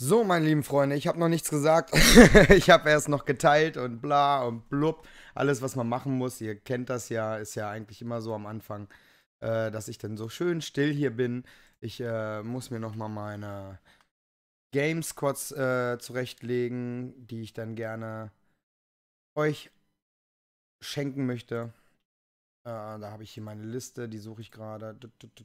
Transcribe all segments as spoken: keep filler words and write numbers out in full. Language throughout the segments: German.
So, meine lieben Freunde, ich habe noch nichts gesagt. Ich habe erst noch geteilt und bla und blub. Alles, was man machen muss, ihr kennt das ja, ist ja eigentlich immer so am Anfang, äh, dass ich dann so schön still hier bin. Ich äh, muss mir noch mal meine Games kurz äh, zurechtlegen, die ich dann gerne euch schenken möchte. Äh, da habe ich hier meine Liste, die suche ich gerade.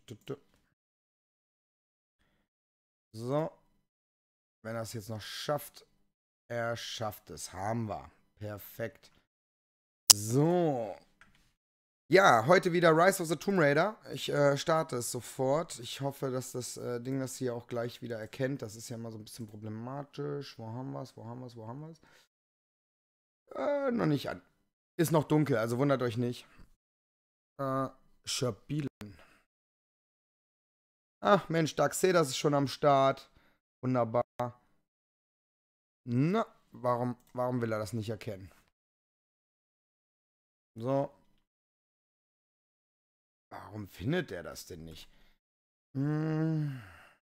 So, wenn er es jetzt noch schafft, er schafft es. Haben wir. Perfekt. So. Ja, heute wieder Rise of the Tomb Raider. Ich äh, starte es sofort. Ich hoffe, dass das äh, Ding das hier auch gleich wieder erkennt. Das ist ja immer so ein bisschen problematisch. Wo haben wir es? Wo haben wir es? Wo haben wir es? Äh, noch nicht an. Ist noch dunkel, also wundert euch nicht. Äh, Schabilen. Ach, Mensch, Darkseid ist schon am Start. Wunderbar. Na, warum, warum will er das nicht erkennen? So. Warum findet er das denn nicht? Hm.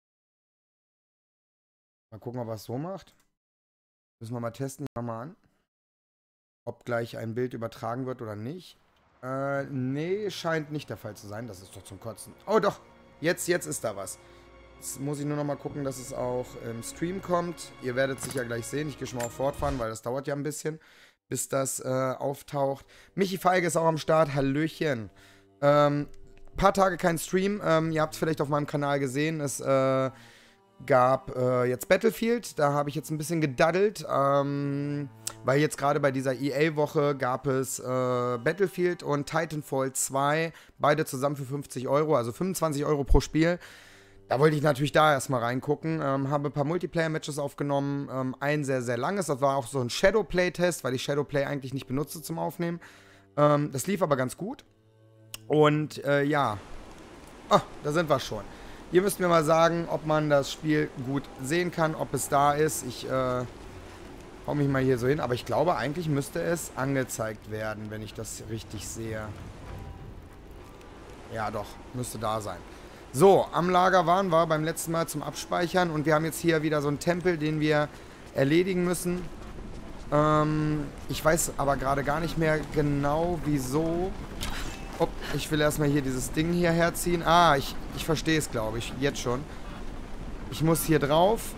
Mal gucken, ob er es so macht. Müssen wir mal testen. Ich mach mal an. Ob gleich ein Bild übertragen wird oder nicht. Äh, nee, scheint nicht der Fall zu sein. Das ist doch zum Kotzen. Oh, doch. Jetzt, jetzt ist da was. Jetzt muss ich nur noch mal gucken, dass es auch im Stream kommt. Ihr werdet es sicher gleich sehen. Ich gehe schon mal auf fortfahren, weil das dauert ja ein bisschen, bis das äh, auftaucht. Michi Feige ist auch am Start. Hallöchen. Ähm, paar Tage kein Stream. Ähm, ihr habt es vielleicht auf meinem Kanal gesehen. Es äh, gab äh, jetzt Battlefield. Da habe ich jetzt ein bisschen gedaddelt. Ähm, weil jetzt gerade bei dieser E A-Woche gab es äh, Battlefield und Titanfall zwei. Beide zusammen für fünfzig Euro. Also fünfundzwanzig Euro pro Spiel. Da wollte ich natürlich da erstmal reingucken. Ähm, habe ein paar Multiplayer-Matches aufgenommen. Ähm, ein sehr, sehr langes. Das war auch so ein Shadowplay-Test, weil ich Shadowplay eigentlich nicht benutze zum Aufnehmen. Ähm, das lief aber ganz gut. Und äh, ja. Ah, da sind wir schon. Ihr müsst mir mal sagen, ob man das Spiel gut sehen kann, ob es da ist. Ich äh, hau mich mal hier so hin. Aber ich glaube, eigentlich müsste es angezeigt werden, wenn ich das richtig sehe. Ja, doch. Müsste da sein. So, am Lager waren wir beim letzten Mal zum Abspeichern. Und wir haben jetzt hier wieder so einen Tempel, den wir erledigen müssen. Ähm, ich weiß aber gerade gar nicht mehr genau, wieso. Oh, ich will erstmal hier dieses Ding hier herziehen. Ah, ich, ich verstehe es, glaube ich. Jetzt schon. Ich muss hier drauf.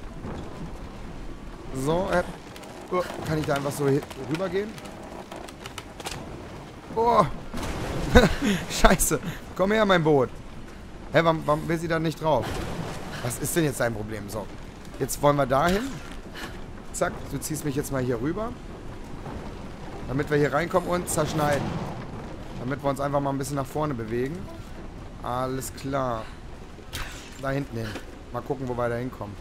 So, äh, oh, kann ich da einfach so rübergehen? Oh. Scheiße. Komm her, mein Boot. Hä, warum, warum will sie da nicht drauf? Was ist denn jetzt dein Problem? So, jetzt wollen wir dahin. Zack, du ziehst mich jetzt mal hier rüber. Damit wir hier reinkommen und zerschneiden. Damit wir uns einfach mal ein bisschen nach vorne bewegen. Alles klar. Da hinten hin. Mal gucken, wo wir da hinkommen.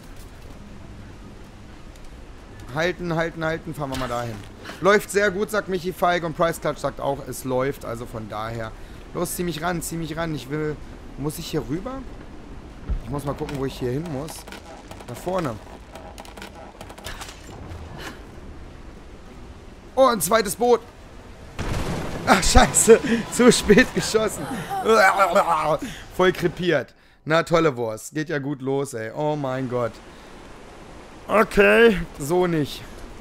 Halten, halten, halten. Fahren wir mal dahin. Läuft sehr gut, sagt Michi Feig. Und Price Clutch sagt auch, es läuft. Also von daher. Los, zieh mich ran, zieh mich ran. Ich will... Muss ich hier rüber? Ich muss mal gucken, wo ich hier hin muss. Da vorne. Oh, ein zweites Boot. Ach, scheiße. Zu spät geschossen. Voll krepiert. Na, tolle Wurst. Geht ja gut los, ey. Oh mein Gott. Okay. So nicht.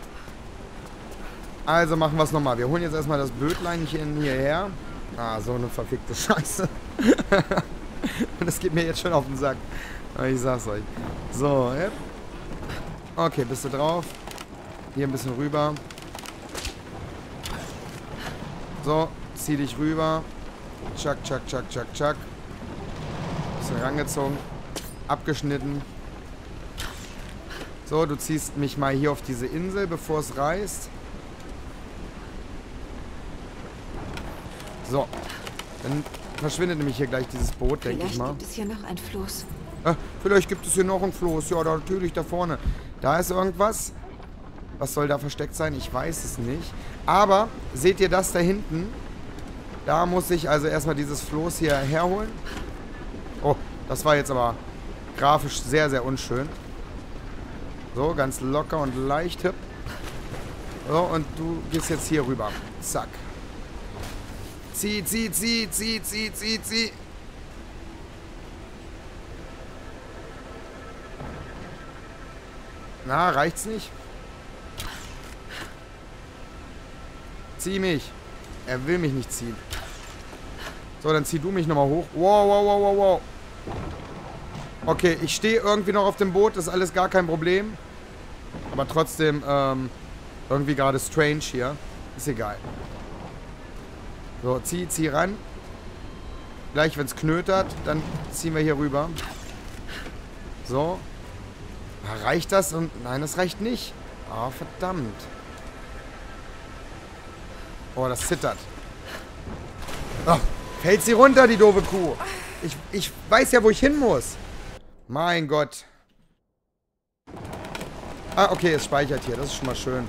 Also machen wir es nochmal. Wir holen jetzt erstmal das Bötleinchen hierher. Ah, so eine verfickte Scheiße. Und das geht mir jetzt schon auf den Sack. Aber ich sag's euch. So, yep. Okay, bist du drauf? Hier ein bisschen rüber. So, zieh dich rüber. Tschack, tschack, tschack, tschack, tschack. Bisschen rangezogen. Abgeschnitten. So, du ziehst mich mal hier auf diese Insel, bevor es reißt. So. Dann verschwindet nämlich hier gleich dieses Boot, denke ich mal. Vielleicht gibt es hier noch ein Floß. Äh, vielleicht gibt es hier noch ein Floß. Ja, da, natürlich da vorne. Da ist irgendwas. Was soll da versteckt sein? Ich weiß es nicht. Aber, seht ihr das da hinten? Da muss ich also erstmal dieses Floß hier herholen. Oh, das war jetzt aber grafisch sehr, sehr unschön. So, ganz locker und leicht. Hüpp. So, und du gehst jetzt hier rüber. Zack. Zieh, zieh, zieh, zieh, zieh, zieh, zieh. Na, reicht's nicht? Zieh mich. Er will mich nicht ziehen. So, dann zieh du mich nochmal hoch. Wow, wow, wow, wow, wow. Okay, ich stehe irgendwie noch auf dem Boot. Das ist alles gar kein Problem. Aber trotzdem, ähm, irgendwie gerade strange hier. Ist egal. So, zieh, zieh ran. Gleich, wenn es knötert, dann ziehen wir hier rüber. So. Reicht das? Und nein, das reicht nicht. Ah, oh, verdammt. Oh, das zittert. Oh, fällt sie runter, die doofe Kuh. Ich, ich weiß ja, wo ich hin muss. Mein Gott. Ah, okay, es speichert hier. Das ist schon mal schön.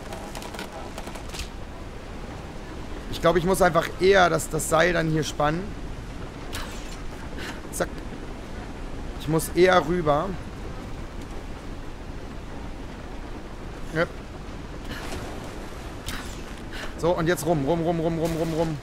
Ich glaube, ich muss einfach eher das, das Seil dann hier spannen. Zack. Ich muss eher rüber. Yep. So, und jetzt rum, rum, rum, rum, rum, rum, rum.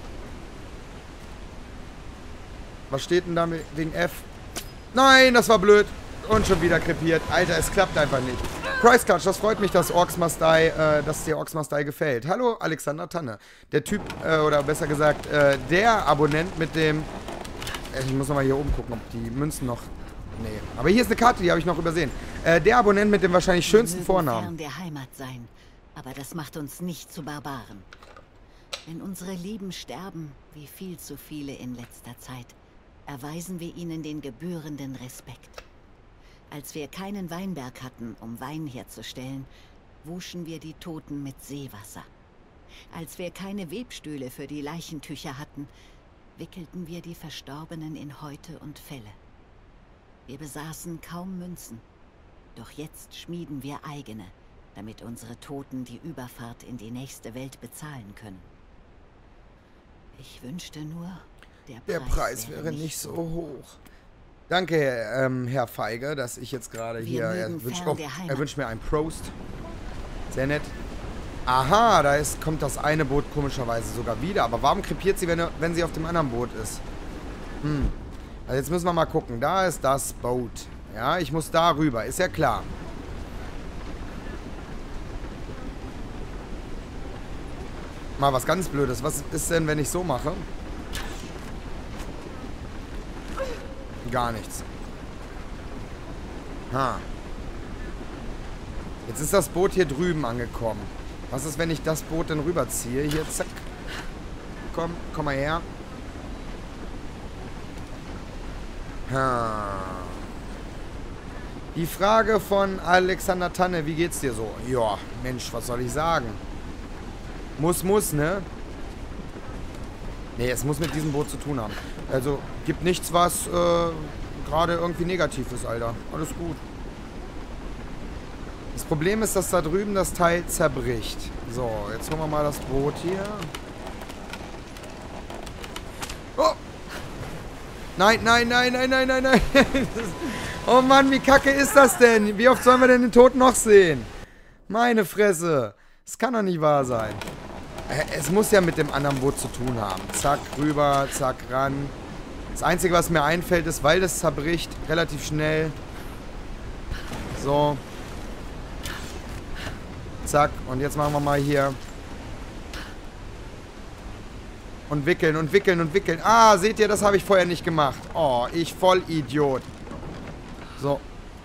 Was steht denn da mit wegen F? Nein, das war blöd. Und schon wieder krepiert. Alter, es klappt einfach nicht. Price Clutch, das freut mich, dass Orcs Must Die, äh, dass dir Orcs Must Die gefällt. Hallo, Alexander Tanne. Der Typ, äh, oder besser gesagt, äh, der Abonnent mit dem... Äh, ich muss nochmal hier oben gucken, ob die Münzen noch... Nee. Aber hier ist eine Karte, die habe ich noch übersehen. Äh, der Abonnent mit dem wahrscheinlich schönsten Vornamen. Fern der Heimat sein, aber das macht uns nicht zu Barbaren. Wenn unsere Lieben sterben, wie viel zu viele in letzter Zeit, erweisen wir ihnen den gebührenden Respekt. Als wir keinen Weinberg hatten, um Wein herzustellen, wuschen wir die Toten mit Seewasser. Als wir keine Webstühle für die Leichentücher hatten, wickelten wir die Verstorbenen in Häute und Felle. Wir besaßen kaum Münzen, doch jetzt schmieden wir eigene, damit unsere Toten die Überfahrt in die nächste Welt bezahlen können. Ich wünschte nur, der Preis, der Preis wäre, wäre nicht so hoch. Danke, ähm, Herr Feige, dass ich jetzt gerade hier... Er wünscht, oh, er wünscht mir einen Prost. Sehr nett. Aha, da ist, kommt das eine Boot komischerweise sogar wieder. Aber warum krepiert sie, wenn, wenn sie auf dem anderen Boot ist? Hm. Also jetzt müssen wir mal gucken. Da ist das Boot. Ja, ich muss da rüber. Ist ja klar. Mal was ganz Blödes. Was ist denn, wenn ich so mache? Gar nichts. Ha. Jetzt ist das Boot hier drüben angekommen. Was ist, wenn ich das Boot dann rüberziehe? Hier, zack. Komm, komm mal her. Ha. Die Frage von Alexander Tanne, wie geht's dir so? Ja, Mensch, was soll ich sagen? Muss, muss, ne? Nee, es muss mit diesem Boot zu tun haben. Also, gibt nichts, was äh, gerade irgendwie negativ ist, Alter. Alles gut. Das Problem ist, dass da drüben das Teil zerbricht. So, jetzt holen wir mal das Boot hier. Oh! Nein, nein, nein, nein, nein, nein, nein. Oh Mann, wie kacke ist das denn? Wie oft sollen wir denn den Tod noch sehen? Meine Fresse. Das kann doch nicht wahr sein. Es muss ja mit dem anderen Boot zu tun haben. Zack, rüber, zack, ran. Das Einzige, was mir einfällt, ist, weil das zerbricht, relativ schnell. So. Zack, und jetzt machen wir mal hier. Und wickeln und wickeln und wickeln. Ah, seht ihr, das habe ich vorher nicht gemacht. Oh, ich Vollidiot. So.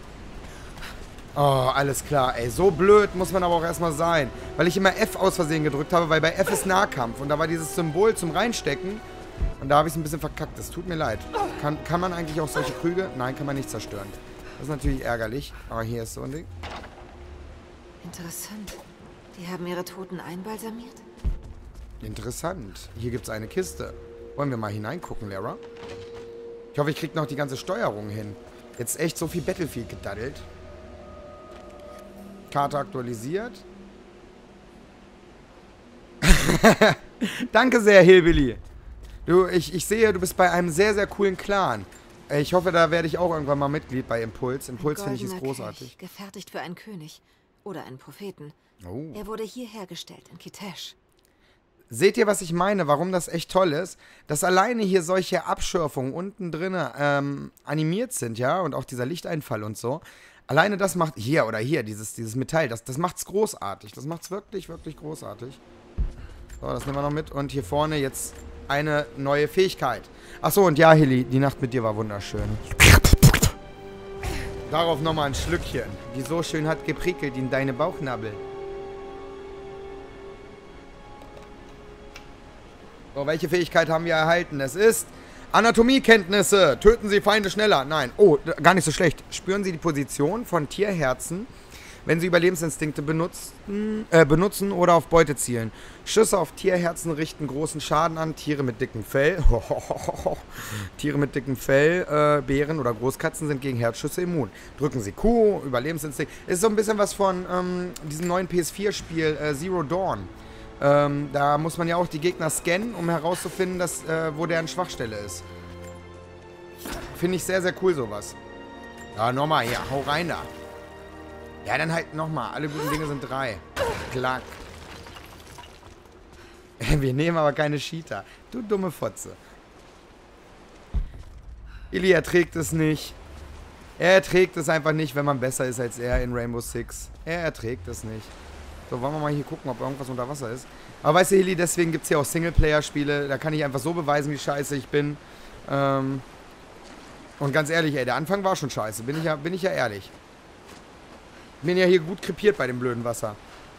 Oh, alles klar, ey. So blöd muss man aber auch erstmal sein. Weil ich immer F aus Versehen gedrückt habe, weil bei F ist Nahkampf. Und da war dieses Symbol zum Reinstecken. Und da habe ich es ein bisschen verkackt. Das tut mir leid. Kann, kann man eigentlich auch solche Krüge? Nein, kann man nicht zerstören. Das ist natürlich ärgerlich. Aber hier ist so ein Ding. Interessant. Die haben ihre Toten einbalsamiert? Interessant. Hier gibt es eine Kiste. Wollen wir mal hineingucken, Lara? Ich hoffe, ich kriege noch die ganze Steuerung hin. Jetzt echt so viel Battlefield gedaddelt. Karte aktualisiert. Danke sehr, Hillbilly. Du, ich, ich sehe, du bist bei einem sehr, sehr coolen Clan. Ich hoffe, da werde ich auch irgendwann mal Mitglied bei Impuls. Impuls finde ich ist großartig. Kelch, gefertigt für einen König. Oder einen Propheten. Oh. Er wurde hier hergestellt, in Kitesh. Seht ihr, was ich meine? Warum das echt toll ist? Dass alleine hier solche Abschürfungen unten drin ähm, animiert sind, ja? Und auch dieser Lichteinfall und so. Alleine das macht, hier oder hier, dieses, dieses Metall, das, das macht's großartig. Das macht's wirklich, wirklich großartig. So, das nehmen wir noch mit. Und hier vorne jetzt eine neue Fähigkeit. Achso, und ja, Hilly, die Nacht mit dir war wunderschön. Darauf nochmal ein Schlückchen. Die so schön hat geprickelt in deine Bauchnabel. So, welche Fähigkeit haben wir erhalten? Es ist Anatomiekenntnisse. Töten Sie Feinde schneller. Nein. Oh, gar nicht so schlecht. Spüren Sie die Position von Tierherzen, wenn Sie Überlebensinstinkte benutzen, äh, benutzen oder auf Beute zielen. Schüsse auf Tierherzen richten großen Schaden an. Tiere mit dickem Fell. Tiere mit dickem Fell, äh, Bären oder Großkatzen sind gegen Herzschüsse immun. Drücken Sie Q, Überlebensinstinkt. Ist so ein bisschen was von ähm, diesem neuen P S vier Spiel äh, Zero Dawn. Ähm, da muss man ja auch die Gegner scannen, um herauszufinden, dass, äh, wo deren Schwachstelle ist. Finde ich sehr, sehr cool, sowas. Ja, nochmal hier. Hau rein da. Ja, dann halt nochmal. Alle guten Dinge sind drei. Klack. Wir nehmen aber keine Cheater. Du dumme Fotze. Illy erträgt es nicht. Er erträgt es einfach nicht, wenn man besser ist als er in Rainbow Six. Er erträgt es nicht. So, wollen wir mal hier gucken, ob irgendwas unter Wasser ist. Aber weißt du, Hilly, deswegen gibt es hier auch Singleplayer-Spiele. Da kann ich einfach so beweisen, wie scheiße ich bin. Ähm und ganz ehrlich, ey, der Anfang war schon scheiße. Bin ich ja, bin ich ja ehrlich. Bin ja hier gut krepiert bei dem blöden Wasser.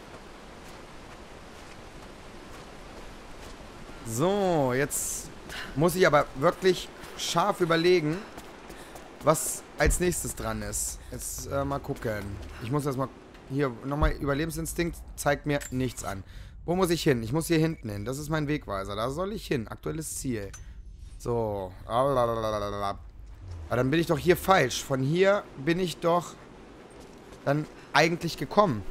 So, jetzt muss ich aber wirklich scharf überlegen, was als nächstes dran ist. Jetzt äh, mal gucken. Ich muss erstmal... Hier, nochmal Überlebensinstinkt zeigt mir nichts an. Wo muss ich hin? Ich muss hier hinten hin. Das ist mein Wegweiser. Da soll ich hin. Aktuelles Ziel. So. Aber dann bin ich doch hier falsch. Von hier bin ich doch dann eigentlich gekommen.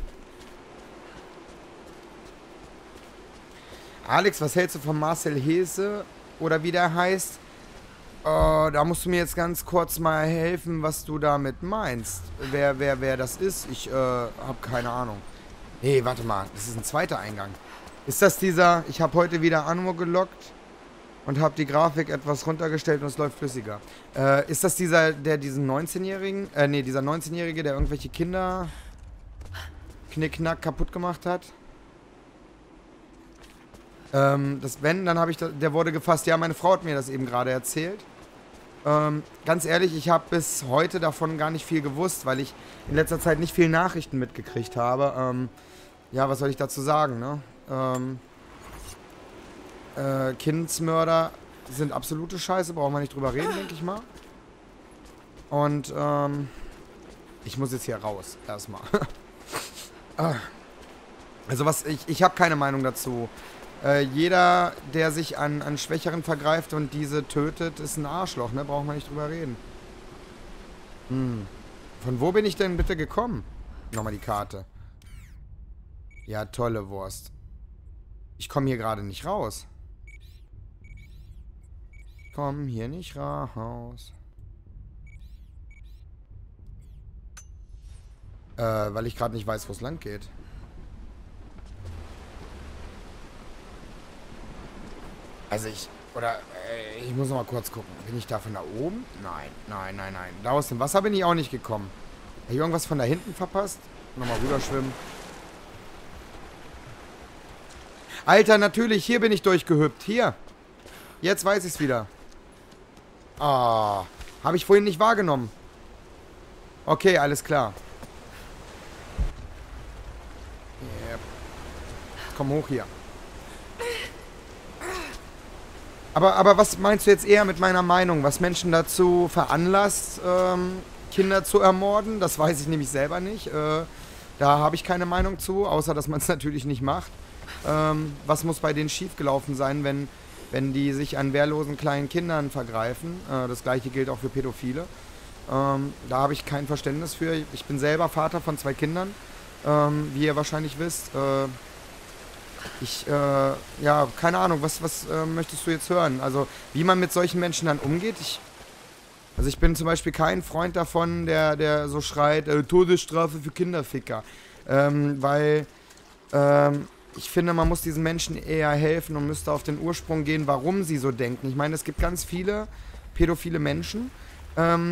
Alex, was hältst du von Marcel Hese? Oder wie der heißt? Uh, da musst du mir jetzt ganz kurz mal helfen, was du damit meinst. Wer, wer, wer das ist, ich äh, habe keine Ahnung. Nee, warte mal, das ist ein zweiter Eingang. Ist das dieser, ich habe heute wieder Anmo gelockt und habe die Grafik etwas runtergestellt und es läuft flüssiger. Äh, ist das dieser, der diesen neunzehnjährigen, äh, nee, dieser neunzehnjährige, der irgendwelche Kinder knickknack kaputt gemacht hat? Ähm, das wenn, dann habe ich, da, der wurde gefasst. Ja, meine Frau hat mir das eben gerade erzählt. Ähm, ganz ehrlich, ich habe bis heute davon gar nicht viel gewusst, weil ich in letzter Zeit nicht viel Nachrichten mitgekriegt habe. Ähm, ja, was soll ich dazu sagen, ne? Ähm, äh, Kindsmörder sind absolute Scheiße, brauchen wir nicht drüber reden, denke ich mal. Und, ähm, ich muss jetzt hier raus, erstmal. Also was, ich, ich habe keine Meinung dazu. Äh, jeder, der sich an, an Schwächeren vergreift und diese tötet, ist ein Arschloch, ne? Brauchen wir nicht drüber reden. Hm. Von wo bin ich denn bitte gekommen? Nochmal die Karte. Ja, tolle Wurst. Ich komme hier gerade nicht raus. Komm hier nicht raus. Äh, weil ich gerade nicht weiß, wo es lang geht. Also ich, oder, äh, ich muss noch mal kurz gucken. Bin ich da von da oben? Nein, nein, nein, nein. Da aus dem Wasser bin ich auch nicht gekommen. Habe ich irgendwas von da hinten verpasst? Nochmal rüberschwimmen. Alter, natürlich, hier bin ich durchgehüpft. Hier. Jetzt weiß ich es wieder. Ah, habe ich vorhin nicht wahrgenommen. Okay, alles klar. Yep. Komm hoch hier. Aber, aber was meinst du jetzt eher mit meiner Meinung? Was Menschen dazu veranlasst, ähm, Kinder zu ermorden? Das weiß ich nämlich selber nicht. Äh, da habe ich keine Meinung zu, außer dass man es natürlich nicht macht. Ähm, was muss bei denen schiefgelaufen sein, wenn, wenn die sich an wehrlosen kleinen Kindern vergreifen? Äh, das gleiche gilt auch für Pädophile. Ähm, da habe ich kein Verständnis für. Ich bin selber Vater von zwei Kindern, ähm, wie ihr wahrscheinlich wisst. Äh, Ich, äh, ja, keine Ahnung, was, was äh, möchtest du jetzt hören? Also, wie man mit solchen Menschen dann umgeht? Ich, also, ich bin zum Beispiel kein Freund davon, der, der so schreit, äh, Todesstrafe für Kinderficker. Ähm, weil, ähm, ich finde, man muss diesen Menschen eher helfen und müsste auf den Ursprung gehen, warum sie so denken. Ich meine, es gibt ganz viele pädophile Menschen, ähm,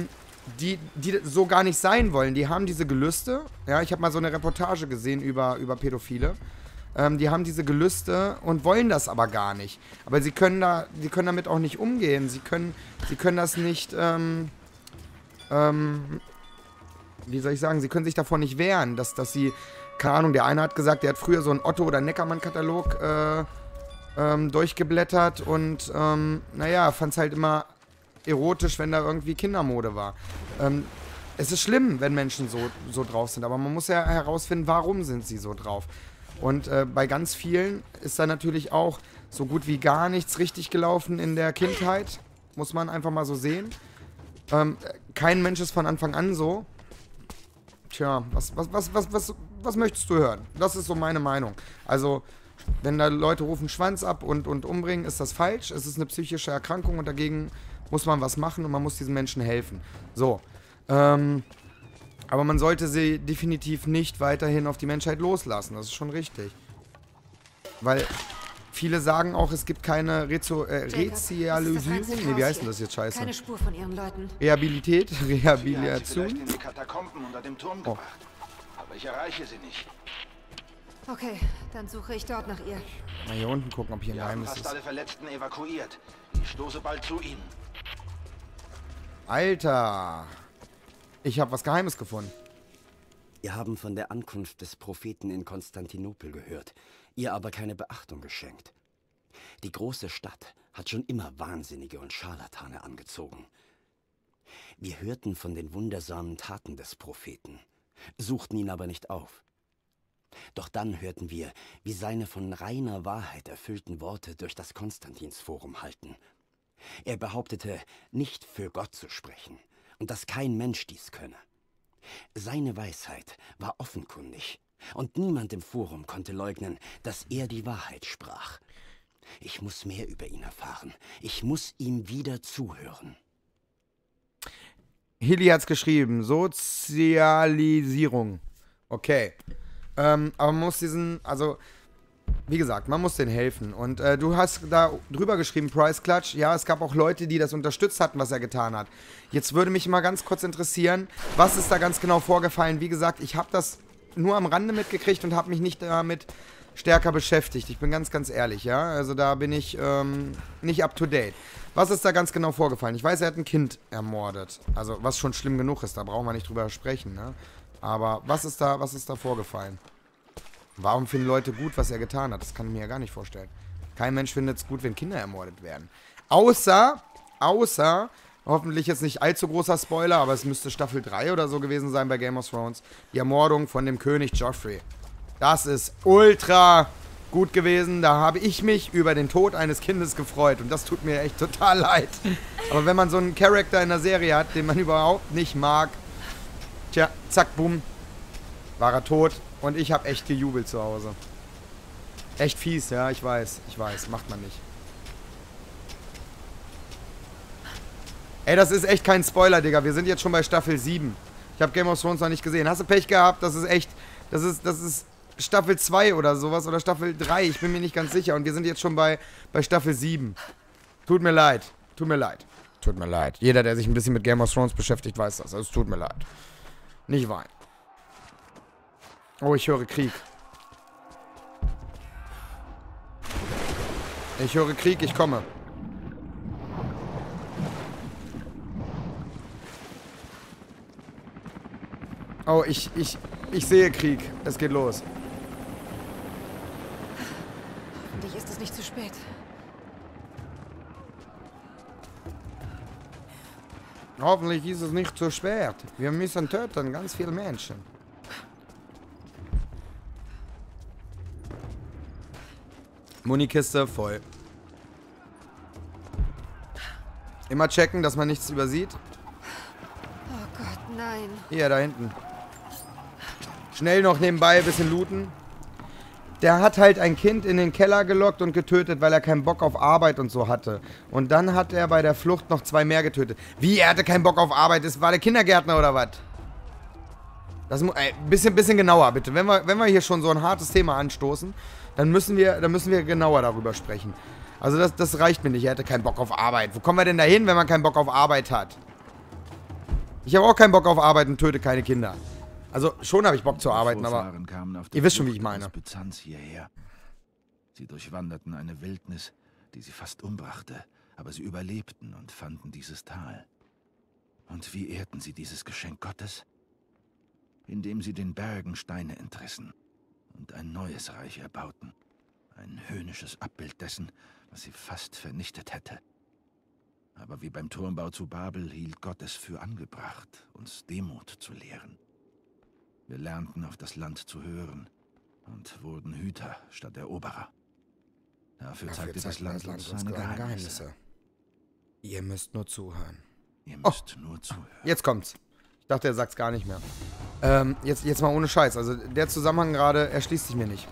die, die so gar nicht sein wollen. Die haben diese Gelüste. Ja, ich habe mal so eine Reportage gesehen über, über Pädophile. Ähm, die haben diese Gelüste und wollen das aber gar nicht. Aber sie können da, sie können damit auch nicht umgehen. Sie können, sie können das nicht, ähm, ähm, wie soll ich sagen, sie können sich davor nicht wehren, dass, dass sie, keine Ahnung, der eine hat gesagt, der hat früher so einen Otto- oder Neckermann-Katalog äh, ähm, durchgeblättert und, ähm, naja, fand es halt immer erotisch, wenn da irgendwie Kindermode war. Ähm, es ist schlimm, wenn Menschen so, so drauf sind, aber man muss ja herausfinden, warum sind sie so drauf. Und äh, bei ganz vielen ist da natürlich auch so gut wie gar nichts richtig gelaufen in der Kindheit. Muss man einfach mal so sehen. Ähm, kein Mensch ist von Anfang an so. Tja, was, was, was, was, was, was möchtest du hören? Das ist so meine Meinung. Also, wenn da Leute rufen Schwanz ab und, und umbringen, ist das falsch. Es ist eine psychische Erkrankung und dagegen muss man was machen und man muss diesen Menschen helfen. So. Ähm... Aber man sollte sie definitiv nicht weiterhin auf die Menschheit loslassen. Das ist schon richtig. Weil viele sagen auch, es gibt keine Rezo äh, Rezialisierung. Nee, wie heißt denn das jetzt scheiße? Keine Spur von ihren Leuten. Rehabilität? Rehabilitation? Sie in die Katakomben unter dem Turm Oh. gebracht. Aber ich erreiche sie nicht. Okay, dann suche ich dort nach ihr. Mal hier unten gucken, ob hier ein Wir haben Geheimnis fast ist. alle Verletzten evakuiert. Ich stoße bald zu ihnen. Alter! Ich habe was Geheimes gefunden. Wir haben von der Ankunft des Propheten in Konstantinopel gehört, ihr aber keine Beachtung geschenkt. Die große Stadt hat schon immer Wahnsinnige und Scharlatane angezogen. Wir hörten von den wundersamen Taten des Propheten, suchten ihn aber nicht auf. Doch dann hörten wir, wie seine von reiner Wahrheit erfüllten Worte durch das Konstantinsforum hallten. Er behauptete, nicht für Gott zu sprechen und dass kein Mensch dies könne. Seine Weisheit war offenkundig und niemand im Forum konnte leugnen, dass er die Wahrheit sprach. Ich muss mehr über ihn erfahren. Ich muss ihm wieder zuhören. Hilly hat's geschrieben. Sozialisierung. Okay. Ähm, aber man muss diesen, also, wie gesagt, man muss denen helfen. Und äh, du hast da drüber geschrieben, Price Clutch. Ja, es gab auch Leute, die das unterstützt hatten, was er getan hat. Jetzt würde mich mal ganz kurz interessieren, was ist da ganz genau vorgefallen? Wie gesagt, ich habe das nur am Rande mitgekriegt und habe mich nicht damit stärker beschäftigt. Ich bin ganz, ganz ehrlich, ja. Also da bin ich ähm, nicht up to date. Was ist da ganz genau vorgefallen? Ich weiß, er hat ein Kind ermordet. Also, was schon schlimm genug ist, da brauchen wir nicht drüber sprechen, ne? Aber was ist da, was ist da vorgefallen? Warum finden Leute gut, was er getan hat? Das kann ich mir ja gar nicht vorstellen. Kein Mensch findet es gut, wenn Kinder ermordet werden. Außer, außer, hoffentlich jetzt nicht allzu großer Spoiler, aber es müsste Staffel drei oder so gewesen sein bei Game of Thrones. Die Ermordung von dem König Joffrey. Das ist ultra gut gewesen. Da habe ich mich über den Tod eines Kindes gefreut. Und das tut mir echt total leid. Aber wenn man so einen Charakter in der Serie hat, den man überhaupt nicht mag, tja, zack, bumm, war er tot. Und ich habe echt gejubelt zu Hause. Echt fies, ja, ich weiß, ich weiß, macht man nicht. Ey, das ist echt kein Spoiler, Digga. Wir sind jetzt schon bei Staffel sieben. Ich habe Game of Thrones noch nicht gesehen. Hast du Pech gehabt? Das ist echt, das ist, das ist Staffel zwei oder sowas oder Staffel drei. Ich bin mir nicht ganz sicher. Und wir sind jetzt schon bei, bei Staffel sieben. Tut mir leid. Tut mir leid. Tut mir leid. Jeder, der sich ein bisschen mit Game of Thrones beschäftigt, weiß das. Also es tut mir leid. Nicht weinen. Oh, ich höre Krieg. Ich höre Krieg, ich komme. Oh, ich, ich, ich sehe Krieg. Es geht los. Hoffentlich ist es nicht zu spät. Hoffentlich ist es nicht zu spät. Wir müssen töten, ganz viele Menschen. Munikiste voll. Immer checken, dass man nichts übersieht. Oh Gott, nein. Hier, da hinten. Schnell noch nebenbei ein bisschen looten. Der hat halt ein Kind in den Keller gelockt und getötet, weil er keinen Bock auf Arbeit und so hatte. Und dann hat er bei der Flucht noch zwei mehr getötet. Wie, er hatte keinen Bock auf Arbeit? Das war der Kindergärtner oder was? Das muss, ey, bisschen, bisschen genauer, bitte. Wenn wir, wenn wir hier schon so ein hartes Thema anstoßen, dann müssen wir, dann müssen wir genauer darüber sprechen. Also das, das reicht mir nicht. Er hatte keinen Bock auf Arbeit. Wo kommen wir denn da hin, wenn man keinen Bock auf Arbeit hat? Ich habe auch keinen Bock auf Arbeit und töte keine Kinder. Also, schon habe ich Bock zu arbeiten, aber ihr wisst schon, wie ich meine. Byzanz hierher. Sie durchwanderten eine Wildnis, die sie fast umbrachte, aber sie überlebten und fanden dieses Tal. Und wie ehrten sie dieses Geschenk Gottes? Indem sie den Bergen Steine entrissen und ein neues Reich erbauten. Ein höhnisches Abbild dessen, was sie fast vernichtet hätte. Aber wie beim Turmbau zu Babel hielt Gott es für angebracht, uns Demut zu lehren. Wir lernten auf das Land zu hören und wurden Hüter statt Eroberer. Dafür, Dafür zeigte das Land, das Land uns seine Geheimnisse. Geheimnisse. Ihr müsst nur zuhören. Ihr müsst oh. nur zuhören. Jetzt kommt's. Ich dachte, er sagt's gar nicht mehr. Ähm, jetzt, jetzt mal ohne Scheiß. Also der Zusammenhang gerade erschließt sich mir nicht.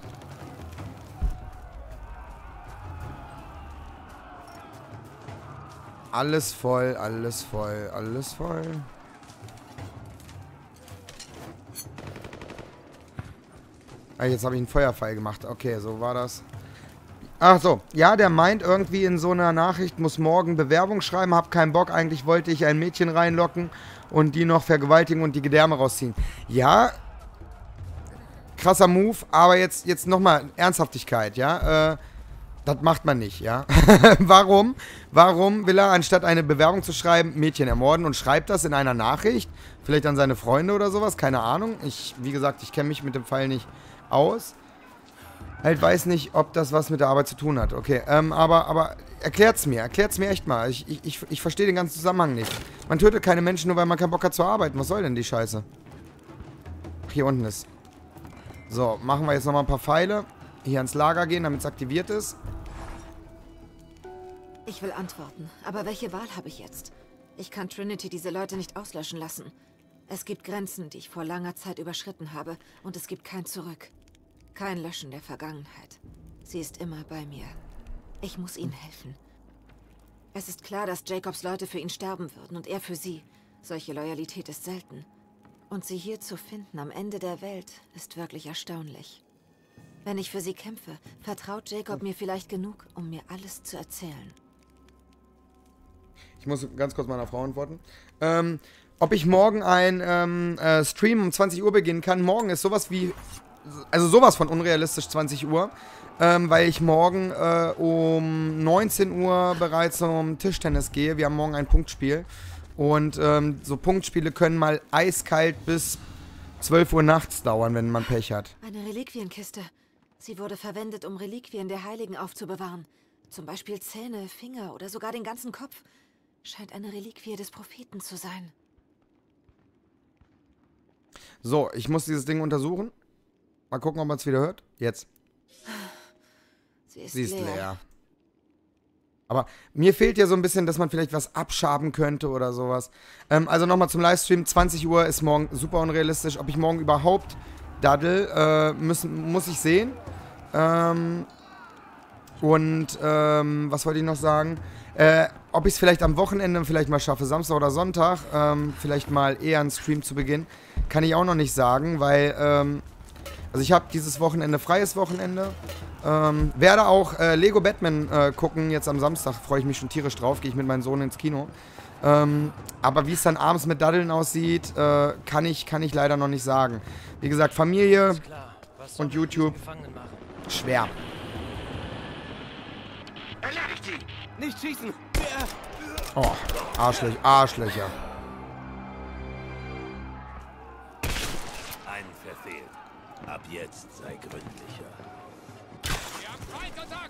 Alles voll, alles voll, alles voll. Ah, jetzt habe ich einen Feuerpfeil gemacht. Okay, so war das. Ach so, ja, der meint irgendwie in so einer Nachricht, muss morgen Bewerbung schreiben, hab keinen Bock. Eigentlich wollte ich ein Mädchen reinlocken und die noch vergewaltigen und die Gedärme rausziehen. Ja, krasser Move, aber jetzt, jetzt nochmal Ernsthaftigkeit, ja, äh, das macht man nicht, ja. Warum? Warum will er, anstatt eine Bewerbung zu schreiben, Mädchen ermorden und schreibt das in einer Nachricht? Vielleicht an seine Freunde oder sowas? Keine Ahnung. Ich, wie gesagt, ich kenne mich mit dem Fall nicht aus. Halt weiß nicht, ob das was mit der Arbeit zu tun hat. Okay, ähm, aber, aber erklärt's mir. Erklärt's mir echt mal. Ich, ich, ich, ich verstehe den ganzen Zusammenhang nicht. Man tötet keine Menschen, nur weil man keinen Bock hat zu arbeiten. Was soll denn die Scheiße? Ach, hier unten ist. So, machen wir jetzt nochmal ein paar Pfeile. Hier ans Lager gehen, damit es aktiviert ist. Ich will antworten, aber welche Wahl habe ich jetzt? Ich kann Trinity diese Leute nicht auslöschen lassen. Es gibt Grenzen, die ich vor langer Zeit überschritten habe, und es gibt kein Zurück. Kein Löschen der Vergangenheit. Sie ist immer bei mir. Ich muss ihnen helfen. Es ist klar, dass Jacobs Leute für ihn sterben würden und er für sie. Solche Loyalität ist selten. Und sie hier zu finden am Ende der Welt ist wirklich erstaunlich. Wenn ich für sie kämpfe, vertraut Jacob mir vielleicht genug, um mir alles zu erzählen. Ich muss ganz kurz meiner Frau antworten. Ähm, ob ich morgen ein ähm, äh, Stream um zwanzig Uhr beginnen kann? Morgen ist sowas wie... Also sowas von unrealistisch zwanzig Uhr. Ähm, weil ich morgen äh, um neunzehn Uhr bereits zum Tischtennis gehe. Wir haben morgen ein Punktspiel. Und ähm, so Punktspiele können mal eiskalt bis zwölf Uhr nachts dauern, wenn man Pech hat. Eine Reliquienkiste. Sie wurde verwendet, um Reliquien der Heiligen aufzubewahren. Zum Beispiel Zähne, Finger oder sogar den ganzen Kopf. Scheint eine Reliquie des Propheten zu sein. So, ich muss dieses Ding untersuchen. Mal gucken, ob man es wieder hört. Jetzt. Sie ist, Sie ist leer. leer. Aber mir fehlt ja so ein bisschen, dass man vielleicht was abschaben könnte oder sowas. Ähm, also nochmal zum Livestream. zwanzig Uhr ist morgen super unrealistisch. Ob ich morgen überhaupt daddel, äh, müssen, muss ich sehen. Ähm, und ähm, was wollte ich noch sagen? Äh, ob ich es vielleicht am Wochenende vielleicht mal schaffe, Samstag oder Sonntag, ähm, vielleicht mal eher einen Stream zu beginnen, kann ich auch noch nicht sagen, weil, ähm, also ich habe dieses Wochenende freies Wochenende, ähm, werde auch äh, Lego Batman äh, gucken, jetzt am Samstag, freue ich mich schon tierisch drauf, gehe ich mit meinem Sohn ins Kino. Ähm, aber wie es dann abends mit Daddeln aussieht, äh, kann ich, kann ich leider noch nicht sagen. Wie gesagt, Familie und YouTube, schwer. Erledigt sie! Nicht schießen! Oh, Arschlöcher, Arschlöcher. Einen verfehlt. Ab jetzt sei gründlicher. Wir haben Feindkontakt!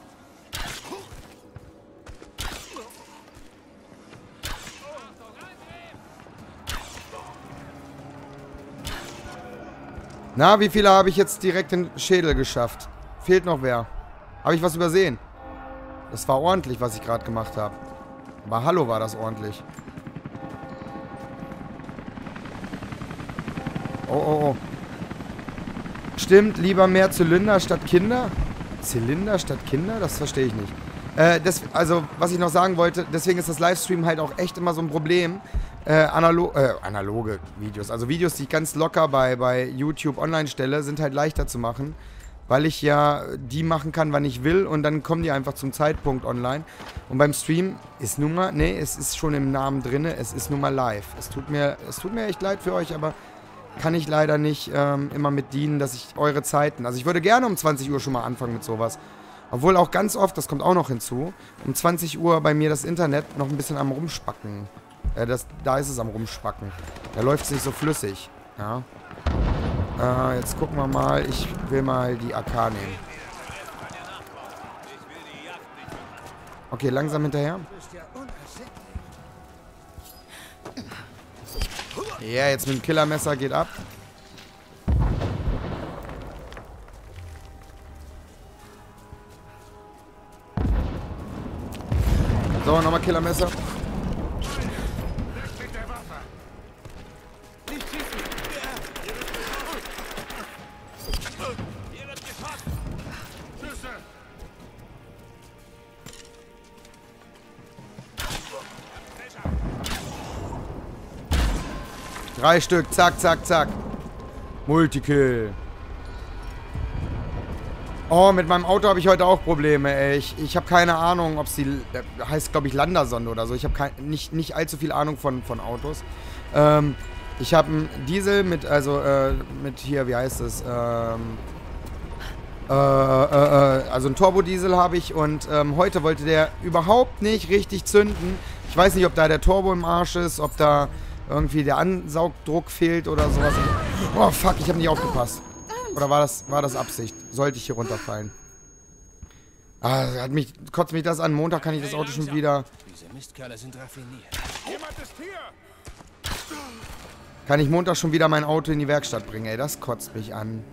Na, wie viele habe ich jetzt direkt in den Schädel geschafft? Fehlt noch wer? Habe ich was übersehen? Das war ordentlich, was ich gerade gemacht habe. Aber hallo, war das ordentlich. Oh, oh, oh. Stimmt, lieber mehr Zylinder statt Kinder? Zylinder statt Kinder? Das verstehe ich nicht. Äh, das, also, was ich noch sagen wollte, deswegen ist das Livestream halt auch echt immer so ein Problem. Äh, analo äh, analoge Videos. Also Videos, die ich ganz locker bei, bei YouTube online stelle, sind halt leichter zu machen. weil ich ja die machen kann, wann ich will und dann kommen die einfach zum Zeitpunkt online. Und beim Stream ist nun mal, nee, es ist schon im Namen drin, es ist nun mal live. Es tut mir, es tut mir echt leid für euch, aber kann ich leider nicht ähm, immer mit dienen, dass ich eure Zeiten, also ich würde gerne um zwanzig Uhr schon mal anfangen mit sowas. Obwohl auch ganz oft, das kommt auch noch hinzu, um zwanzig Uhr bei mir das Internet noch ein bisschen am Rumspacken. Äh, das, da ist es am Rumspacken. Da läuft es nicht so flüssig. Ja. Äh, jetzt gucken wir mal. Ich will mal die A K nehmen. Okay, langsam hinterher. Ja, yeah, jetzt mit dem Killermesser geht ab. So, nochmal Killermesser. Drei Stück, zack, zack, zack. Multikill. Oh, mit meinem Auto habe ich heute auch Probleme, ey. Ich, ich habe keine Ahnung, ob es die, äh, heißt glaube ich Landersonde oder so. Ich habe nicht, nicht allzu viel Ahnung von, von Autos. Ähm, ich habe einen Diesel mit, also, äh, mit hier, wie heißt es? Ähm, äh, äh, äh, also einen Turbodiesel habe ich und ähm, heute wollte der überhaupt nicht richtig zünden. Ich weiß nicht, ob da der Turbo im Arsch ist, ob da irgendwie der Ansaugdruck fehlt oder sowas. Oh, fuck, ich habe nicht aufgepasst. Oder war das, war das Absicht? Sollte ich hier runterfallen? Ah, hat mich, kotzt mich das an. Montag kann ich das Auto schon wieder... Diese Mistkerle sind raffiniert. Kann ich Montag schon wieder mein Auto in die Werkstatt bringen, ey. Das kotzt mich an.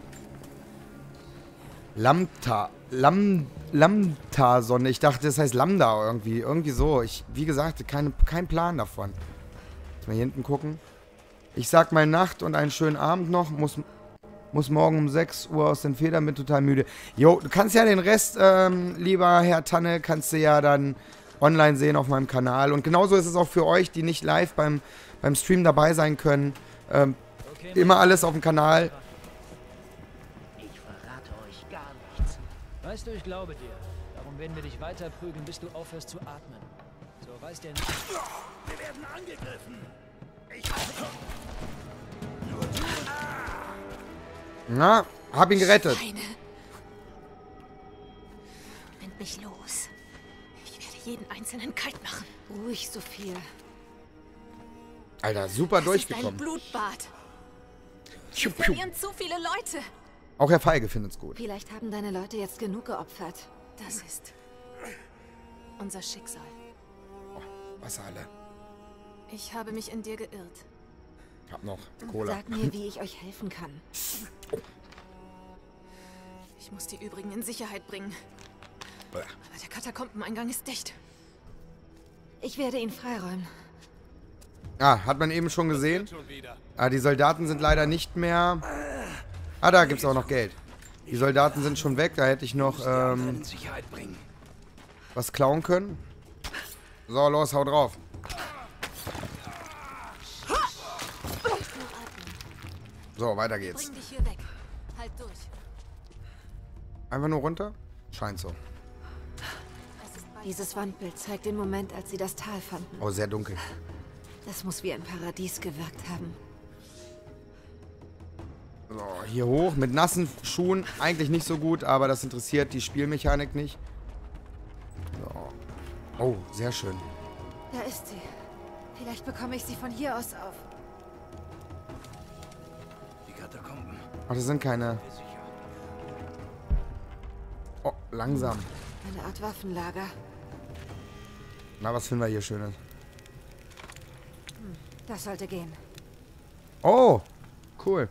Lambda. Lam, Lambda-Sonne. Ich dachte, das heißt Lambda irgendwie. Irgendwie so. Ich, wie gesagt, keine, kein Plan davon. Mal hier hinten gucken. Ich sag mal Nacht und einen schönen Abend noch. Muss... Muss morgen um sechs Uhr aus den Federn, bin total müde. Jo, du kannst ja den Rest, ähm, lieber Herr Tanne, kannst du ja dann online sehen auf meinem Kanal. Und genauso ist es auch für euch, die nicht live beim, beim Stream dabei sein können. Ähm, okay, immer alles auf dem Kanal. Ich verrate euch gar nichts. Weißt du, ich glaube dir. Darum werden wir dich weiter prügeln, bis du aufhörst zu atmen. So weiß der nicht. Wir werden angegriffen. Ich... Na, hab ihn gerettet. Schweine. Bind mich los. Ich werde jeden einzelnen kalt machen. Ruhig, Sophia. Alter, super Das durchgekommen. ist ein Blutbad. Piu, Wir piu. verlieren zu viele Leute. Auch Herr Feige findet's gut. Vielleicht haben deine Leute jetzt genug geopfert. Das ist unser Schicksal. Was alle? Ich habe mich in dir geirrt. Hab noch Cola. Sag mir, wie ich euch helfen kann. Ich muss die übrigen in Sicherheit bringen. Bäh. Aber der Katakombeneingang ist dicht. Ich werde ihn freiräumen. Ah, hat man eben schon gesehen. Ah, die Soldaten sind leider nicht mehr... Ah, da gibt's auch noch Geld. Die Soldaten sind schon weg. Da hätte ich noch ähm, was klauen können. So, los, hau drauf. So, weiter geht's. Bring dich hier weg. Halt durch. Einfach nur runter? Scheint so. Es ist bald Dieses Wandbild zeigt den Moment, als sie das Tal fanden. Oh, sehr dunkel. Das muss wie ein Paradies gewirkt haben. So, hier hoch mit nassen Schuhen. Eigentlich nicht so gut, aber das interessiert die Spielmechanik nicht. So. Oh, sehr schön. Da ist sie. Vielleicht bekomme ich sie von hier aus auf. Die Katakomben. Ach, das sind keine... Oh, langsam. Eine Art Waffenlager. Na, was finden wir hier Schönes? Das sollte gehen. Oh, cool.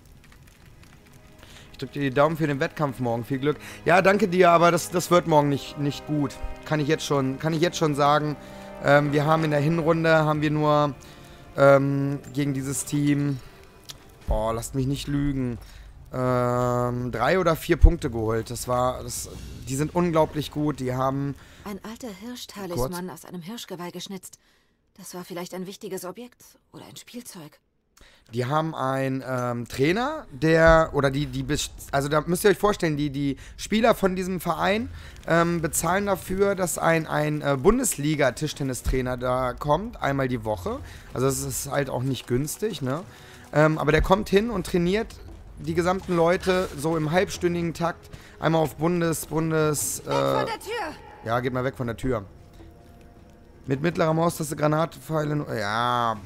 Ich drücke dir die Daumen für den Wettkampf morgen. Viel Glück. Ja, danke dir, aber das, das wird morgen nicht, nicht gut. Kann ich jetzt schon, kann ich jetzt schon sagen. Ähm, wir haben in der Hinrunde, haben wir nur ähm, gegen dieses Team, oh, lasst mich nicht lügen, ähm, drei oder vier Punkte geholt. Das war, das, die sind unglaublich gut. Die haben... Ein alter Hirschtalisman aus einem Hirschgeweih geschnitzt. Das war vielleicht ein wichtiges Objekt oder ein Spielzeug. Die haben einen ähm, Trainer, der, oder die, die, also da müsst ihr euch vorstellen, die, die Spieler von diesem Verein ähm, bezahlen dafür, dass ein, ein äh, Bundesliga-Tischtennistrainer da kommt, einmal die Woche. Also das ist halt auch nicht günstig, ne? Ähm, aber der kommt hin und trainiert die gesamten Leute so im halbstündigen Takt einmal auf Bundes, Bundes, äh, Weg von der Tür! Ja, geht mal weg von der Tür. Mit mittlerer Maustaste Granatpfeile, ja.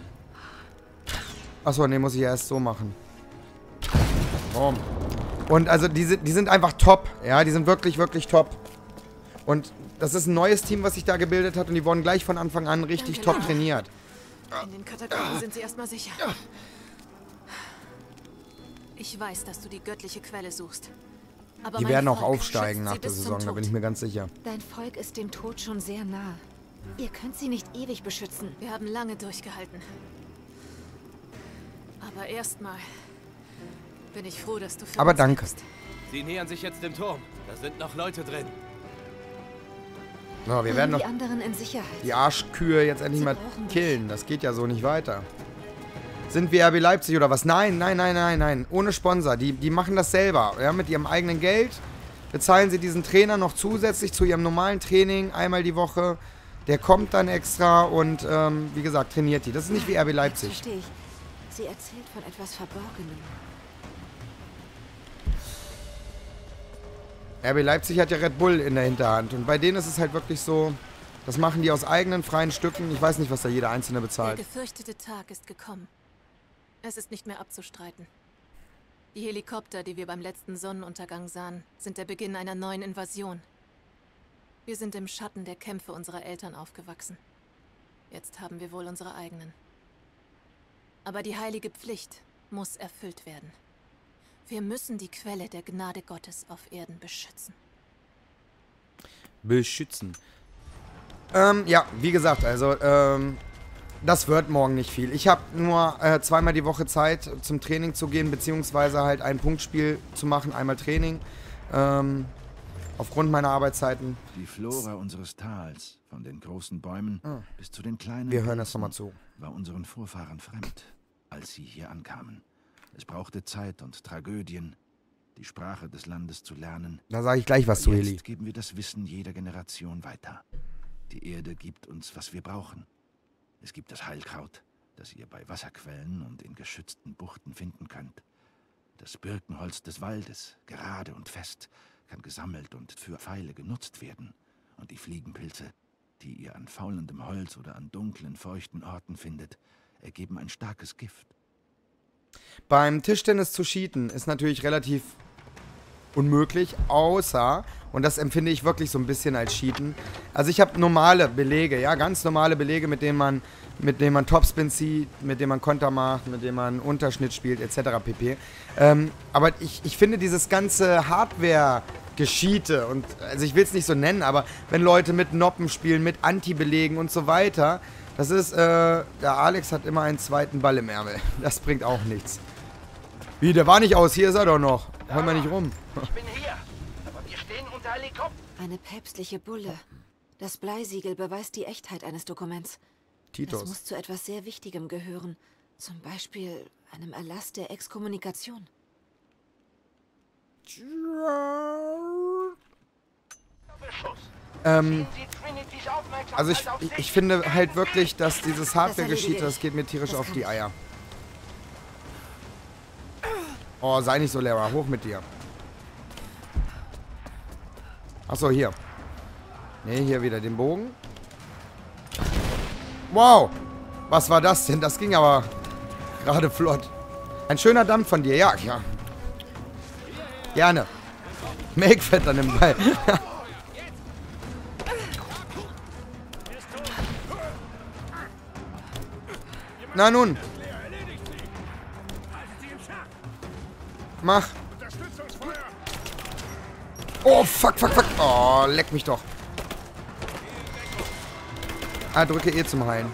Achso, ne, muss ich ja erst so machen. Boom. Und also die sind, die sind einfach top. Ja, die sind wirklich, wirklich top. Und das ist ein neues Team, was sich da gebildet hat. Und die wurden gleich von Anfang an richtig Danke, top trainiert. In den Katakomben sind sie erstmal sicher. Ich weiß, dass du die göttliche Quelle suchst. Aber Die mein werden auch Volk aufsteigen schützt nach sie der bis zum Saison, da Tod. bin ich mir ganz sicher. Dein Volk ist dem Tod schon sehr nah. Ihr könnt sie nicht ewig beschützen. Wir haben lange durchgehalten. Aber erstmal bin ich froh, dass du für Aber uns danke. kämpfst. Sie nähern sich jetzt dem Turm. Da sind noch Leute drin. So, wir Bring werden noch die anderen in Sicherheit. die Arschkühe jetzt endlich Sie mal brauchen dich. killen. Das geht ja so nicht weiter. Sind wir R B Leipzig oder was? Nein, nein, nein, nein, nein. Ohne Sponsor. Die, die machen das selber. Ja, mit ihrem eigenen Geld bezahlen sie diesen Trainer noch zusätzlich zu ihrem normalen Training einmal die Woche. Der kommt dann extra und, ähm, wie gesagt, trainiert die. Das ist nicht wie R B Jetzt Leipzig. verstehe ich. Sie erzählt von etwas Verborgenem. R B Leipzig hat ja Red Bull in der Hinterhand. Und bei denen ist es halt wirklich so, das machen die aus eigenen freien Stücken. Ich weiß nicht, was da jeder Einzelne Der bezahlt. gefürchtete Tag ist gekommen. Es ist nicht mehr abzustreiten. Die Helikopter, die wir beim letzten Sonnenuntergang sahen, sind der Beginn einer neuen Invasion. Wir sind im Schatten der Kämpfe unserer Eltern aufgewachsen. Jetzt haben wir wohl unsere eigenen. Aber die heilige Pflicht muss erfüllt werden. Wir müssen die Quelle der Gnade Gottes auf Erden beschützen. Beschützen. Ähm, ja, wie gesagt, also, ähm, das wird morgen nicht viel. Ich habe nur äh, zweimal die Woche Zeit, zum Training zu gehen, beziehungsweise halt ein Punktspiel zu machen, einmal Training. Ähm, aufgrund meiner Arbeitszeiten. Die Flora unseres Tals, von den großen Bäumen Ah. bis zu den kleinen Wir hören das Pilzen, nochmal zu. war unseren Vorfahren fremd, als sie hier ankamen. Es brauchte Zeit und Tragödien, die Sprache des Landes zu lernen. Da sage ich gleich was zu, Aber Heli. jetzt geben wir das Wissen jeder Generation weiter. Die Erde gibt uns, was wir brauchen. Es gibt das Heilkraut, das ihr bei Wasserquellen und in geschützten Buchten finden könnt. Das Birkenholz des Waldes, gerade und fest, kann gesammelt und für Pfeile genutzt werden. Und die Fliegenpilze, die ihr an faulendem Holz oder an dunklen, feuchten Orten findet, ergeben ein starkes Gift. Beim Tischtennis zu cheaten ist natürlich relativ unmöglich, außer, und das empfinde ich wirklich so ein bisschen als Cheaten, also ich habe normale Belege, ja, ganz normale Belege, mit denen man, mit denen man Topspin zieht, mit denen man Konter macht, mit denen man Unterschnitt spielt, et cetera pp. Ähm, aber ich, ich finde dieses ganze Hardware-Geschiete, und also ich will es nicht so nennen, aber wenn Leute mit Noppen spielen, mit Anti-Belegen und so weiter, das ist, äh, der Alex hat immer einen zweiten Ball im Ärmel. Das bringt auch nichts. Wie, der war nicht aus, hier ist er doch noch. Hol mal nicht rum. Ich bin hier, aber wir stehen unter Helikopter. Eine päpstliche Bulle. Das Bleisiegel beweist die Echtheit eines Dokuments. Das Titus. muss zu etwas sehr Wichtigem gehören. Zum Beispiel einem Erlass der Exkommunikation. Ähm, Sie Trinity's Aufmerksamkeit also ich, auf ich, sich. ich finde halt wirklich, dass dieses Hardware-Geschichte, erledige das ich. geht mir tierisch Das auf kann die ich. Eier. Oh, sei nicht so, Lara. Hoch mit dir. Achso, hier. Ne, hier wieder den Bogen. Wow. Was war das denn? Das ging aber gerade flott. Ein schöner Dampf von dir. Ja, ja. Gerne. Make fett an dem Ball. Na nun. Mach. Oh, fuck, fuck, fuck. Oh, leck mich doch. Ah, drücke E zum Heilen.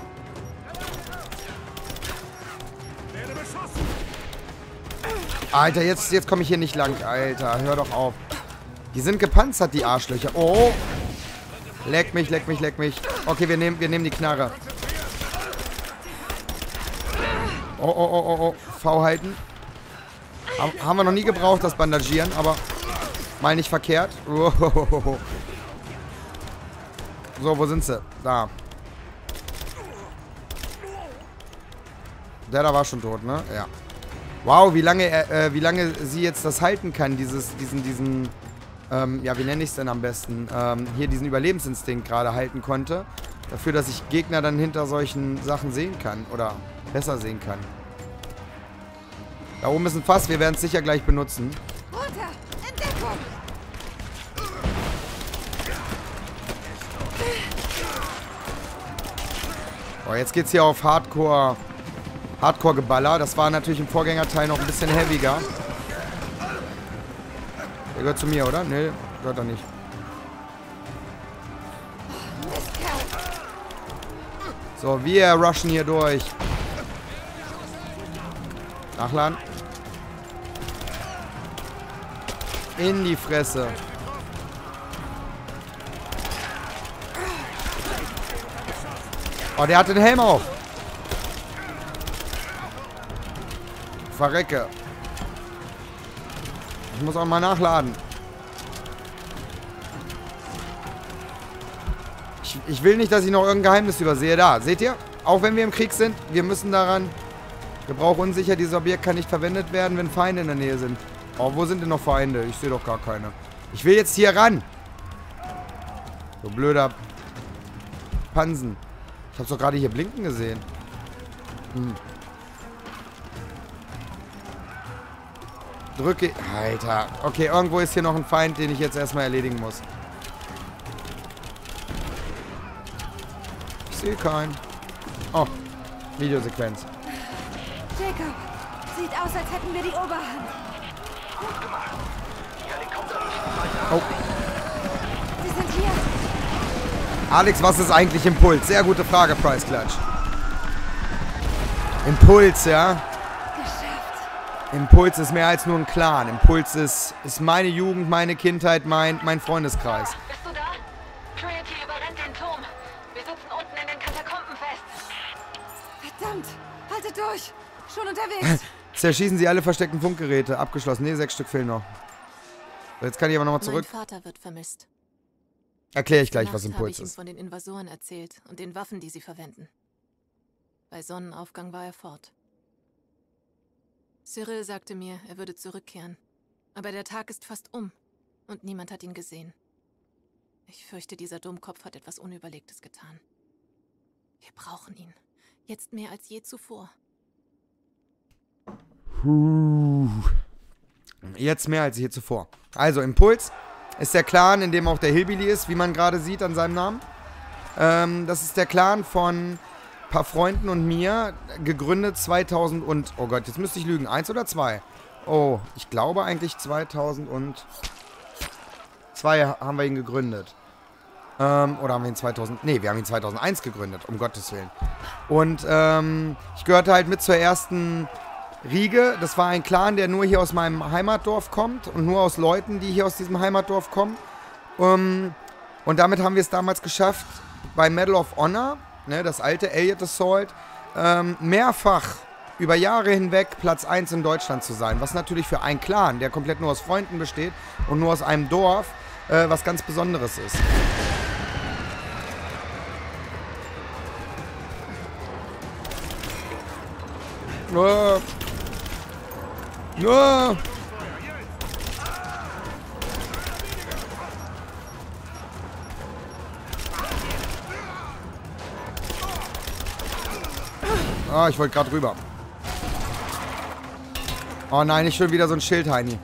Alter, jetzt, jetzt komme ich hier nicht lang. Alter, hör doch auf. Die sind gepanzert, die Arschlöcher. Oh. Leck mich, leck mich, leck mich. Okay, wir nehmen, wir nehmen die Knarre. Oh, oh, oh, oh, oh. V halten. Haben wir noch nie gebraucht, das Bandagieren, aber mal nicht verkehrt. Oh. So, wo sind sie? Da. Der da war schon tot, ne? Ja. Wow, wie lange, äh, wie lange sie jetzt das halten kann, dieses, diesen, diesen, ähm, ja, wie nenne ich es denn am besten? Ähm, hier diesen Überlebensinstinkt gerade halten konnte. Dafür, dass ich Gegner dann hinter solchen Sachen sehen kann. Oder besser sehen kann. Da oben ist ein Fass, wir werden es sicher gleich benutzen. Runter! Entdeckung! Oh, jetzt geht's hier auf Hardcore, Hardcore-Geballer. Das war natürlich im Vorgängerteil noch ein bisschen heaviger. Der gehört zu mir, oder? Nee, gehört er nicht. So, wir rushen hier durch. Nachladen. In die Fresse. Oh, der hat den Helm auf. Verrecke. Ich muss auch mal nachladen. Ich, ich will nicht, dass ich noch irgendein Geheimnis übersehe. Da, seht ihr? Auch wenn wir im Krieg sind, wir müssen daran... Gebrauch unsicher, dieses Objekt kann nicht verwendet werden, wenn Feinde in der Nähe sind. Oh, wo sind denn noch Feinde? Ich sehe doch gar keine. Ich will jetzt hier ran. So blöder Pansen. Ich hab's doch gerade hier blinken gesehen. Hm. Drücke... Alter. Okay, irgendwo ist hier noch ein Feind, den ich jetzt erstmal erledigen muss. Ich sehe keinen. Oh, Videosequenz. Jacob, sieht aus, als hätten wir die Oberhand. Gut gemacht. Die Helikopter müssen weiter. Oh. Sie sind hier. Alex, was ist eigentlich Impuls? Sehr gute Frage, Price Clutch. Impuls, ja? Geschafft. Impuls ist mehr als nur ein Clan. Impuls ist, ist meine Jugend, meine Kindheit, mein, mein Freundeskreis. Bist du da? Trinity überrennt den Turm. Wir sitzen unten in den Katakomben fest. Verdammt. Haltet durch. Schon unterwegs. Zerschießen Sie alle versteckten Funkgeräte. Abgeschlossen. Ne, sechs Stück fehlen noch. So, jetzt kann ich aber nochmal zurück. Mein Vater wird vermisst. Erkläre ich gleich, Nacht was Impuls habe ich ihm ist. von den Invasoren erzählt und den Waffen, die sie verwenden. Bei Sonnenaufgang war er fort. Cyril sagte mir, er würde zurückkehren. Aber der Tag ist fast um und niemand hat ihn gesehen. Ich fürchte, dieser Dummkopf hat etwas Unüberlegtes getan. Wir brauchen ihn. Jetzt mehr als je zuvor. Puh. Jetzt mehr als je zuvor. Also, Impuls ist der Clan, in dem auch der Hillbilly ist, wie man gerade sieht an seinem Namen. Ähm, das ist der Clan von ein paar Freunden und mir, gegründet zweitausend und... Oh Gott, jetzt müsste ich lügen. Eins oder zwei? Oh, ich glaube eigentlich zweitausendzwei haben wir ihn gegründet. Ähm, oder haben wir ihn zweitausend... Nee, wir haben ihn zweitausendeins gegründet, um Gottes Willen. Und ähm, ich gehörte halt mit zur ersten Riege. Das war ein Clan, der nur hier aus meinem Heimatdorf kommt und nur aus Leuten, die hier aus diesem Heimatdorf kommen. Um, und damit haben wir es damals geschafft, bei Medal of Honor, ne, das alte Elliot Assault, ähm, mehrfach über Jahre hinweg Platz eins in Deutschland zu sein. Was natürlich für einen Clan, der komplett nur aus Freunden besteht und nur aus einem Dorf, äh, was ganz Besonderes ist. Oh. Oh. Oh, ich wollte gerade rüber. Oh nein, nicht schon wieder so ein Schild, Heini.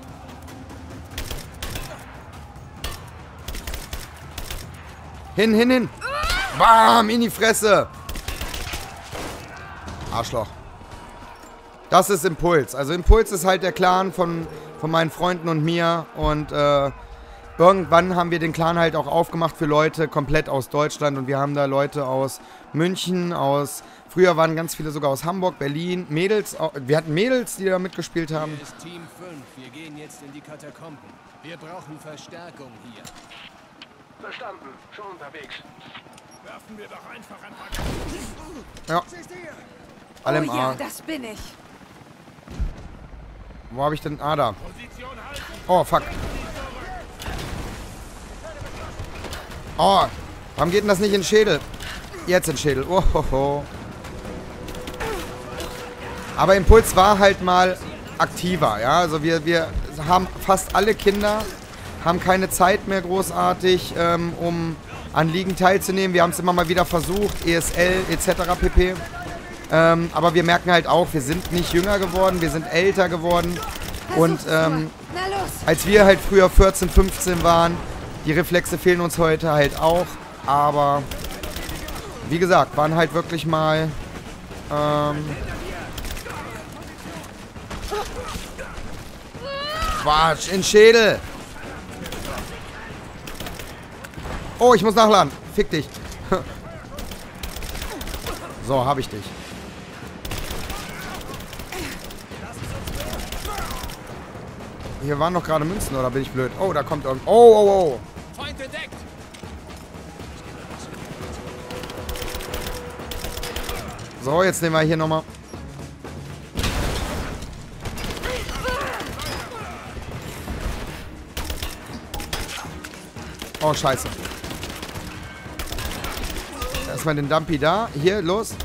Hin, hin, hin. Bam, in die Fresse. Arschloch. Das ist Impuls. Also Impuls ist halt der Clan von, von meinen Freunden und mir. Und äh, irgendwann haben wir den Clan halt auch aufgemacht für Leute komplett aus Deutschland. Und wir haben da Leute aus München, aus... Früher waren ganz viele sogar aus Hamburg, Berlin, Mädels. Wir hatten Mädels, die da mitgespielt haben. Hier ist Team fünf. Wir gehen jetzt in die Katakomben. Wir brauchen Verstärkung hier. Verstanden. Schon unterwegs. Werfen wir doch einfach ein paar... Ja. Alle im Oh ja, A. das bin ich. Wo habe ich denn? Ah, da. Oh, fuck. Oh, warum geht denn das nicht in den Schädel? Jetzt in den Schädel. Oh, ho, ho. Aber Impuls war halt mal aktiver, ja. Also wir, wir haben fast alle Kinder, haben keine Zeit mehr großartig, ähm, um an Ligen teilzunehmen. Wir haben es immer mal wieder versucht, E S L et cetera pp. Ähm, aber wir merken halt auch, wir sind nicht jünger geworden, wir sind älter geworden. Und ähm, als wir halt früher vierzehn, fünfzehn waren, die Reflexe fehlen uns heute halt auch. Aber wie gesagt, waren halt wirklich mal ähm, Quatsch, in Schädel. Oh, ich muss nachladen. Fick dich. So, hab ich dich. Hier waren noch gerade Münzen, oder bin ich blöd? Oh, da kommt irgend... Oh, oh, oh. Feind entdeckt. So, jetzt nehmen wir hier nochmal... Oh, scheiße. Erstmal den Dumpy da. Hier, los.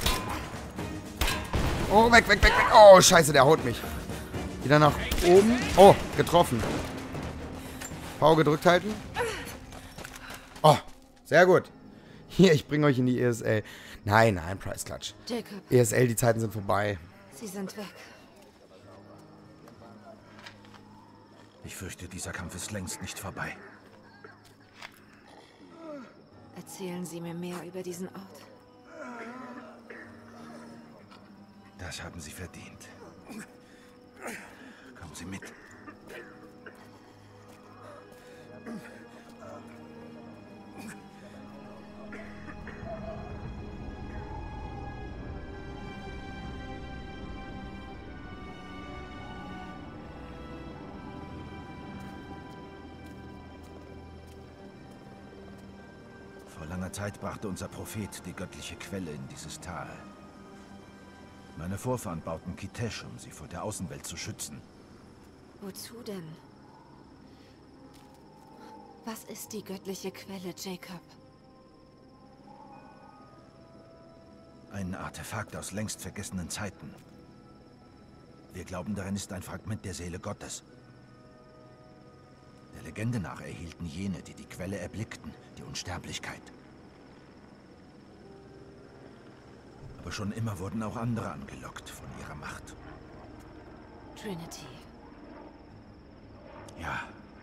Oh, weg, weg, weg, weg. Oh, scheiße, der haut mich. Wieder nach oben. Oh, getroffen. V gedrückt halten. Oh, sehr gut. Hier, ich bringe euch in die E S L. Nein, nein, Price Clutch. Jacob. E S L, die Zeiten sind vorbei. Sie sind weg. Ich fürchte, dieser Kampf ist längst nicht vorbei. Erzählen Sie mir mehr über diesen Ort. Das haben Sie verdient. Kommen Sie mit. Vor langer Zeit brachte unser Prophet die göttliche Quelle in dieses Tal. Meine Vorfahren bauten Kitesh, um sie vor der Außenwelt zu schützen. Wozu denn? Was ist die göttliche Quelle, Jacob? Ein Artefakt aus längst vergessenen Zeiten. Wir glauben, darin ist ein Fragment der Seele Gottes. Der Legende nach erhielten jene, die die Quelle erblickten, die Unsterblichkeit. Aber schon immer wurden auch andere angelockt von ihrer Macht. Trinity. Ja.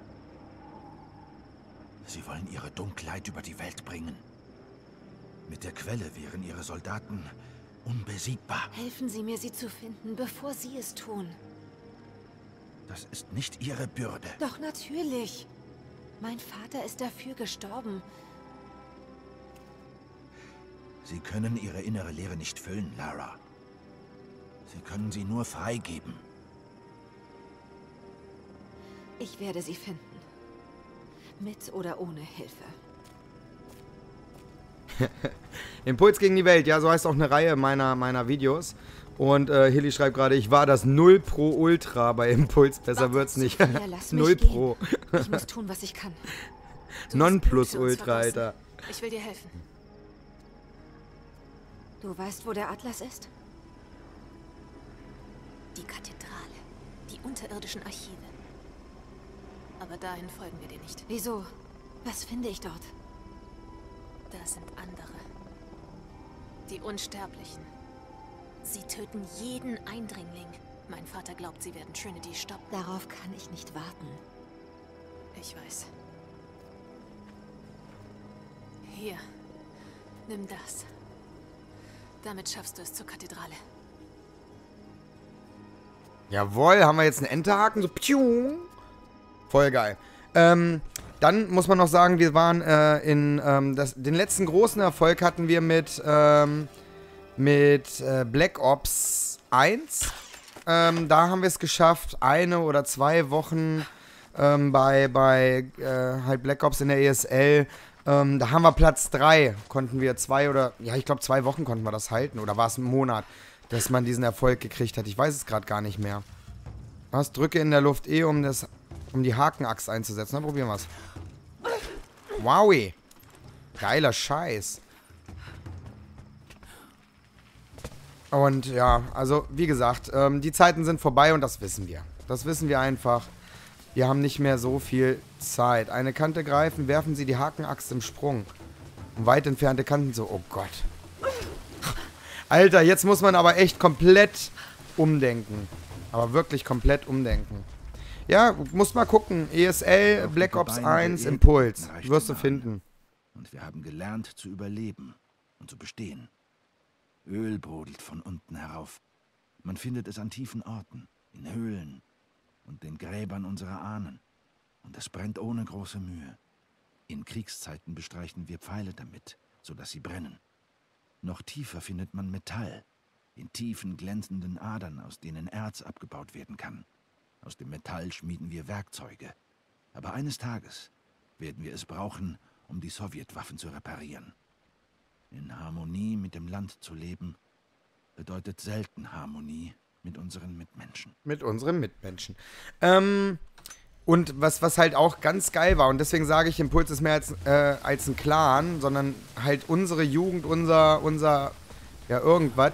Sie wollen ihre Dunkelheit über die Welt bringen. Mit der Quelle wären ihre Soldaten unbesiegbar. Helfen Sie mir, sie zu finden, bevor Sie es tun. Das ist nicht ihre Bürde. Doch natürlich. Mein Vater ist dafür gestorben. Sie können ihre innere Leere nicht füllen, Lara. Sie können sie nur freigeben. Ich werde sie finden. Mit oder ohne Hilfe. Impuls gegen die Welt, ja, so heißt auch eine Reihe meiner, meiner Videos. Und äh, Hilly schreibt gerade, ich war das Null Pro Ultra bei Impuls. Besser Warte, wird's nicht. Sophia, lass mich Null gehen. Pro. Ich muss tun, was ich kann. Du Non hast Blut Plus für uns Ultra, vergossen. Alter. Ich will dir helfen. Du weißt, wo der Atlas ist? Die Kathedrale. Die unterirdischen Archive. Aber dahin folgen wir dir nicht. Wieso? Was finde ich dort? Da sind andere. Die Unsterblichen. Sie töten jeden Eindringling. Mein Vater glaubt, sie werden Trinity stoppen. Darauf kann ich nicht warten. Ich weiß. Hier. Nimm das. Damit schaffst du es zur Kathedrale. Jawohl, haben wir jetzt einen Enterhaken? So, pschuh. Voll geil. Ähm, dann muss man noch sagen, wir waren äh, in, ähm, das, den letzten großen Erfolg hatten wir mit, ähm, mit äh, Black Ops eins. Ähm, da haben wir es geschafft, eine oder zwei Wochen ähm, bei, bei äh, halt Black Ops in der E S L. Ähm, da haben wir Platz drei, konnten wir zwei oder, ja, ich glaube zwei Wochen konnten wir das halten. Oder war es ein Monat? dass man diesen Erfolg gekriegt hat. Ich weiß es gerade gar nicht mehr. Was? Drücke in der Luft E, um, das, um die Hakenaxt einzusetzen. Na, probieren wir es. Wowie. Geiler Scheiß. Und ja, also wie gesagt, ähm, die Zeiten sind vorbei und das wissen wir. Das wissen wir einfach. Wir haben nicht mehr so viel Zeit. Eine Kante greifen, werfen Sie die Hakenaxt im Sprung. Und weit entfernte Kanten so, oh Gott. Alter, jetzt muss man aber echt komplett umdenken. Aber wirklich komplett umdenken. Ja, muss mal gucken. E S L, Black Ops eins, Impuls. Wirst du finden. Und wir haben gelernt zu überleben und zu bestehen. Öl brodelt von unten herauf. Man findet es an tiefen Orten, in Höhlen und den Gräbern unserer Ahnen. Und es brennt ohne große Mühe. In Kriegszeiten bestreichen wir Pfeile damit, sodass sie brennen. Noch tiefer findet man Metall, in tiefen, glänzenden Adern, aus denen Erz abgebaut werden kann. Aus dem Metall schmieden wir Werkzeuge. Aber eines Tages werden wir es brauchen, um die Sowjetwaffen zu reparieren. In Harmonie mit dem Land zu leben, bedeutet selten Harmonie mit unseren Mitmenschen. Mit unseren Mitmenschen. Ähm, und was, was halt auch ganz geil war, und deswegen sage ich, Impuls ist mehr als, äh, als ein Clan, sondern halt unsere Jugend, unser, unser, ja, irgendwas.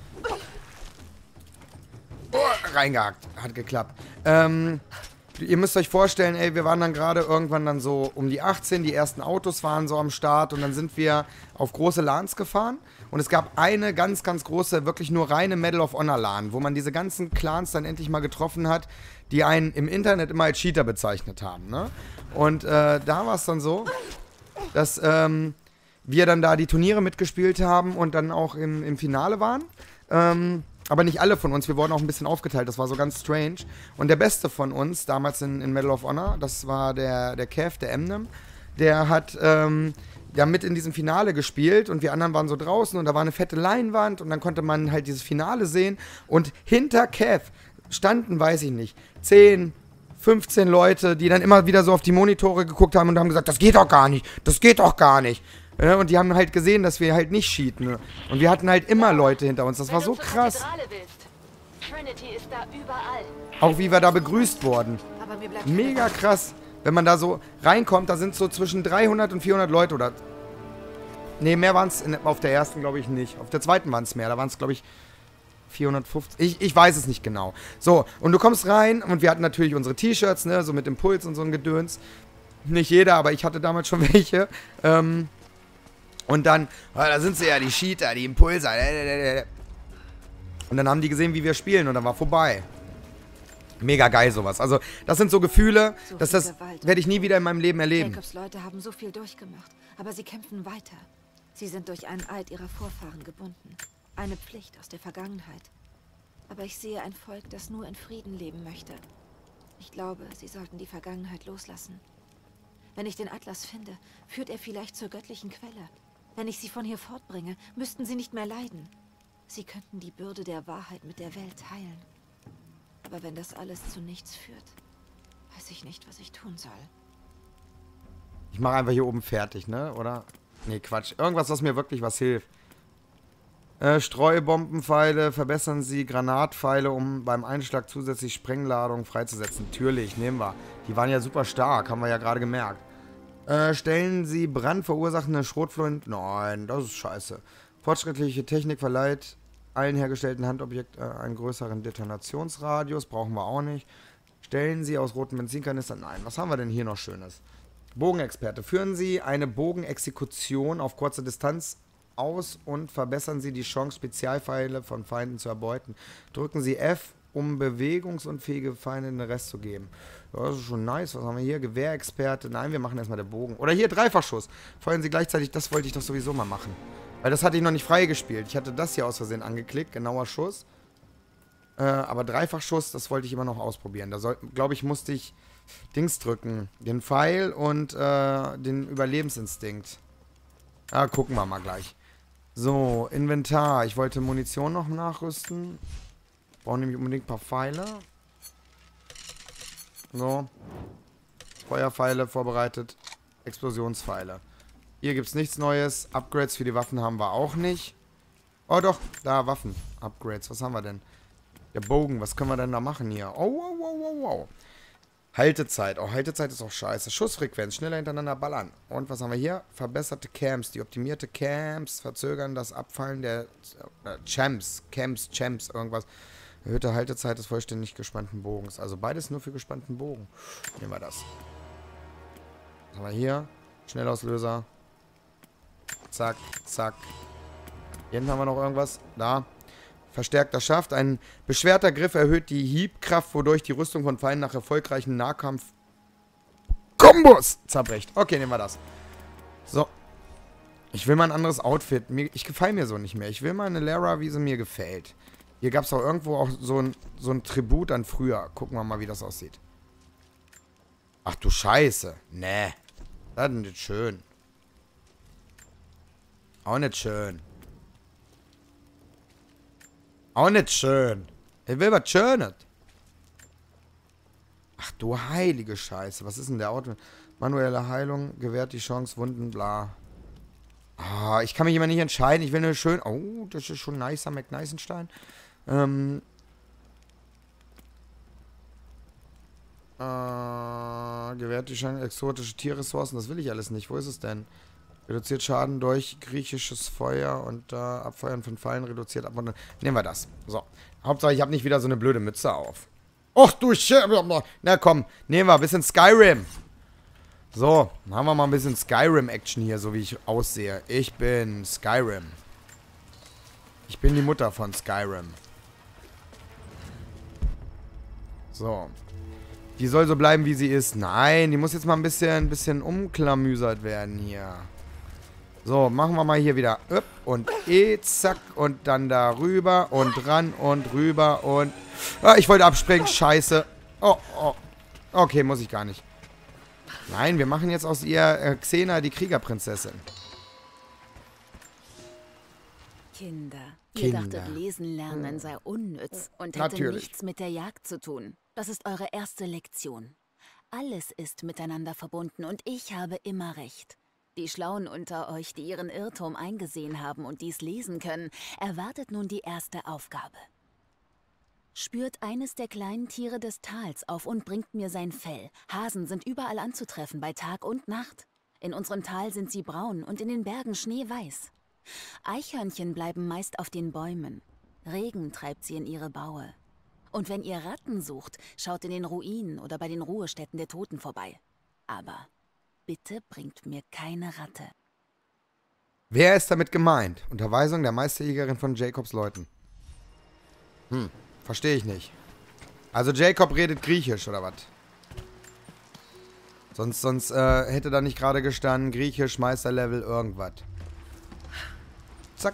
Oh, reingehakt. Hat geklappt. Ähm, ihr müsst euch vorstellen, ey, wir waren dann gerade irgendwann dann so um die achtzehn, die ersten Autos waren so am Start und dann sind wir auf große LANs gefahren und es gab eine ganz, ganz große, wirklich nur reine Medal of Honor LAN, wo man diese ganzen Clans dann endlich mal getroffen hat, die einen im Internet immer als Cheater bezeichnet haben, ne? Und äh, da war es dann so, dass ähm, wir dann da die Turniere mitgespielt haben und dann auch im, im Finale waren. Ähm, Aber nicht alle von uns, wir wurden auch ein bisschen aufgeteilt, das war so ganz strange. Und der Beste von uns, damals in, in Medal of Honor, das war der, der Kev, der Eminem, der hat ähm, ja mit in diesem Finale gespielt und wir anderen waren so draußen und da war eine fette Leinwand und dann konnte man halt dieses Finale sehen. Und hinter Kev standen, weiß ich nicht, zehn, fünfzehn Leute, die dann immer wieder so auf die Monitore geguckt haben und haben gesagt, das geht doch gar nicht, das geht doch gar nicht. Ja, und die haben halt gesehen, dass wir halt nicht cheaten. Ne? Und wir hatten halt immer Leute hinter uns. Das war so krass. Trinity ist da überall. Auch wie wir da begrüßt wurden. Mega krass. Wenn man da so reinkommt, da sind so zwischen dreihundert und vierhundert Leute oder... Ne, mehr waren es auf der ersten, glaube ich, nicht. Auf der zweiten waren es mehr. Da waren es, glaube ich, vierhundertfünfzig. Ich, ich weiß es nicht genau. So, und du kommst rein und wir hatten natürlich unsere T-Shirts, ne, so mit Impuls und so ein Gedöns. Nicht jeder, aber ich hatte damals schon welche. Ähm... Und dann, oh, da sind sie ja, die Cheater, die Impulser. Und dann haben die gesehen, wie wir spielen und dann war vorbei. Mega geil sowas. Also das sind so Gefühle, so dass das werde ich nie wieder in meinem Leben erleben. Jacobs Leute haben so viel durchgemacht, aber sie kämpfen weiter. Sie sind durch einen Eid ihrer Vorfahren gebunden. Eine Pflicht aus der Vergangenheit. Aber ich sehe ein Volk, das nur in Frieden leben möchte. Ich glaube, sie sollten die Vergangenheit loslassen. Wenn ich den Atlas finde, führt er vielleicht zur göttlichen Quelle. Wenn ich sie von hier fortbringe, müssten sie nicht mehr leiden. Sie könnten die Bürde der Wahrheit mit der Welt teilen. Aber wenn das alles zu nichts führt, weiß ich nicht, was ich tun soll. Ich mache einfach hier oben fertig, ne? Oder? Nee, Quatsch. Irgendwas, was mir wirklich was hilft. Äh, Streubombenpfeile, verbessern Sie Granatpfeile, um beim Einschlag zusätzlich Sprengladungen freizusetzen. Natürlich, nehmen wir. Die waren ja super stark, haben wir ja gerade gemerkt. Äh, stellen Sie brandverursachende Schrotflinten... Nein, das ist scheiße. Fortschrittliche Technik verleiht allen hergestellten Handobjekten äh, einen größeren Detonationsradius. Brauchen wir auch nicht. Stellen Sie aus roten Benzinkanistern... Nein, was haben wir denn hier noch Schönes? Bogenexperte. Führen Sie eine Bogenexekution auf kurze Distanz aus und verbessern Sie die Chance, Spezialpfeile von Feinden zu erbeuten. Drücken Sie F, um bewegungsunfähige Feinde den Rest zu geben. Ja, das ist schon nice. Was haben wir hier? Gewehrexperte. Nein, wir machen erstmal den Bogen. Oder hier, Dreifachschuss. Feuern Sie gleichzeitig. Das wollte ich doch sowieso mal machen. Weil das hatte ich noch nicht freigespielt. Ich hatte das hier aus Versehen angeklickt. Genauer Schuss. Äh, aber Dreifachschuss, das wollte ich immer noch ausprobieren. Da glaube ich, musste ich Dings drücken. Den Pfeil und äh, den Überlebensinstinkt. Ah, gucken wir mal gleich. So, Inventar. Ich wollte Munition noch nachrüsten. Brauche nämlich unbedingt ein paar Pfeile. So. Feuerpfeile vorbereitet. Explosionspfeile. Hier gibt es nichts Neues. Upgrades für die Waffen haben wir auch nicht. Oh doch, da, Waffen. Upgrades, was haben wir denn? Der Bogen, was können wir denn da machen hier? Oh, wow, wow, wow, wow. Haltezeit. Oh, Haltezeit ist auch scheiße. Schussfrequenz, schneller hintereinander ballern. Und was haben wir hier? Verbesserte Camps. Die optimierte Camps verzögern das Abfallen der äh, Champs. Camps, Champs, irgendwas. Erhöhte Haltezeit des vollständig gespannten Bogens. Also beides nur für gespannten Bogen. Nehmen wir das. Was haben wir hier? Schnellauslöser. Zack, zack. Hier hinten haben wir noch irgendwas. Da. Verstärkter Schaft. Ein beschwerter Griff erhöht die Hiebkraft, wodurch die Rüstung von Feinden nach erfolgreichen Nahkampf Kombos zerbricht. Okay, nehmen wir das. So. Ich will mal ein anderes Outfit. Mir, ich gefalle mir so nicht mehr. Ich will mal eine Lara, wie sie mir gefällt. Hier gab es auch irgendwo auch so ein, so ein Tribut an früher. Gucken wir mal, wie das aussieht. Ach du Scheiße. Nee. Das ist nicht schön. Auch nicht schön. Auch nicht schön. Ich will was Schönes. Ach du heilige Scheiße. Was ist denn der Outfit? Manuelle Heilung gewährt die Chance, Wunden, bla. Ah, ich kann mich immer nicht entscheiden. Ich will eine schön... Oh, das ist schon nicer McNicenstein. Ähm... Äh, gewährt die Chance, exotische Tierressourcen. Das will ich alles nicht. Wo ist es denn? Reduziert Schaden durch griechisches Feuer und äh, Abfeuern von Fallen reduziert ab und dann. Nehmen wir das. So. Hauptsache, ich habe nicht wieder so eine blöde Mütze auf. Och du Shit. Na komm, nehmen wir ein bisschen Skyrim. So, dann haben wir mal ein bisschen Skyrim-Action hier, so wie ich aussehe. Ich bin Skyrim. Ich bin die Mutter von Skyrim. So. Die soll so bleiben, wie sie ist. Nein, die muss jetzt mal ein bisschen, ein bisschen umklamüsert werden hier. So, machen wir mal hier wieder. Upp und E, zack. Und dann da rüber und ran und rüber und... Ah, ich wollte abspringen. Scheiße. Oh, oh. Okay, muss ich gar nicht. Nein, wir machen jetzt aus ihr äh, Xena die Kriegerprinzessin. Kinder. Kinder. Ihr dachtet, lesen lernen sei unnütz und hätte Natürlich. nichts mit der Jagd zu tun. Das ist eure erste Lektion. Alles ist miteinander verbunden und ich habe immer recht. Die Schlauen unter euch, die ihren Irrtum eingesehen haben und dies lesen können, erwartet nun die erste Aufgabe. Spürt eines der kleinen Tiere des Tals auf und bringt mir sein Fell. Hasen sind überall anzutreffen, bei Tag und Nacht. In unserem Tal sind sie braun und in den Bergen schneeweiß. Eichhörnchen bleiben meist auf den Bäumen. Regen treibt sie in ihre Baue. Und wenn ihr Ratten sucht, schaut in den Ruinen oder bei den Ruhestätten der Toten vorbei. Aber bitte bringt mir keine Ratte. Wer ist damit gemeint? Unterweisung der Meisterjägerin von Jacobs Leuten. Hm, verstehe ich nicht. Also Jacob redet Griechisch, oder was? Sonst, sonst äh, hätte da nicht gerade gestanden, Griechisch, Meisterlevel, irgendwas. Zack.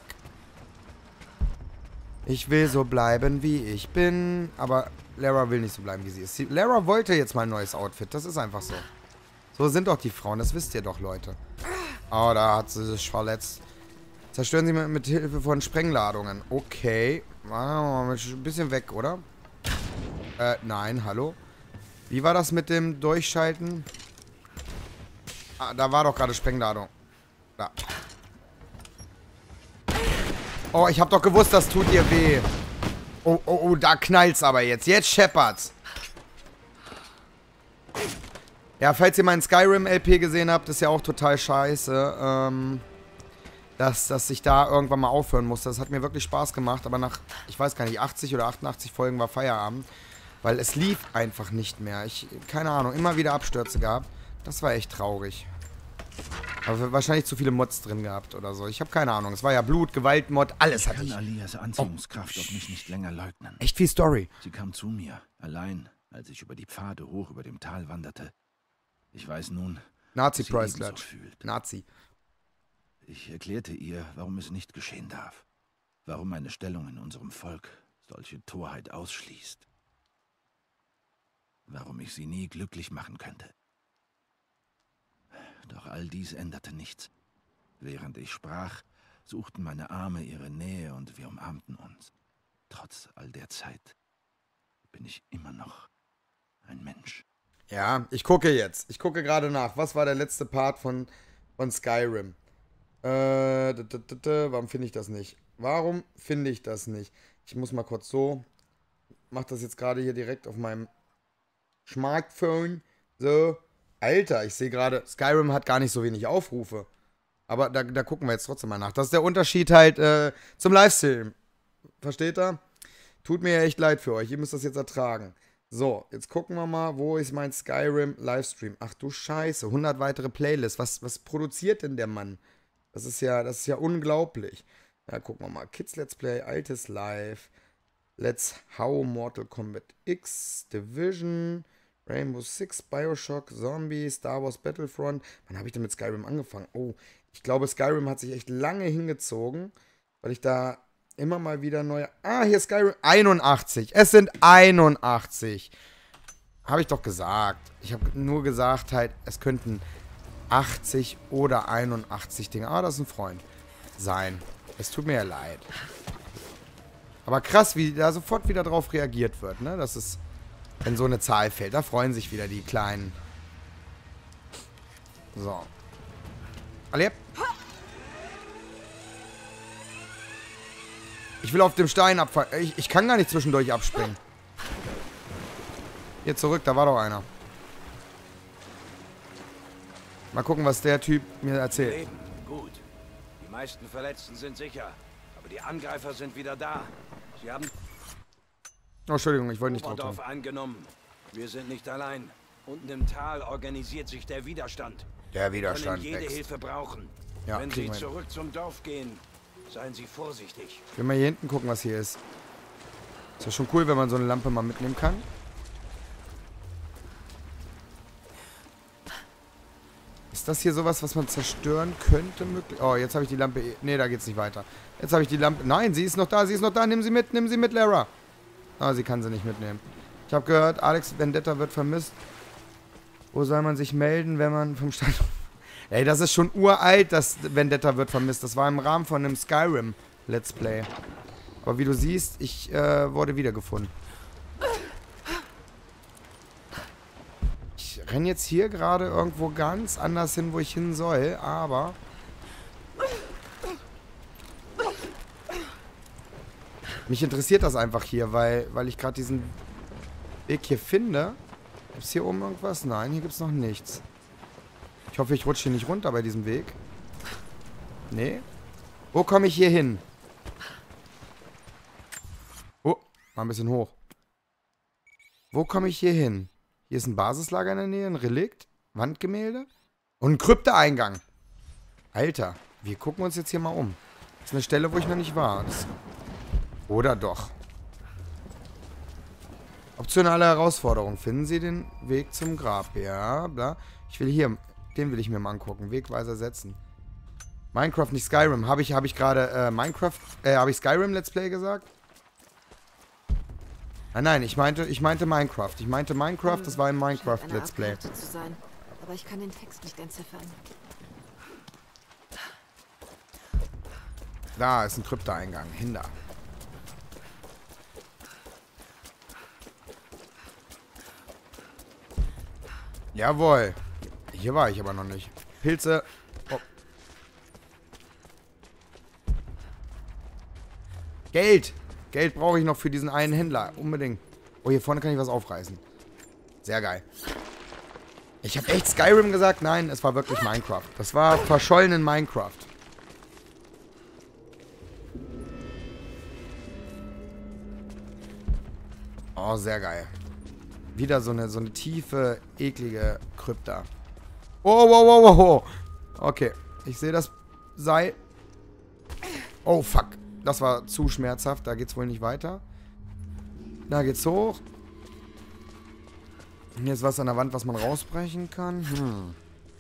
Ich will so bleiben, wie ich bin. Aber Lara will nicht so bleiben, wie sie ist. Sie, Lara wollte jetzt mal ein neues Outfit. Das ist einfach so. So sind doch die Frauen. Das wisst ihr doch, Leute. Oh, da hat sie sich verletzt. Zerstören sie mit, mit Hilfe von Sprengladungen. Okay. Machen wir mal ein bisschen weg, oder? Äh, nein, hallo? Wie war das mit dem Durchschalten? Ah, da war doch gerade Sprengladung. Da. Oh, ich hab doch gewusst, das tut ihr weh. Oh, oh, oh, da knallt's aber jetzt. Jetzt scheppert's. Ja, falls ihr meinen Skyrim-L P gesehen habt, ist ja auch total scheiße, ähm, dass, dass ich da irgendwann mal aufhören musste. Das hat mir wirklich Spaß gemacht, aber nach, ich weiß gar nicht, achtzig oder achtundachtzig Folgen war Feierabend. Weil es lief einfach nicht mehr. Ich, keine Ahnung, immer wieder Abstürze gehabt. Das war echt traurig. Aber wahrscheinlich zu viele Mods drin gehabt oder so. Ich habe keine Ahnung. Es war ja Blut, Gewaltmod, alles hatte ich. Ich kann Alias Anziehungskraft auf mich nicht länger leugnen. Echt viel Story. Sie kam zu mir, allein, als ich über die Pfade hoch über dem Tal wanderte. Ich weiß nun, Nazi was sie Price ebenso Clutch. fühlt. Nazi. Ich erklärte ihr, warum es nicht geschehen darf. Warum meine Stellung in unserem Volk solche Torheit ausschließt. Warum ich sie nie glücklich machen könnte. Doch all dies änderte nichts. Während ich sprach, suchten meine Arme ihre Nähe und wir umarmten uns. Trotz all der Zeit bin ich immer noch ein Mensch. Ja, ich gucke jetzt. Ich gucke gerade nach. Was war der letzte Part von, von Skyrim? Äh, d -d -d -d warum finde ich das nicht? Warum finde ich das nicht? Ich muss mal kurz so. Mach das jetzt gerade hier direkt auf meinem Smartphone. So. Alter, ich sehe gerade, Skyrim hat gar nicht so wenig Aufrufe. Aber da, da gucken wir jetzt trotzdem mal nach. Das ist der Unterschied halt äh, zum Livestream. Versteht ihr? Tut mir echt leid für euch. Ihr müsst das jetzt ertragen. So, jetzt gucken wir mal, wo ist mein Skyrim Livestream. Ach du Scheiße, hundert weitere Playlists. Was, was produziert denn der Mann? Das ist ja, das ist ja unglaublich. Ja, gucken wir mal. Kids Let's Play, altes Live. Let's How, Mortal Kombat X, Division, Rainbow Six, Bioshock, Zombie, Star Wars Battlefront. Wann habe ich denn mit Skyrim angefangen? Oh, ich glaube, Skyrim hat sich echt lange hingezogen, weil ich da immer mal wieder neue... Ah, hier Skyrim. einundachtzig. Es sind einundachtzig. Habe ich doch gesagt. Ich habe nur gesagt halt, es könnten achtzig oder einundachtzig Dinge. Ah, das ist ein Freund. Sein. Es tut mir ja leid. Aber krass, wie da sofort wieder drauf reagiert wird, ne? Das ist, wenn so eine Zahl fällt. Da freuen sich wieder die Kleinen. So. Alle. Ich will auf dem Stein abfallen. Ich, ich kann gar nicht zwischendurch abspringen. Hier zurück, da war doch einer. Mal gucken, was der Typ mir erzählt. Leben. Gut. Die meisten Verletzten sind sicher. Aber die Angreifer sind wieder da. Sie haben... Oh, Entschuldigung, ich wollte nicht drauf Oberdorf angenommen. Wir sind nicht allein. Unten im Tal organisiert sich der Widerstand. Der Widerstand Wir können jede wächst. Hilfe brauchen. Ja, Wenn Sie kriegen wir hin. zurück zum Dorf gehen, seien Sie vorsichtig. Ich will mal hier hinten gucken, was hier ist. Ist ja schon cool, wenn man so eine Lampe mal mitnehmen kann. Ist das hier sowas, was man zerstören könnte? Möglich? Oh, jetzt habe ich die Lampe... Ne, da geht's nicht weiter. Jetzt habe ich die Lampe... Nein, sie ist noch da, sie ist noch da. Nimm sie mit, nimm sie mit, Lara. Ah, sie kann sie nicht mitnehmen. Ich habe gehört, Alex Vendetta wird vermisst. Wo soll man sich melden, wenn man vom Stand... Ey, das ist schon uralt, dass Vendetta wird vermisst. Das war im Rahmen von einem Skyrim Let's Play. Aber wie du siehst, ich äh, wurde wiedergefunden. Ich renne jetzt hier gerade irgendwo ganz anders hin, wo ich hin soll, aber... Mich interessiert das einfach hier, weil, weil ich gerade diesen Weg hier finde. Gibt es hier oben irgendwas? Nein, hier gibt es noch nichts. Ich hoffe, ich rutsche hier nicht runter bei diesem Weg. Nee. Wo komme ich hier hin? Oh, mal ein bisschen hoch. Wo komme ich hier hin? Hier ist ein Basislager in der Nähe, ein Relikt, Wandgemälde und ein Kryptoeingang. Alter, wir gucken uns jetzt hier mal um. Das ist eine Stelle, wo ich noch nicht war. Das Oder doch. Optionale Herausforderung. Finden Sie den Weg zum Grab. Ja, bla. Ich will hier... Den will ich mir mal angucken. Wegweiser setzen. Minecraft, nicht Skyrim. Habe ich, hab ich gerade äh, Minecraft... Äh, habe ich Skyrim Let's Play gesagt? Nein, nein, ich meinte, ich meinte Minecraft. Ich meinte Minecraft, das war ein Minecraft Let's Play. Zu sein, aber ich kann den Text nicht entziffern. Da ist ein Kryptoeingang. Hinter. Jawohl. Hier war ich aber noch nicht. Pilze. Oh. Geld. Geld brauche ich noch für diesen einen Händler. Unbedingt. Oh, hier vorne kann ich was aufreißen. Sehr geil. Ich habe echt Skyrim gesagt. Nein, es war wirklich Minecraft. Das war verschollen in Minecraft. Oh, sehr geil. Wieder so eine, so eine tiefe, eklige Krypta. Oh, wow, wow, wow, wow. Okay, ich sehe das Seil. Oh, fuck. Das war zu schmerzhaft. Da geht's wohl nicht weiter. Da geht's hoch. Hier ist was an der Wand, was man rausbrechen kann. Hm.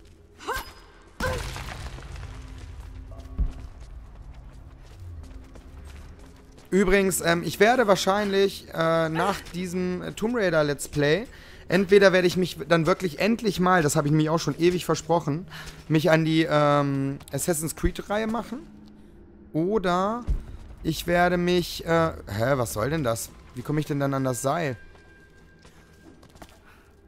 Übrigens, ähm, ich werde wahrscheinlich äh, nach diesem äh, Tomb Raider Let's Play, entweder werde ich mich dann wirklich endlich mal, das habe ich mir auch schon ewig versprochen, mich an die ähm, Assassin's Creed Reihe machen. Oder ich werde mich, äh, hä, was soll denn das? Wie komme ich denn dann an das Seil?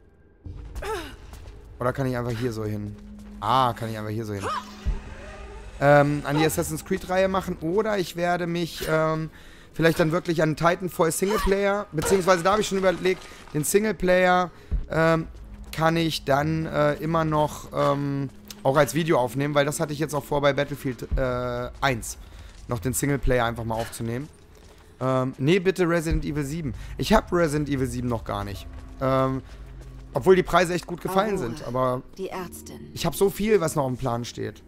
Oder kann ich einfach hier so hin? Ah, kann ich einfach hier so hin. ähm, an die Assassin's Creed-Reihe machen. Oder ich werde mich ähm, vielleicht dann wirklich an Titanfall Singleplayer, beziehungsweise da habe ich schon überlegt, den Singleplayer ähm, kann ich dann äh, immer noch ähm, auch als Video aufnehmen, weil das hatte ich jetzt auch vor bei Battlefield äh, eins, noch den Singleplayer einfach mal aufzunehmen. Ähm, nee, bitte Resident Evil sieben. Ich habe Resident Evil sieben noch gar nicht. Ähm, obwohl die Preise echt gut gefallen Aurora, sind, aber die Ärztin. ich habe so viel, was noch im Plan steht.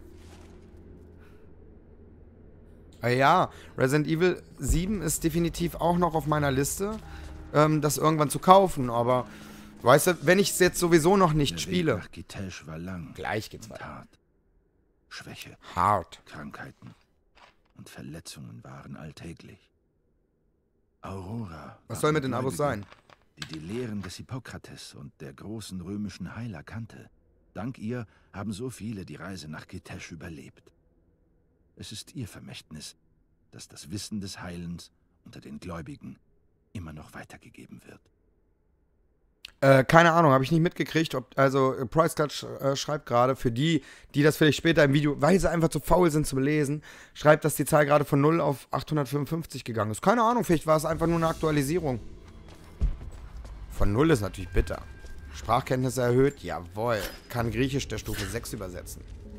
Ah ja, Resident Evil sieben ist definitiv auch noch auf meiner Liste, ähm, das irgendwann zu kaufen, aber weißt du, wenn ich es jetzt sowieso noch nicht Der spiele. Weg nach Kitezh war lang. Gleich geht's und weiter. hart. Schwäche, Hart. Krankheiten und Verletzungen waren alltäglich. Aurora. Was war soll eine mit den Abos Gläubige, sein? die die Lehren des Hippokrates und der großen römischen Heiler kannte. Dank ihr haben so viele die Reise nach Kitezh überlebt. Es ist ihr Vermächtnis, dass das Wissen des Heilens unter den Gläubigen immer noch weitergegeben wird. Äh, keine Ahnung, habe ich nicht mitgekriegt. Ob, also, äh, Price Cut äh, schreibt gerade, für die, die das vielleicht später im Video, weil sie einfach zu faul sind zum Lesen, schreibt, dass die Zahl gerade von null auf achthundertfünfundfünfzig gegangen ist. Keine Ahnung, vielleicht war es einfach nur eine Aktualisierung. Von null ist natürlich bitter. Sprachkenntnisse erhöht, jawohl. Kann Griechisch der Stufe sechs übersetzen.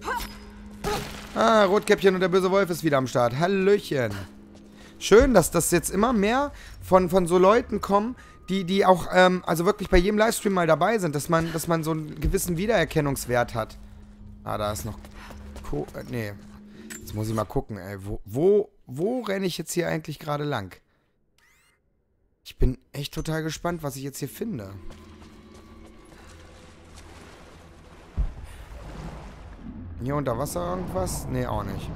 Ah, Rotkäppchen und der böse Wolf ist wieder am Start. Hallöchen. Schön, dass das jetzt immer mehr von, von so Leuten kommen, die, die auch, ähm, also wirklich bei jedem Livestream mal dabei sind, dass man, dass man so einen gewissen Wiedererkennungswert hat. Ah, da ist noch... Co äh, nee. Jetzt muss ich mal gucken, ey. Wo, wo, wo renne ich jetzt hier eigentlich gerade lang? Ich bin echt total gespannt, was ich jetzt hier finde. Hier unter Wasser irgendwas? Nee, auch nicht.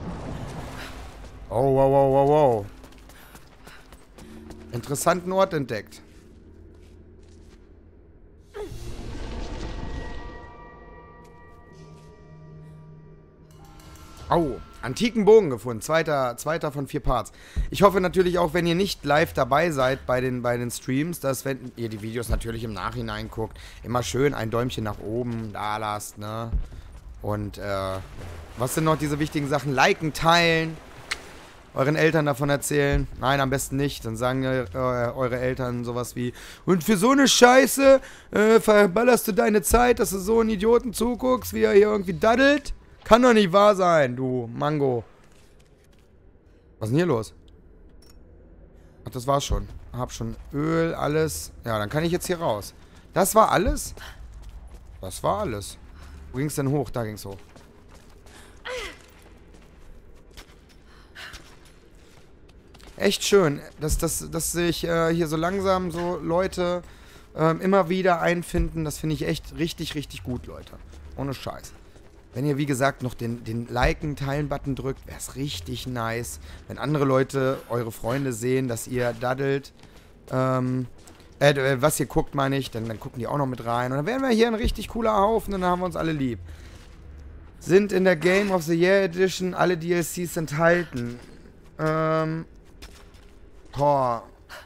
Oh, wow, wow, wow, wow. Interessanten Ort entdeckt. Au, antiken Bogen gefunden. Zweiter, zweiter von vier Parts. Ich hoffe natürlich auch, wenn ihr nicht live dabei seid bei den, bei den Streams, dass, wenn ihr die Videos natürlich im Nachhinein guckt, immer schön ein Däumchen nach oben da lasst, ne? Und, äh, was sind noch diese wichtigen Sachen? Liken, teilen. Euren Eltern davon erzählen. Nein, am besten nicht. Dann sagen äh, eure Eltern sowas wie: Und für so eine Scheiße äh, verballerst du deine Zeit, dass du so einen Idioten zuguckst, wie er hier irgendwie daddelt. Kann doch nicht wahr sein, du Mango. Was ist denn hier los? Ach, das war's schon. Hab schon Öl, alles. Ja, dann kann ich jetzt hier raus. Das war alles? Das war alles. Wo ging's denn hoch? Da ging's hoch. Echt schön, dass, dass, dass sich äh, hier so langsam so Leute äh, immer wieder einfinden. Das finde ich echt richtig, richtig gut, Leute. Ohne Scheiß. Wenn ihr, wie gesagt, noch den, den Liken, Teilen-Button drückt, wäre es richtig nice. Wenn andere Leute, eure Freunde sehen, dass ihr daddelt, ähm, äh, was ihr guckt, meine ich, dann, dann gucken die auch noch mit rein. Und dann wären wir hier ein richtig cooler Haufen und dann haben wir uns alle lieb. Sind in der Game of the Year Edition alle D L Cs enthalten? Ähm... Boah.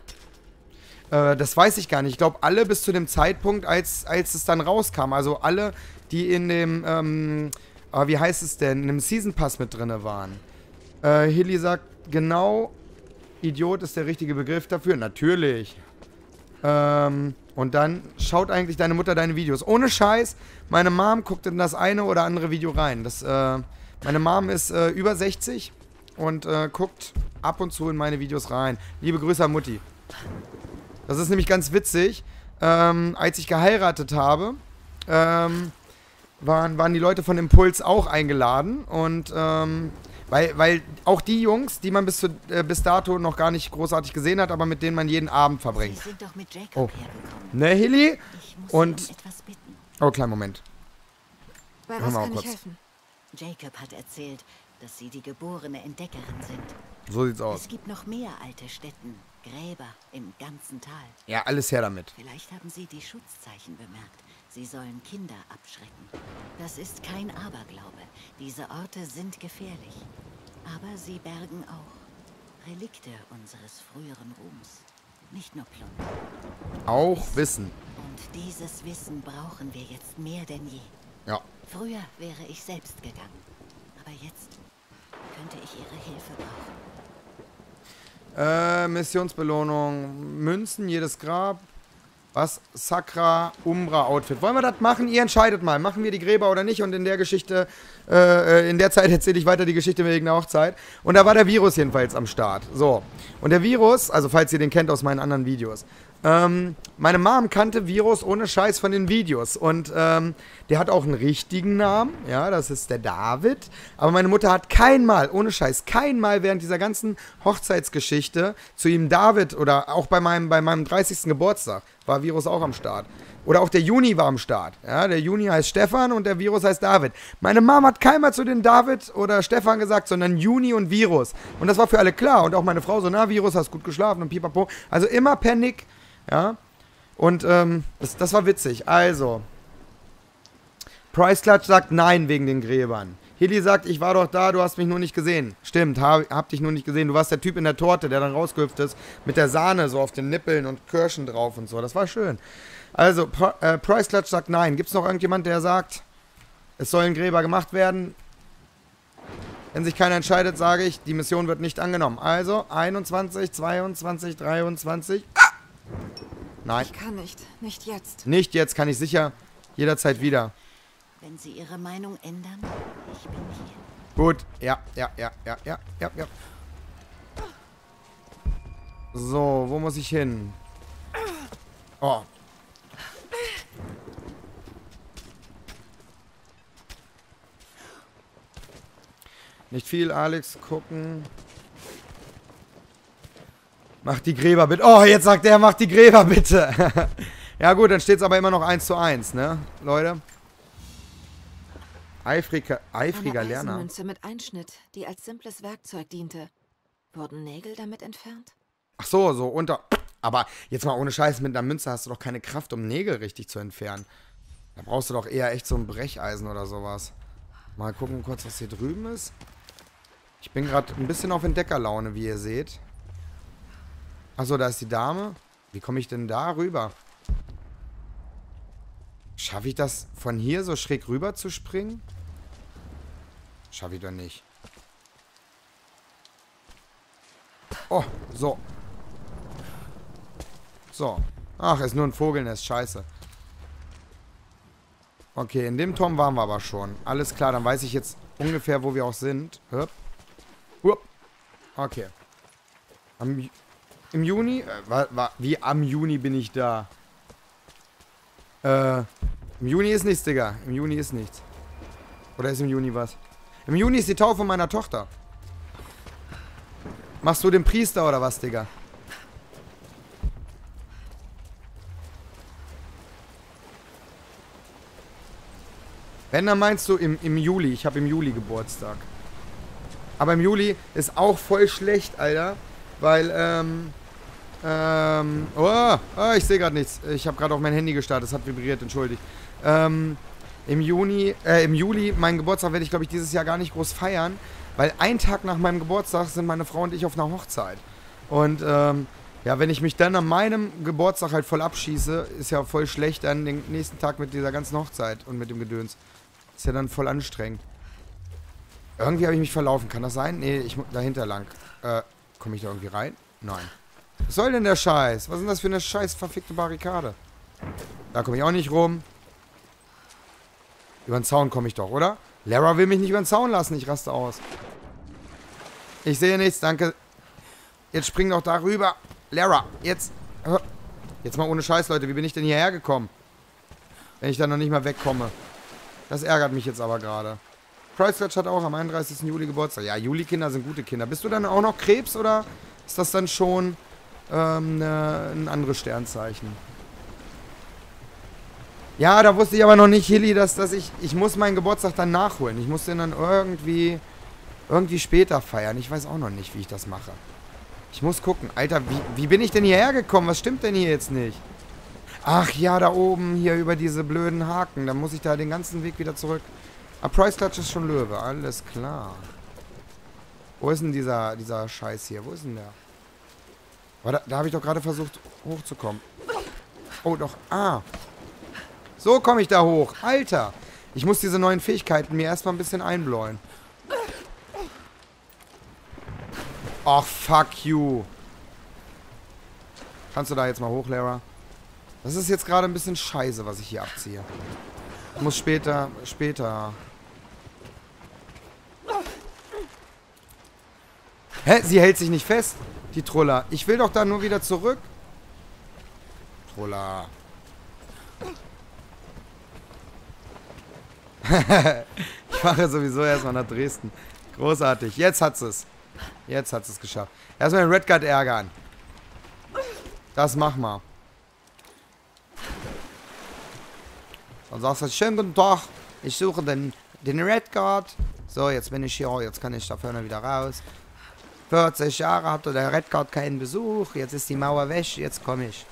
Äh, das weiß ich gar nicht. Ich glaube, alle bis zu dem Zeitpunkt, als, als es dann rauskam. Also alle, die in dem, ähm, äh, wie heißt es denn, in dem Season Pass mit drin waren. Äh, Hilly sagt, genau, Idiot ist der richtige Begriff dafür. Natürlich. Ähm, und dann schaut eigentlich deine Mutter deine Videos. Ohne Scheiß, meine Mom guckt in das eine oder andere Video rein. Das, äh, meine Mom ist äh, über sechzig und äh, guckt ab und zu in meine Videos rein. Liebe Grüße an Mutti. Das ist nämlich ganz witzig. Ähm, als ich geheiratet habe, ähm, waren, waren die Leute von Impuls auch eingeladen. Und, ähm, weil, weil auch die Jungs, die man bis, zu, äh, bis dato noch gar nicht großartig gesehen hat, aber mit denen man jeden Abend verbringt. Sie sind doch mit Jacob Oh. hergekommen. Ne, Hilly? Ich muss Und- Sie um etwas bitten. Oh, kleinen Moment. Bei Hör was mal kann ich kurz. helfen? Jacob hat erzählt, dass Sie die geborene Entdeckerin sind. So sieht's aus. Es gibt noch mehr alte Stätten, Gräber im ganzen Tal. Ja, alles her damit. Vielleicht haben Sie die Schutzzeichen bemerkt. Sie sollen Kinder abschrecken. Das ist kein Aberglaube. Diese Orte sind gefährlich. Aber sie bergen auch Relikte unseres früheren Ruhms. Nicht nur Plunder. Auch Wissen. Und dieses Wissen brauchen wir jetzt mehr denn je. Ja. Früher wäre ich selbst gegangen. Aber Aber jetzt könnte ich Ihre Hilfe brauchen. Äh, Missionsbelohnung. Münzen, jedes Grab. Was? Sakra Umbra Outfit. Wollen wir das machen? Ihr entscheidet mal. Machen wir die Gräber oder nicht? Und in der Geschichte, äh, in der Zeit erzähle ich weiter die Geschichte wegen der Hochzeit. Und da war der Virus jedenfalls am Start. So. Und der Virus, also falls ihr den kennt aus meinen anderen Videos. Ähm, meine Mom kannte Virus ohne Scheiß von den Videos. Und ähm, der hat auch einen richtigen Namen. Ja, das ist der David. Aber meine Mutter hat kein Mal, ohne Scheiß, kein Mal während dieser ganzen Hochzeitsgeschichte zu ihm David oder auch bei meinem, bei meinem dreißigsten Geburtstag war Virus auch am Start. Oder auch der Juni war am Start. Ja, der Juni heißt Stefan und der Virus heißt David. Meine Mom hat keinmal zu den David oder Stefan gesagt, sondern Juni und Virus. Und das war für alle klar. Und auch meine Frau so, na, Virus, hast gut geschlafen und pipapo. Also immer per Nick. Ja. Und ähm, das, das war witzig. Also. Price Clutch sagt nein wegen den Gräbern. Hilly sagt, ich war doch da, du hast mich nur nicht gesehen. Stimmt, hab, hab dich nur nicht gesehen. Du warst der Typ in der Torte, der dann rausgehüpft ist, mit der Sahne so auf den Nippeln und Kirschen drauf und so. Das war schön. Also, Pri äh, Price Clutch sagt nein. Gibt es noch irgendjemand, der sagt, es sollen Gräber gemacht werden? Wenn sich keiner entscheidet, sage ich, die Mission wird nicht angenommen. Also, einundzwanzig, zweiundzwanzig, dreiundzwanzig. Ah! Nein. Ich kann nicht. Nicht jetzt. Nicht jetzt, kann ich sicher jederzeit wieder. Wenn Sie Ihre Meinung ändern, ich bin hier. Gut, ja, ja, ja, ja, ja, ja, ja. So, wo muss ich hin? Oh. Nicht viel, Alex, gucken. Mach die Gräber bitte. Oh, jetzt sagt er, mach die Gräber bitte. Ja gut, dann steht es aber immer noch eins zu eins, ne, Leute? Eifriger, eifriger Lerner. Eine Eisenmünze mit Einschnitt, die als simples Werkzeug diente. Wurden Nägel damit entfernt? Ach so, so unter... Aber jetzt mal ohne Scheiß, mit einer Münze hast du doch keine Kraft, um Nägel richtig zu entfernen. Da brauchst du doch eher echt so ein Brecheisen oder sowas. Mal gucken kurz, was hier drüben ist. Ich bin gerade ein bisschen auf Entdeckerlaune, wie ihr seht. Achso, da ist die Dame. Wie komme ich denn da rüber? Schaffe ich das, von hier so schräg rüber zu springen? Schaffe ich doch nicht. Oh, so. So. Ach, ist nur ein Vogelnest. Scheiße. Okay, in dem Turm waren wir aber schon. Alles klar, dann weiß ich jetzt ungefähr, wo wir auch sind. Hup. Hup. Okay. Am, Im Juni? Äh, war, war, wie am Juni bin ich da? Äh, im Juni ist nichts, Digga. Im Juni ist nichts. Oder ist im Juni was? Im Juni ist die Taufe meiner Tochter. Machst du den Priester oder was, Digga? Wenn, dann meinst du im, im Juli. Ich habe im Juli Geburtstag. Aber im Juli ist auch voll schlecht, Alter. Weil, ähm... Ähm... Oh, oh ich sehe gerade nichts. Ich habe gerade auf mein Handy gestartet. Es hat vibriert, entschuldigt. Ähm... Im Juni, äh, im Juli, meinen Geburtstag werde ich, glaube ich, dieses Jahr gar nicht groß feiern. Weil einen Tag nach meinem Geburtstag sind meine Frau und ich auf einer Hochzeit. Und, ähm... ja, wenn ich mich dann an meinem Geburtstag halt voll abschieße, ist ja voll schlecht dann den nächsten Tag mit dieser ganzen Hochzeit und mit dem Gedöns. Ist ja dann voll anstrengend. Irgendwie habe ich mich verlaufen. Kann das sein? Nee, ich muss dahinter lang. Äh, komme ich da irgendwie rein? Nein. Was soll denn der Scheiß? Was ist denn das für eine scheiß verfickte Barrikade? Da komme ich auch nicht rum. Über den Zaun komme ich doch, oder? Lara will mich nicht über den Zaun lassen. Ich raste aus. Ich sehe nichts, danke. Jetzt spring doch da rüber. Lara, jetzt. Jetzt mal ohne Scheiß, Leute. Wie bin ich denn hierher gekommen? Wenn ich da noch nicht mal wegkomme. Das ärgert mich jetzt aber gerade. Kreuzfeld hat auch am einunddreißigsten Juli Geburtstag. Ja, Juli-Kinder sind gute Kinder. Bist du dann auch noch Krebs oder ist das dann schon ähm, ne, ein anderes Sternzeichen? Ja, da wusste ich aber noch nicht, Hilly, dass, dass ich... Ich muss meinen Geburtstag dann nachholen. Ich muss den dann irgendwie... Irgendwie später feiern. Ich weiß auch noch nicht, wie ich das mache. Ich muss gucken. Alter, wie, wie bin ich denn hierher gekommen? Was stimmt denn hier jetzt nicht? Ach ja, da oben, hier über diese blöden Haken. Dann muss ich da den ganzen Weg wieder zurück. Ah, Price Clutch ist schon Löwe. Alles klar. Wo ist denn dieser, dieser Scheiß hier? Wo ist denn der? Oh, da da habe ich doch gerade versucht, hochzukommen. Oh, doch. Ah. So komme ich da hoch. Alter. Ich muss diese neuen Fähigkeiten mir erstmal ein bisschen einbläuen. Ach, fuck you. Kannst du da jetzt mal hoch, Lara? Das ist jetzt gerade ein bisschen scheiße, was ich hier abziehe. Ich muss später, später... Hä? Sie hält sich nicht fest, die Trulla. Ich will doch da nur wieder zurück. Trulla. Ich mache sowieso erstmal nach Dresden. Großartig. Jetzt hat sie es. Jetzt hat sie es geschafft. Erstmal den Redguard ärgern. Das mach mal. Dann sagst du, schönen guten Tag. Ich suche den, den Redguard. So, jetzt bin ich hier. Jetzt kann ich da vorne wieder raus. vierzig Jahre hatte der Redguard keinen Besuch. Jetzt ist die Mauer weg. Jetzt komme ich.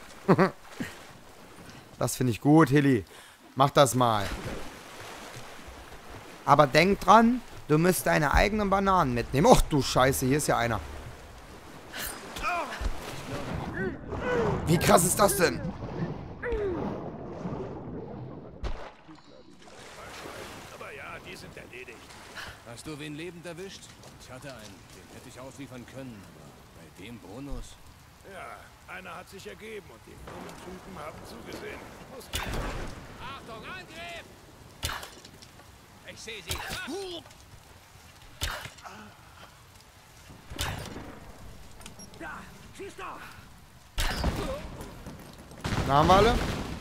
Das finde ich gut, Hilly. Mach das mal. Aber denk dran, du musst deine eigenen Bananen mitnehmen. Och du Scheiße, hier ist ja einer. Wie krass ist das denn? Aber ja, die sind erledigt. Hast du wen lebend erwischt? Ich hatte einen, den hätte ich ausliefern können. Bei dem Bonus? Ja, einer hat sich ergeben und die dummen Typen haben zugesehen. Achtung, Angriff! Ich sehe sie. Da, schieß doch! Na, haben wir alle?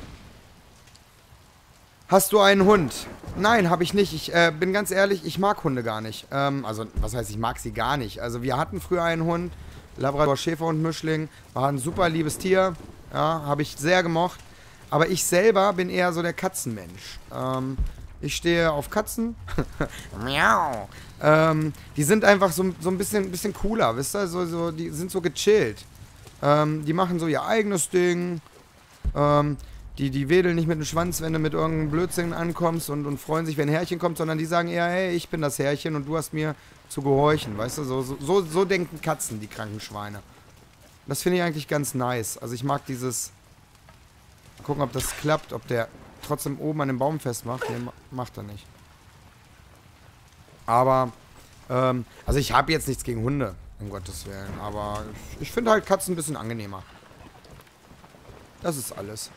Hast du einen Hund? Nein, habe ich nicht. Ich äh, bin ganz ehrlich, ich mag Hunde gar nicht. Ähm, also, was heißt, ich mag sie gar nicht. Also, wir hatten früher einen Hund, Labrador Schäferhund Mischling. War ein super liebes Tier. Ja, habe ich sehr gemocht. Aber ich selber bin eher so der Katzenmensch. Ähm, ich stehe auf Katzen. Miau. Ähm, die sind einfach so, so ein bisschen, bisschen cooler, wisst ihr? So, so, die sind so gechillt. Ähm, die machen so ihr eigenes Ding. Ähm, die, die wedeln nicht mit dem Schwanz, wenn du mit irgendeinem Blödsinn ankommst und, und freuen sich, wenn ein Härchen kommt, sondern die sagen eher, hey, ich bin das Härchen und du hast mir zu gehorchen, weißt du? So, so, so, so denken Katzen, die kranken Schweine. Das finde ich eigentlich ganz nice. Also ich mag dieses... Mal gucken, ob das klappt, ob der trotzdem oben an dem Baum festmacht. Nee, macht er nicht. Aber, ähm, also ich habe jetzt nichts gegen Hunde, um Gottes Willen. Aber ich, ich finde halt Katzen ein bisschen angenehmer. Das ist alles.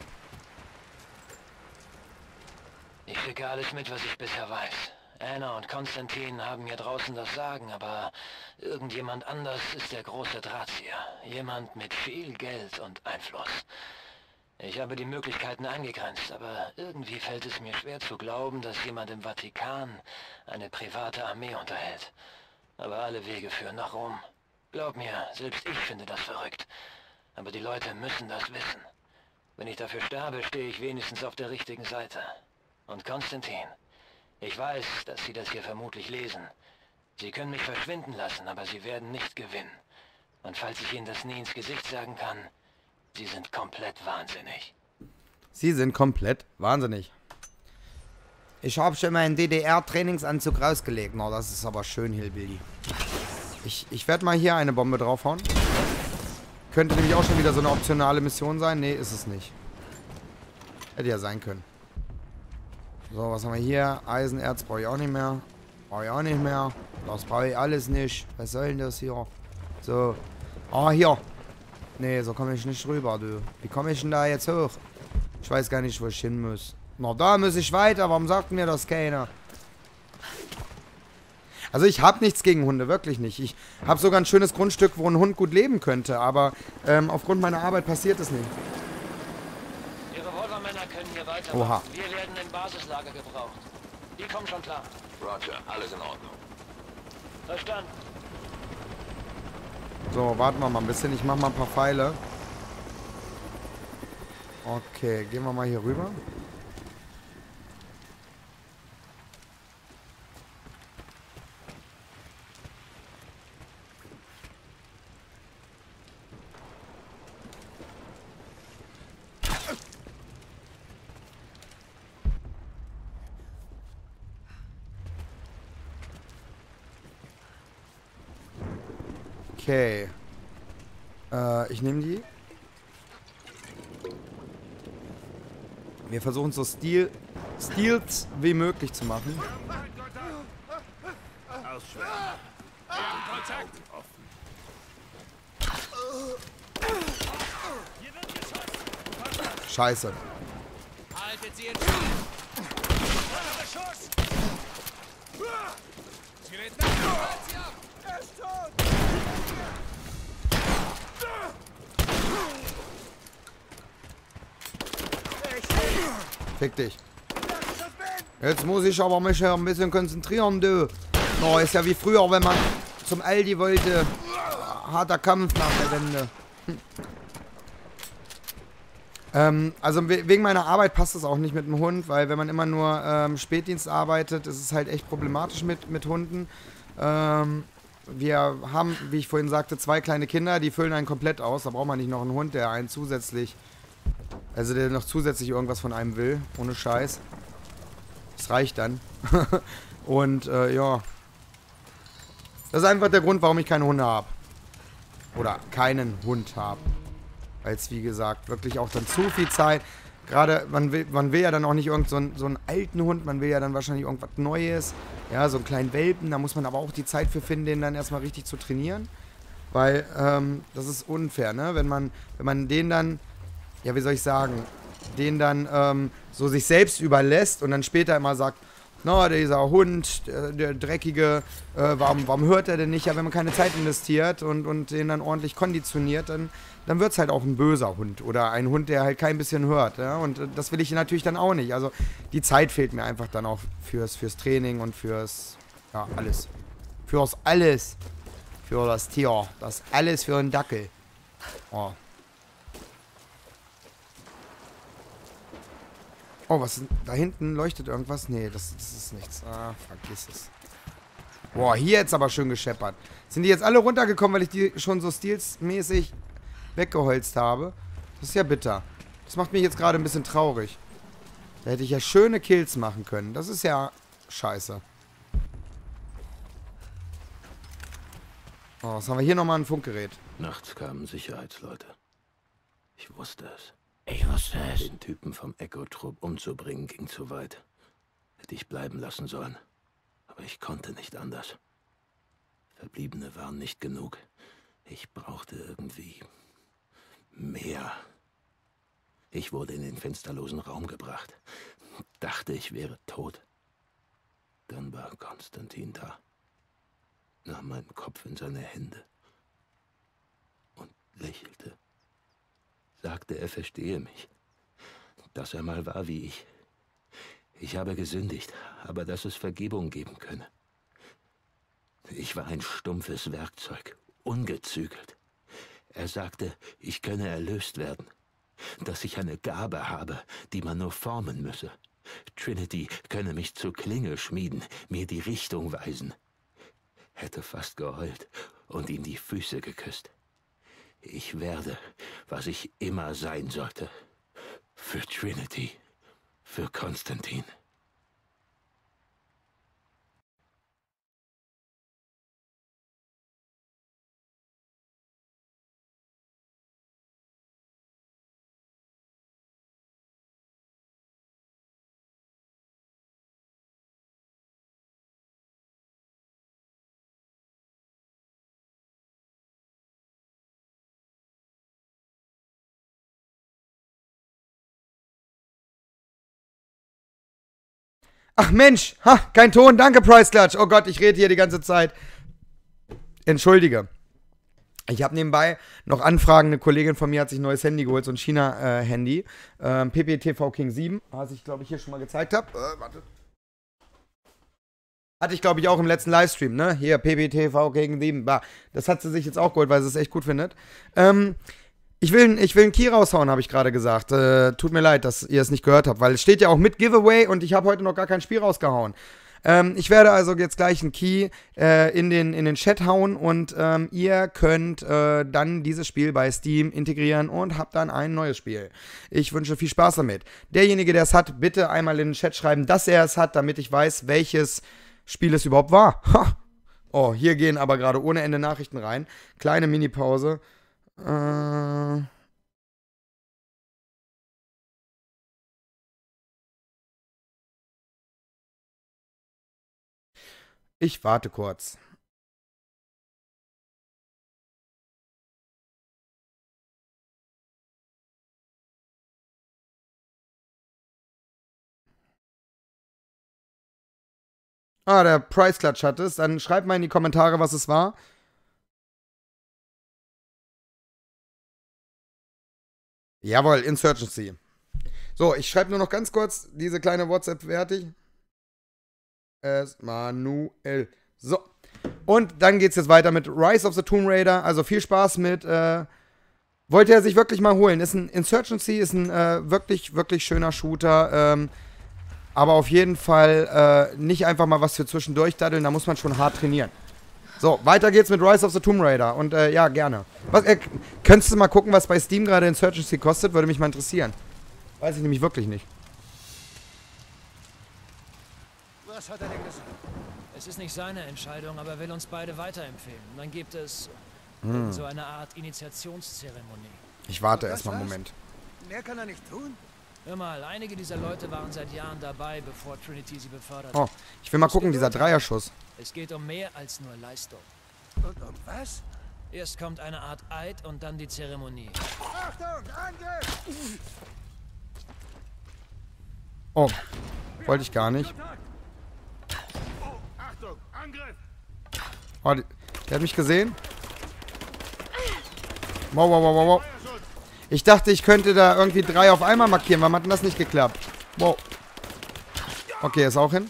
Ich kriege alles mit, was ich bisher weiß. Anna und Konstantin haben hier draußen das Sagen, aber irgendjemand anders ist der große Drahtzieher. Jemand mit viel Geld und Einfluss. Ich habe die Möglichkeiten eingegrenzt, aber irgendwie fällt es mir schwer zu glauben, dass jemand im Vatikan eine private Armee unterhält. Aber alle Wege führen nach Rom. Glaub mir, selbst ich finde das verrückt. Aber die Leute müssen das wissen. Wenn ich dafür sterbe, stehe ich wenigstens auf der richtigen Seite. Und Konstantin, ich weiß, dass Sie das hier vermutlich lesen. Sie können mich verschwinden lassen, aber Sie werden nicht gewinnen. Und falls ich Ihnen das nie ins Gesicht sagen kann, Sie sind komplett wahnsinnig. Sie sind komplett wahnsinnig. Ich habe schon meinen D D R-Trainingsanzug rausgelegt. Na, das ist aber schön, Hillbilly. Ich, ich werde mal hier eine Bombe draufhauen. Könnte nämlich auch schon wieder so eine optionale Mission sein. Nee, ist es nicht. Hätte ja sein können. So, was haben wir hier? Eisenerz brauche ich auch nicht mehr. Brauche ich auch nicht mehr. Das brauche ich alles nicht. Was soll denn das hier? So. Ah, hier. Nee, so komme ich nicht rüber, du. Wie komme ich denn da jetzt hoch? Ich weiß gar nicht, wo ich hin muss. Na, da muss ich weiter. Warum sagt mir das keiner? Also ich habe nichts gegen Hunde, wirklich nicht. Ich habe sogar ein schönes Grundstück, wo ein Hund gut leben könnte. Aber ähm, aufgrund meiner Arbeit passiert es nicht. Die Revolvermänner können hier weitermachen. Oha. Wir werden im Basislager gebraucht. Die kommen schon klar. Roger, alles in Ordnung. Verstanden. So, warten wir mal ein bisschen. Ich mache mal ein paar Pfeile. Okay, gehen wir mal hier rüber. Okay. Äh, ich nehme die. Wir versuchen so Stil, Steals wie möglich zu machen. Scheiße. Haltet sie in Schach! Beschuss! Sie redet nach! Er ist tot! Fick dich. Jetzt muss ich aber mich ja ein bisschen konzentrieren, du. Oh, ist ja wie früher, wenn man zum Aldi wollte. Harter Kampf nach der Wende. Hm. Ähm, also we wegen meiner Arbeit passt das auch nicht mit dem Hund, weil wenn man immer nur ähm, Spätdienst arbeitet, ist es halt echt problematisch mit, mit Hunden. Ähm, wir haben, wie ich vorhin sagte, zwei kleine Kinder, die füllen einen komplett aus. Da braucht man nicht noch einen Hund, der einen zusätzlich, also der noch zusätzlich irgendwas von einem will, ohne Scheiß. Das reicht dann. Und äh, ja, das ist einfach der Grund, warum ich keine Hunde habe. Oder keinen Hund habe. Weil es, wie gesagt, wirklich auch dann zu viel Zeit. Gerade, man will, man will ja dann auch nicht irgend so einen, so einen alten Hund, man will ja dann wahrscheinlich irgendwas Neues. Ja, so einen kleinen Welpen, da muss man aber auch die Zeit für finden, den dann erstmal richtig zu trainieren. Weil, ähm, das ist unfair, ne? Wenn man, wenn man den dann, ja, wie soll ich sagen, den dann ähm, so sich selbst überlässt und dann später immer sagt, na, dieser Hund, der, der Dreckige, äh, warum, warum hört er denn nicht? Ja, wenn man keine Zeit investiert und, und den dann ordentlich konditioniert, dann, dann wird es halt auch ein böser Hund oder ein Hund, der halt kein bisschen hört. Ja? Und äh, das will ich natürlich dann auch nicht. Also die Zeit fehlt mir einfach dann auch fürs, fürs Training und fürs, ja, alles. Fürs alles. Für das Tier. Das alles für einen Dackel. Oh. Oh, was ist, da hinten leuchtet irgendwas? Nee, das, das ist nichts. Ah, vergiss es. Boah, hier jetzt aber schön gescheppert. Sind die jetzt alle runtergekommen, weil ich die schon so stilsmäßig weggeholzt habe? Das ist ja bitter. Das macht mich jetzt gerade ein bisschen traurig. Da hätte ich ja schöne Kills machen können. Das ist ja scheiße. Oh, was haben wir hier nochmal? Ein Funkgerät. Nachts kamen Sicherheitsleute. Ich wusste es. Ich wusste es. Den Typen vom Echo-Trupp umzubringen ging zu weit. Hätte ich bleiben lassen sollen. Aber ich konnte nicht anders. Verbliebene waren nicht genug. Ich brauchte irgendwie mehr. Ich wurde in den fensterlosen Raum gebracht. Dachte, ich wäre tot. Dann war Konstantin da. Nahm meinen Kopf in seine Hände und lächelte. Sagte, er verstehe mich. Dass er mal war wie ich. Ich habe gesündigt, aber dass es Vergebung geben könne. Ich war ein stumpfes Werkzeug, ungezügelt. Er sagte, ich könne erlöst werden. Dass ich eine Gabe habe, die man nur formen müsse. Trinity könne mich zur Klinge schmieden, mir die Richtung weisen. Hätte fast geheult und ihm die Füße geküsst. Ich werde, was ich immer sein sollte. Für Trinity. Für Konstantin. Ach Mensch, ha, kein Ton, danke Price Clutch. Oh Gott, ich rede hier die ganze Zeit. Entschuldige. Ich habe nebenbei noch Anfragen. Eine Kollegin von mir hat sich ein neues Handy geholt, so ein China-Handy. Äh, ähm, P P T V King sieben, was ich glaube ich hier schon mal gezeigt habe. Äh, warte. Hatte ich glaube ich auch im letzten Livestream, ne? Hier, P P T V King sieben. Bah. Das hat sie sich jetzt auch geholt, weil sie es echt gut findet. Ähm, Ich will, ich will einen Key raushauen, habe ich gerade gesagt. Äh, tut mir leid, dass ihr es nicht gehört habt, weil es steht ja auch mit Giveaway und ich habe heute noch gar kein Spiel rausgehauen. Ähm, ich werde also jetzt gleich einen Key äh, in, den, in den Chat hauen und ähm, ihr könnt äh, dann dieses Spiel bei Steam integrieren und habt dann ein neues Spiel. Ich wünsche viel Spaß damit. Derjenige, der es hat, bitte einmal in den Chat schreiben, dass er es hat, damit ich weiß, welches Spiel es überhaupt war. Ha! Oh, hier gehen aber gerade ohne Ende Nachrichten rein. Kleine Mini-Pause. Äh... Ich warte kurz. Ah, der Price Clutch hat es. Dann schreibt mal in die Kommentare, was es war. Jawohl, Insurgency. So, ich schreibe nur noch ganz kurz diese kleine WhatsApp fertig. Es Manuel. So. Und dann geht's jetzt weiter mit Rise of the Tomb Raider. Also viel Spaß mit. Äh, wollte er sich wirklich mal holen. Ist ein Insurgency, ist ein äh, wirklich, wirklich schöner Shooter. Ähm, aber auf jeden Fall äh, nicht einfach mal was für zwischendurch daddeln. Da muss man schon hart trainieren. So, weiter geht's mit Rise of the Tomb Raider. Und äh, ja, gerne. Was, äh, könntest du mal gucken, was bei Steam gerade Insurgency kostet? Würde mich mal interessieren. Weiß ich nämlich wirklich nicht. Was hat er denn gesagt? Es ist nicht seine Entscheidung, aber er will uns beide weiterempfehlen. Und dann gibt es Hm. so eine Art Initiationszeremonie. Ich warte erstmal einen Moment. Mehr kann er nicht tun. Hör mal, einige dieser Leute waren seit Jahren dabei, bevor Trinity sie befördert Oh, hat. ich will mal gucken, dieser Dreierschuss. Es geht um mehr als nur Leistung. Und um was? Erst kommt eine Art Eid und dann die Zeremonie. Achtung, Angriff! Oh, wollte ich gar nicht. Oh, Achtung, Angriff! Oh, die, der hat mich gesehen. Wow, wow, wow, wow, wow. Ich dachte, ich könnte da irgendwie drei auf einmal markieren. Warum hat denn das nicht geklappt? Wow. Okay, ist auch hin.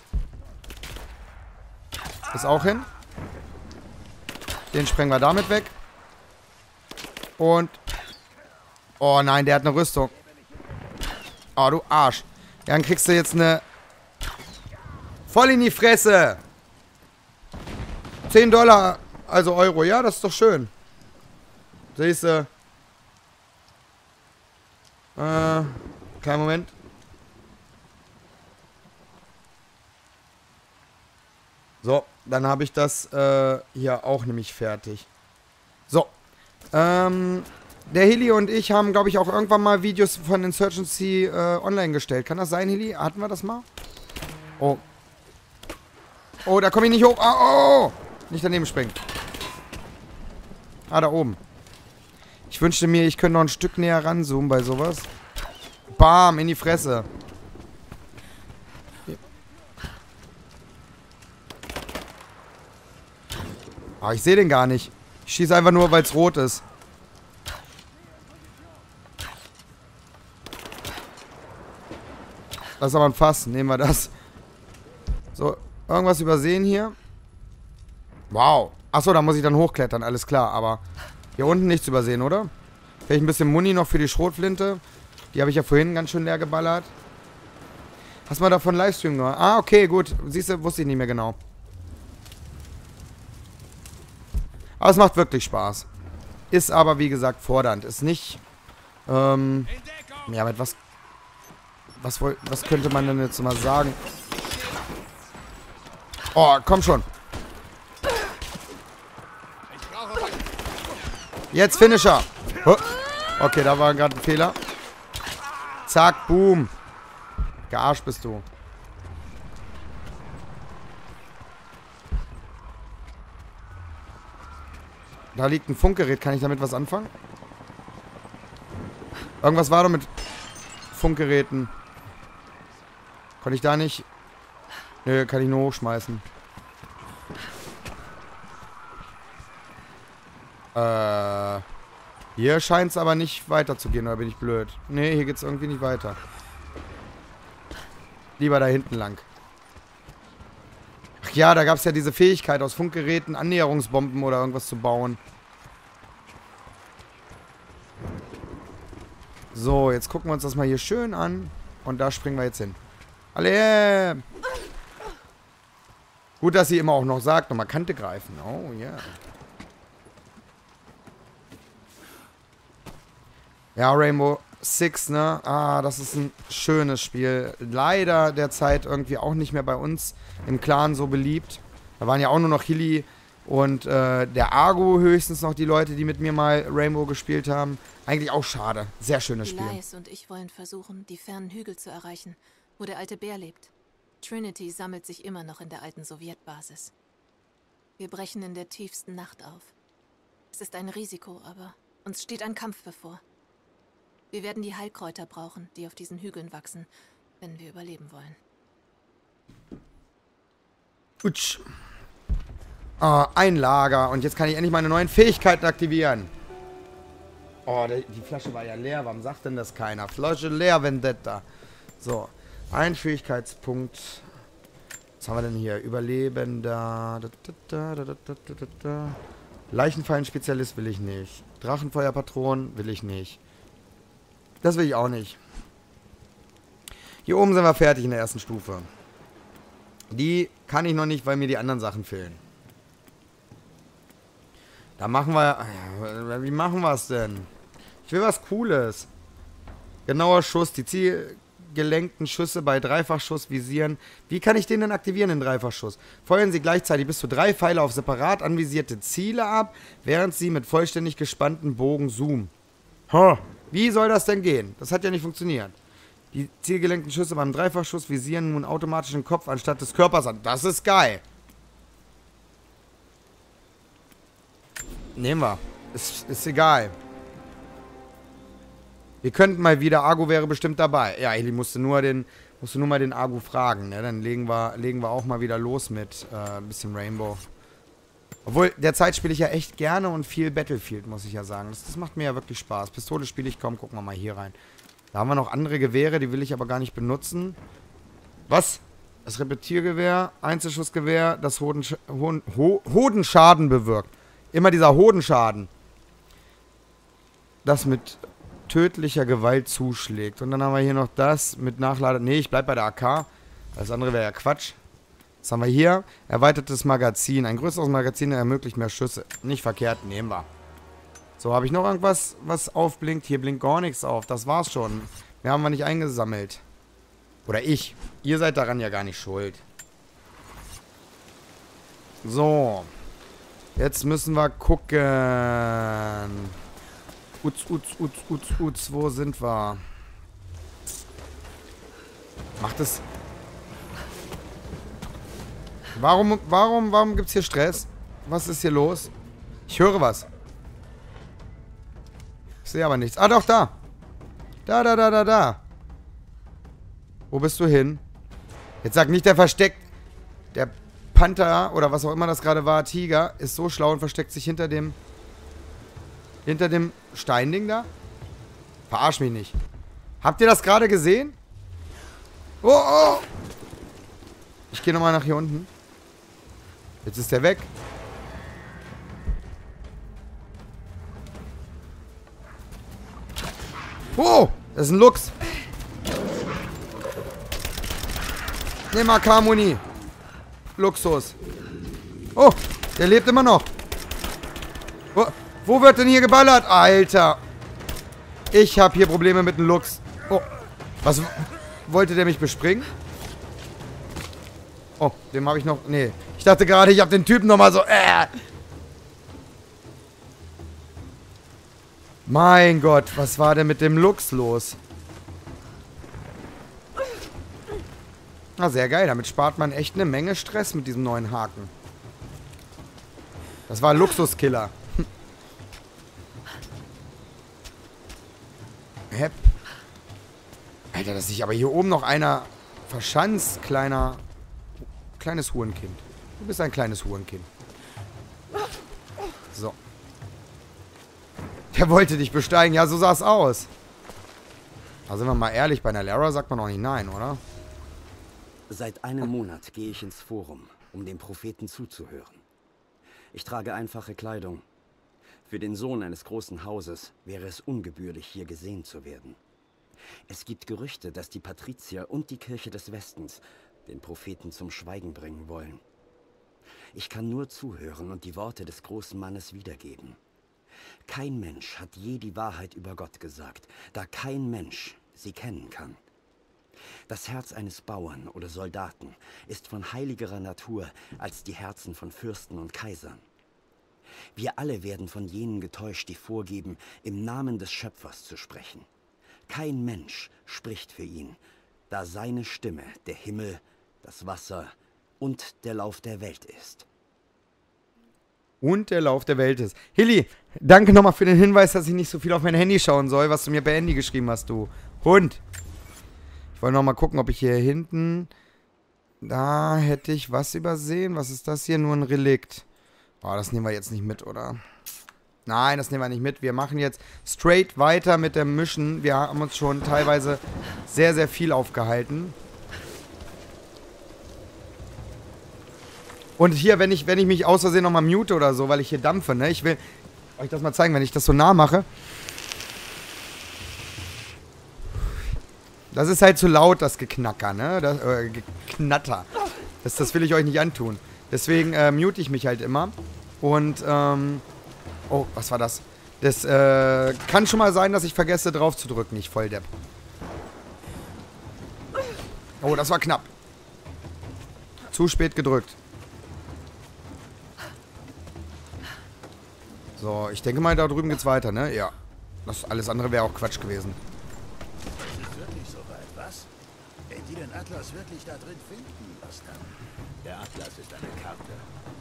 Ist auch hin. Den sprengen wir damit weg. Und... Oh nein, der hat eine Rüstung. Oh, du Arsch. Ja, dann kriegst du jetzt eine... Voll in die Fresse. zehn Dollar, also Euro. Ja, das ist doch schön. Siehst du. Äh, kleinen Moment. So, dann habe ich das äh, hier auch nämlich fertig. So. Ähm, der Hilly und ich haben, glaube ich, auch irgendwann mal Videos von Insurgency äh, online gestellt. Kann das sein, Hilly? Hatten wir das mal? Oh. Oh, da komme ich nicht hoch. Oh, oh, oh. Nicht daneben springen. Ah, da oben. Ich wünschte mir, ich könnte noch ein Stück näher ranzoomen bei sowas. Bam, in die Fresse. Ah, ich sehe den gar nicht. Ich schieße einfach nur, weil es rot ist. Das ist aber ein Fass. Nehmen wir das. So, irgendwas übersehen hier. Wow. Achso, da muss ich dann hochklettern, alles klar. Aber hier unten nichts übersehen, oder? Vielleicht ein bisschen Muni noch für die Schrotflinte. Die habe ich ja vorhin ganz schön leer geballert. Hast du mal davon Livestream gemacht? Ah, okay, gut. Siehst du, wusste ich nicht mehr genau. Aber es macht wirklich Spaß. Ist aber, wie gesagt, fordernd. Ist nicht... Ähm... Ja, mit was... Was, was könnte man denn jetzt mal sagen? Oh, komm schon. Jetzt Finisher. Okay, da war gerade ein Fehler. Zack, boom. Gearscht bist du. Da liegt ein Funkgerät. Kann ich damit was anfangen? Irgendwas war doch mit Funkgeräten. Konnte ich da nicht... Nö, kann ich nur hochschmeißen. Äh... Hier scheint es aber nicht weiterzugehen, oder bin ich blöd? Nee, hier geht es irgendwie nicht weiter. Lieber da hinten lang. Ach ja, da gab es ja diese Fähigkeit, aus Funkgeräten Annäherungsbomben oder irgendwas zu bauen. So, jetzt gucken wir uns das mal hier schön an. Und da springen wir jetzt hin. Alle! Gut, dass sie immer auch noch sagt, nochmal Kante greifen. Oh, ja. Yeah. Ja, Rainbow Six, ne? Ah, das ist ein schönes Spiel. Leider derzeit irgendwie auch nicht mehr bei uns im Clan so beliebt. Da waren ja auch nur noch Hilly und äh, der Argo höchstens noch die Leute, die mit mir mal Rainbow gespielt haben. Eigentlich auch schade. Sehr schönes Spiel. Elias und ich wollen versuchen, die fernen Hügel zu erreichen, wo der alte Bär lebt. Trinity sammelt sich immer noch in der alten Sowjetbasis. Wir brechen in der tiefsten Nacht auf. Es ist ein Risiko, aber uns steht ein Kampf bevor. Wir werden die Heilkräuter brauchen, die auf diesen Hügeln wachsen, wenn wir überleben wollen. Utsch. Oh, ein Lager. Und jetzt kann ich endlich meine neuen Fähigkeiten aktivieren. Oh, die, die Flasche war ja leer. Warum sagt denn das keiner? Flasche leer, Vendetta. So, ein Fähigkeitspunkt. Was haben wir denn hier? Überlebender. Leichenfallen-Spezialist will ich nicht. Drachenfeuerpatron will ich nicht. Das will ich auch nicht. Hier oben sind wir fertig in der ersten Stufe. Die kann ich noch nicht, weil mir die anderen Sachen fehlen. Da machen wir... Wie machen wir es denn? Ich will was Cooles. Genauer Schuss. Die zielgelenkten Schüsse bei Dreifachschuss visieren. Wie kann ich den denn aktivieren in Dreifachschuss? Feuern Sie gleichzeitig bis zu drei Pfeile auf separat anvisierte Ziele ab, während Sie mit vollständig gespannten Bogen zoomen. Ha, wie soll das denn gehen? Das hat ja nicht funktioniert. Die zielgelenkten Schüsse beim Dreifachschuss visieren nun automatisch den Kopf anstatt des Körpers an. Das ist geil. Nehmen wir. Ist, ist egal. Wir könnten mal wieder, Argo wäre bestimmt dabei. Ja, Eli musste nur den, musste nur mal den Argo fragen, ne? Dann legen wir, legen wir auch mal wieder los mit äh, ein bisschen Rainbow. Obwohl, derzeit spiele ich ja echt gerne und viel Battlefield, muss ich ja sagen. Das, das macht mir ja wirklich Spaß. Pistole spiele ich kaum, gucken wir mal hier rein. Da haben wir noch andere Gewehre, die will ich aber gar nicht benutzen. Was? Das Repetiergewehr, Einzelschussgewehr, das Hodensch Hoden Ho Hodenschaden bewirkt. Immer dieser Hodenschaden. Das mit tödlicher Gewalt zuschlägt. Und dann haben wir hier noch das mit Nachladen. Nee, ich bleib bei der A K. Das andere wäre ja Quatsch. Was haben wir hier? Erweitertes Magazin. Ein größeres Magazin ermöglicht mehr Schüsse. Nicht verkehrt, nehmen wir. So, habe ich noch irgendwas, was aufblinkt? Hier blinkt gar nichts auf. Das war's schon. Wir haben wir nicht eingesammelt. Oder ich. Ihr seid daran ja gar nicht schuld. So. Jetzt müssen wir gucken. Uts, uts, uts, uts, uts. Wo sind wir? Macht es... Warum, warum, warum gibt's hier Stress? Was ist hier los? Ich höre was. Ich sehe aber nichts. Ah, doch, da. Da, da, da, da, da. Wo bist du hin? Jetzt sag nicht, der versteckt... Der Panther, oder was auch immer das gerade war, Tiger, ist so schlau und versteckt sich hinter dem... Hinter dem Steinding da? Verarsch mich nicht. Habt ihr das gerade gesehen? Oh, oh! Ich gehe nochmal nach hier unten. Jetzt ist der weg. Oh! Das ist ein Luchs. Nimm mal K-Muni. Luxus. Oh! Der lebt immer noch. Wo, wo wird denn hier geballert? Alter! Ich habe hier Probleme mit dem Luchs. Oh! Was... Wollte der mich bespringen? Oh, dem habe ich noch... Nee. Ich dachte gerade, ich habe den Typen nochmal so... Äh. Mein Gott, was war denn mit dem Luchs los? Na, sehr geil. Damit spart man echt eine Menge Stress mit diesem neuen Haken. Das war ein Luxuskiller. Hepp. Alter, dass sich aber hier oben noch einer verschanzt, kleiner... Kleines Hurenkind. Du bist ein kleines Hurenkind. So. Der wollte dich besteigen. Ja, so sah es aus. Da sind wir mal ehrlich, bei einer Lara sagt man auch nicht nein, oder? Seit einem Monat gehe ich ins Forum, um dem Propheten zuzuhören. Ich trage einfache Kleidung. Für den Sohn eines großen Hauses wäre es ungebührlich, hier gesehen zu werden. Es gibt Gerüchte, dass die Patrizier und die Kirche des Westens den Propheten zum Schweigen bringen wollen. Ich kann nur zuhören und die Worte des großen Mannes wiedergeben. Kein Mensch hat je die Wahrheit über Gott gesagt, da kein Mensch sie kennen kann. Das Herz eines Bauern oder Soldaten ist von heiligerer Natur als die Herzen von Fürsten und Kaisern. Wir alle werden von jenen getäuscht, die vorgeben, im Namen des Schöpfers zu sprechen. Kein Mensch spricht für ihn, da seine Stimme der Himmel, das Wasser und der Lauf der Welt ist. Und der Lauf der Welt ist. Hilly, danke nochmal für den Hinweis, dass ich nicht so viel auf mein Handy schauen soll, was du mir bei Handy geschrieben hast, du Hund. Ich wollte nochmal gucken, ob ich hier hinten Da hätte ich was übersehen. Was ist das hier? Nur ein Relikt. Oh, das nehmen wir jetzt nicht mit, oder? Nein, das nehmen wir nicht mit. Wir machen jetzt straight weiter mit dem Mischen. Wir haben uns schon teilweise sehr, sehr viel aufgehalten. Und hier, wenn ich, wenn ich mich aus Versehen nochmal mute oder so, weil ich hier dampfe, ne? Ich will euch das mal zeigen, wenn ich das so nah mache. Das ist halt zu laut, das Geknacker, ne? Das, äh, Geknatter. Das, das will ich euch nicht antun. Deswegen äh, mute ich mich halt immer. Und, ähm... oh, was war das? Das, äh, kann schon mal sein, dass ich vergesse, drauf zu drücken. Ich Volldepp. Oh, das war knapp. Zu spät gedrückt. So, ich denke mal, da drüben geht's weiter, ne? Ja. Das alles andere wäre auch Quatsch gewesen. Es ist wirklich soweit, was? Wenn die den Atlas wirklich da drin finden, was dann? Der Atlas ist eine Karte.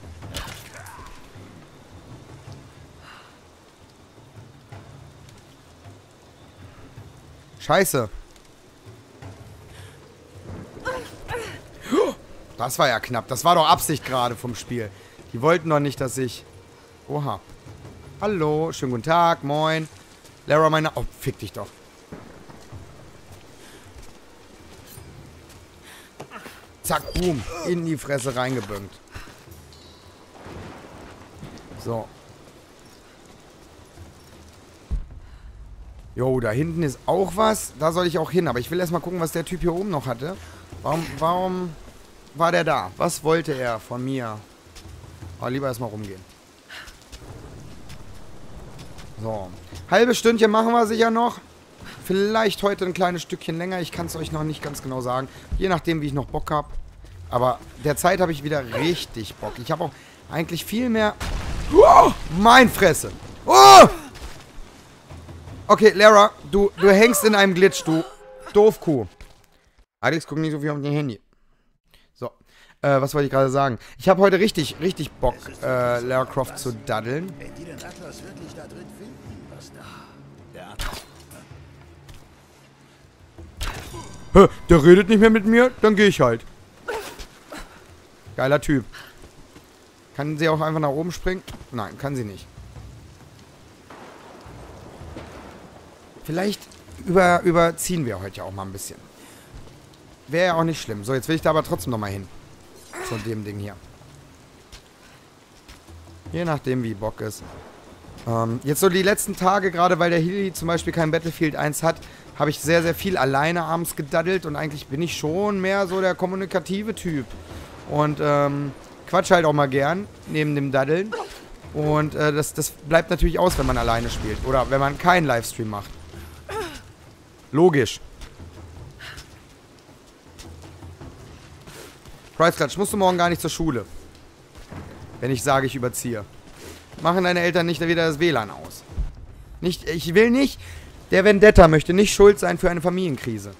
Scheiße. Das war ja knapp. Das war doch Absicht gerade vom Spiel. Die wollten doch nicht, dass ich... Oha. Hallo, schönen guten Tag, moin. Lara, meine... Oh, fick dich doch. Zack, boom. In die Fresse reingebüngt. So. Jo, da hinten ist auch was. Da soll ich auch hin. Aber ich will erstmal gucken, was der Typ hier oben noch hatte. Warum, warum war der da? Was wollte er von mir? Oh, lieber erstmal rumgehen. So. Halbe Stündchen machen wir sicher noch. Vielleicht heute ein kleines Stückchen länger. Ich kann es euch noch nicht ganz genau sagen. Je nachdem, wie ich noch Bock habe. Aber derzeit habe ich wieder richtig Bock. Ich habe auch eigentlich viel mehr... Oh, mein Fresse. Oh! Okay, Lara, du, du hängst in einem Glitch, du Doofkuh. Alex, guck nicht so viel auf dein Handy. So, äh, was wollte ich gerade sagen? Ich habe heute richtig, richtig Bock, äh, Lara Croft zu daddeln. Wenn die den Atlas wirklich da drin finden, was da? Der Atlas. Hä, der redet nicht mehr mit mir? Dann gehe ich halt. Geiler Typ. Kann sie auch einfach nach oben springen? Nein, kann sie nicht. Vielleicht über, überziehen wir heute ja auch mal ein bisschen. Wäre ja auch nicht schlimm. So, jetzt will ich da aber trotzdem nochmal hin. Zu dem Ding hier. Je nachdem, wie Bock ist. Ähm, jetzt so die letzten Tage, gerade weil der Heli zum Beispiel kein Battlefield eins hat, habe ich sehr, sehr viel alleine abends gedaddelt. Und eigentlich bin ich schon mehr so der kommunikative Typ. Und, ähm, quatsch halt auch mal gern, neben dem Daddeln. Und, äh, das, das bleibt natürlich aus, wenn man alleine spielt. Oder wenn man keinen Livestream macht. Logisch. Price Clutch, musst du morgen gar nicht zur Schule. Wenn ich sage, ich überziehe. Machen deine Eltern nicht wieder das W L A N aus. Nicht, ich will nicht, der Vendetta möchte nicht schuld sein für eine Familienkrise.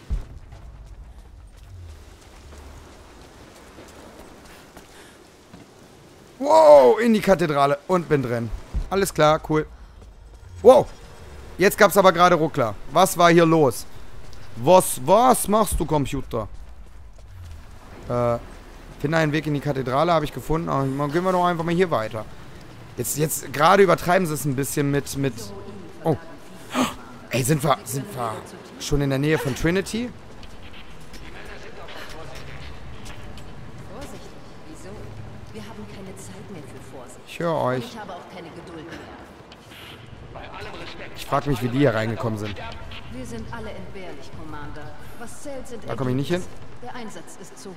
Wow, in die Kathedrale. Und bin drin. Alles klar, cool. Wow. Jetzt gab's aber gerade Ruckler. Was war hier los? Was, was machst du, Computer? Äh, finde einen Weg in die Kathedrale, habe ich gefunden. Aber gehen wir doch einfach mal hier weiter. Jetzt, jetzt gerade übertreiben sie es ein bisschen mit, mit... Oh. Ey, sind wir, sind wir schon in der Nähe von Trinity? Vorsichtig, wieso? Wir haben keine Zeit mehr für Vorsicht. Ich höre euch. Ich habe auch keine Geduld mehr. Ich frage mich, wie die hier reingekommen sind. Wir sind alle entbehrlich, Commander. Was zählt, sind Da komme ich nicht hin. Der Einsatz ist zu hoch.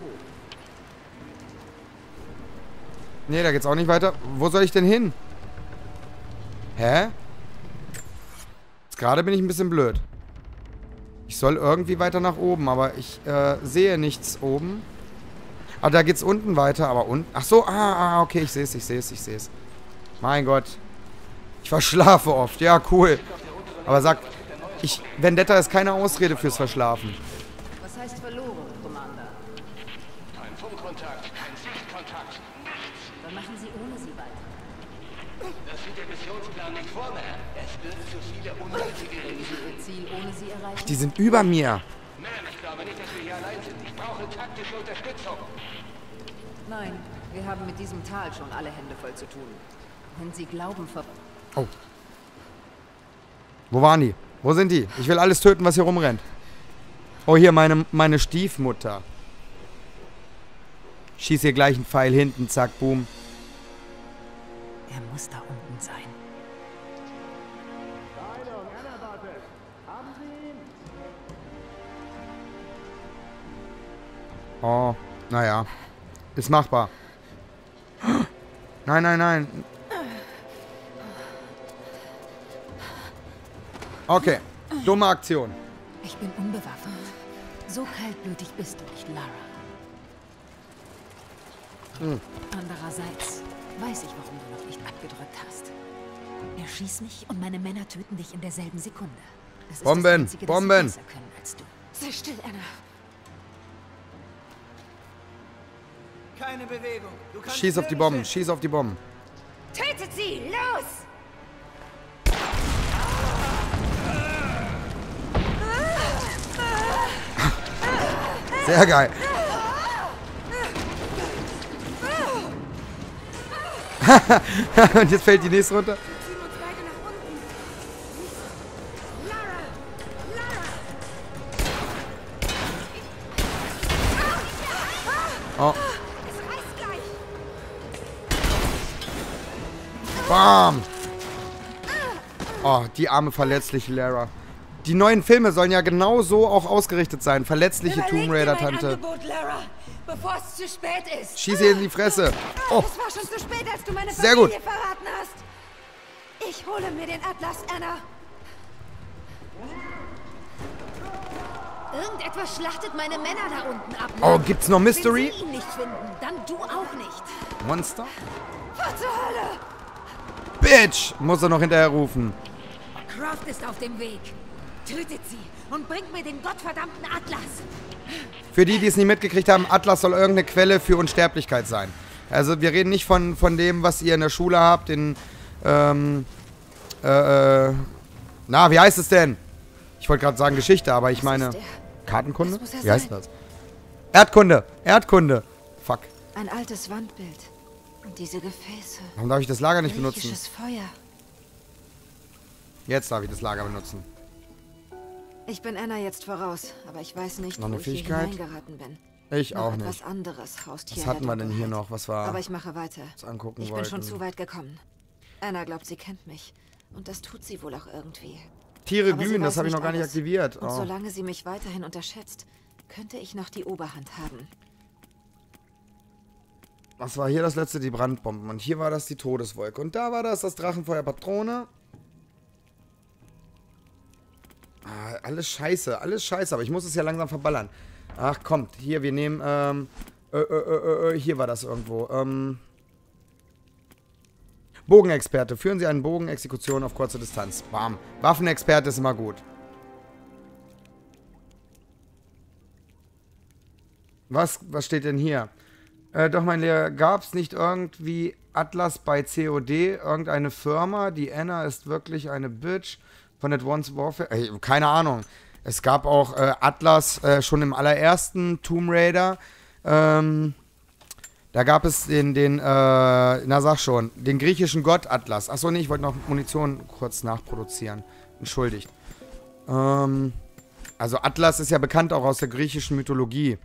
Nee, da geht's auch nicht weiter. Wo soll ich denn hin? Hä? Jetzt gerade bin ich ein bisschen blöd. Ich soll irgendwie weiter nach oben, aber ich äh, sehe nichts oben. Ah, da geht's unten weiter, aber unten... Ach so, ah, ah, okay, ich sehe es, ich sehe es, ich sehe es. Mein Gott. Ich verschlafe oft. Ja, cool. Aber sag, ich, Vendetta ist keine Ausrede fürs Verschlafen. Was heißt verloren, Commander? Kein Funkkontakt, kein Sichtkontakt, nichts. Dann machen Sie ohne sie weiter. Das sieht der Missionsplan nicht vor, Ma'am. Es wird zu viele unnötige Wenn Sie Ihr Ziel ohne sie erreichen? Die sind über mir. Ma'am, ich glaube nicht, dass wir hier allein sind. Ich brauche taktische Gegnerische Unterstützung. Nein, wir haben mit diesem Tal schon alle Hände voll zu tun. Wenn sie glauben, ver... Oh. Wo waren die? Wo sind die? Ich will alles töten, was hier rumrennt. Oh, hier meine, meine Stiefmutter. Schieß hier gleich einen Pfeil hinten, zack, boom. Er muss da unten sein. Oh, naja. Ist machbar. Nein, nein, nein. Okay, dumme Aktion. Ich bin unbewaffnet. So kaltblütig bist du nicht, Lara. Hm. Andererseits weiß ich, warum du noch nicht abgedrückt hast. Erschieß mich und meine Männer töten dich in derselben Sekunde. Das ist Bomben, das Einzige, das sie Bomben. besser können als du. Sei still, Anna. Keine Bewegung. Du kannst Schieß auf die Bomben, schieß auf die Bomben. Tötet sie! Los! Sehr geil. Und jetzt fällt die nächste runter. Oh. Bam. Oh, die arme verletzliche Lara. Die neuen Filme sollen ja genau so auch ausgerichtet sein. Verletzliche Tomb Raider-Tante. Bevor es zu spät ist. Schieß ihr in die Fresse. Oh. Es war schon zu spät, als du meine Sehr Familie gut. verraten hast. Ich hole mir den Atlas, Anna. Irgendetwas schlachtet meine Männer da unten ab. Oh, gibt's noch Mystery? Wenn sie ihn nicht finden, dann du auch nicht. Monster? Was zur Hölle? Bitch! Muss er noch hinterher rufen. Croft ist auf dem Weg. Tötet sie und bringt mir den gottverdammten Atlas. Für die, die es nicht mitgekriegt haben, Atlas soll irgendeine Quelle für Unsterblichkeit sein. Also wir reden nicht von, von dem, was ihr in der Schule habt, in, ähm, äh, äh, na, wie heißt es denn? Ich wollte gerade sagen Geschichte, aber ich meine, Kartenkunde? Wie heißt das? Erdkunde! Erdkunde! Fuck. Ein altes Wandbild. Und diese Gefäße. Warum darf ich das Lager nicht benutzen? Griechisches Feuer. Jetzt darf ich das Lager benutzen. Ich bin Anna jetzt voraus, aber ich weiß nicht, Noch eine wo ich hier Fähigkeit? hineingeraten bin. Ich noch auch etwas nicht. anderes haust hier Was in hatten der wir denn hier Dunkelheit. noch, was wir Aber ich mache weiter. uns angucken Ich wollten? bin schon zu weit gekommen. Anna glaubt, sie kennt mich. Und das tut sie wohl auch irgendwie. Tiere Aber sie glühen, das weiß habe ich noch nicht gar nicht alles. aktiviert. Und Oh. solange sie mich weiterhin unterschätzt, könnte ich noch die Oberhand haben. Was war hier das letzte? Die Brandbomben. Und hier war das die Todeswolke. Und da war das das Drachenfeuer-Patrone. Ah, alles scheiße, alles scheiße. Aber ich muss es ja langsam verballern. Ach, kommt. Hier, wir nehmen, ähm... Äh, äh, äh, äh, hier war das irgendwo. Ähm... Bogenexperte. Führen Sie einen Bogenexekution auf kurze Distanz. Bam. Waffenexperte ist immer gut. Was, was steht denn hier? Äh, doch, mein Lehrer, gab es nicht irgendwie Atlas bei C O D? Irgendeine Firma? Die Anna ist wirklich eine Bitch von Advanced Warfare? Ey, keine Ahnung. Es gab auch äh, Atlas äh, schon im allerersten Tomb Raider. Ähm, da gab es den, den, äh, na sag schon, den griechischen Gott Atlas. Achso, nee, ich wollte noch Munition kurz nachproduzieren. Entschuldigt. Ähm, also Atlas ist ja bekannt auch aus der griechischen Mythologie.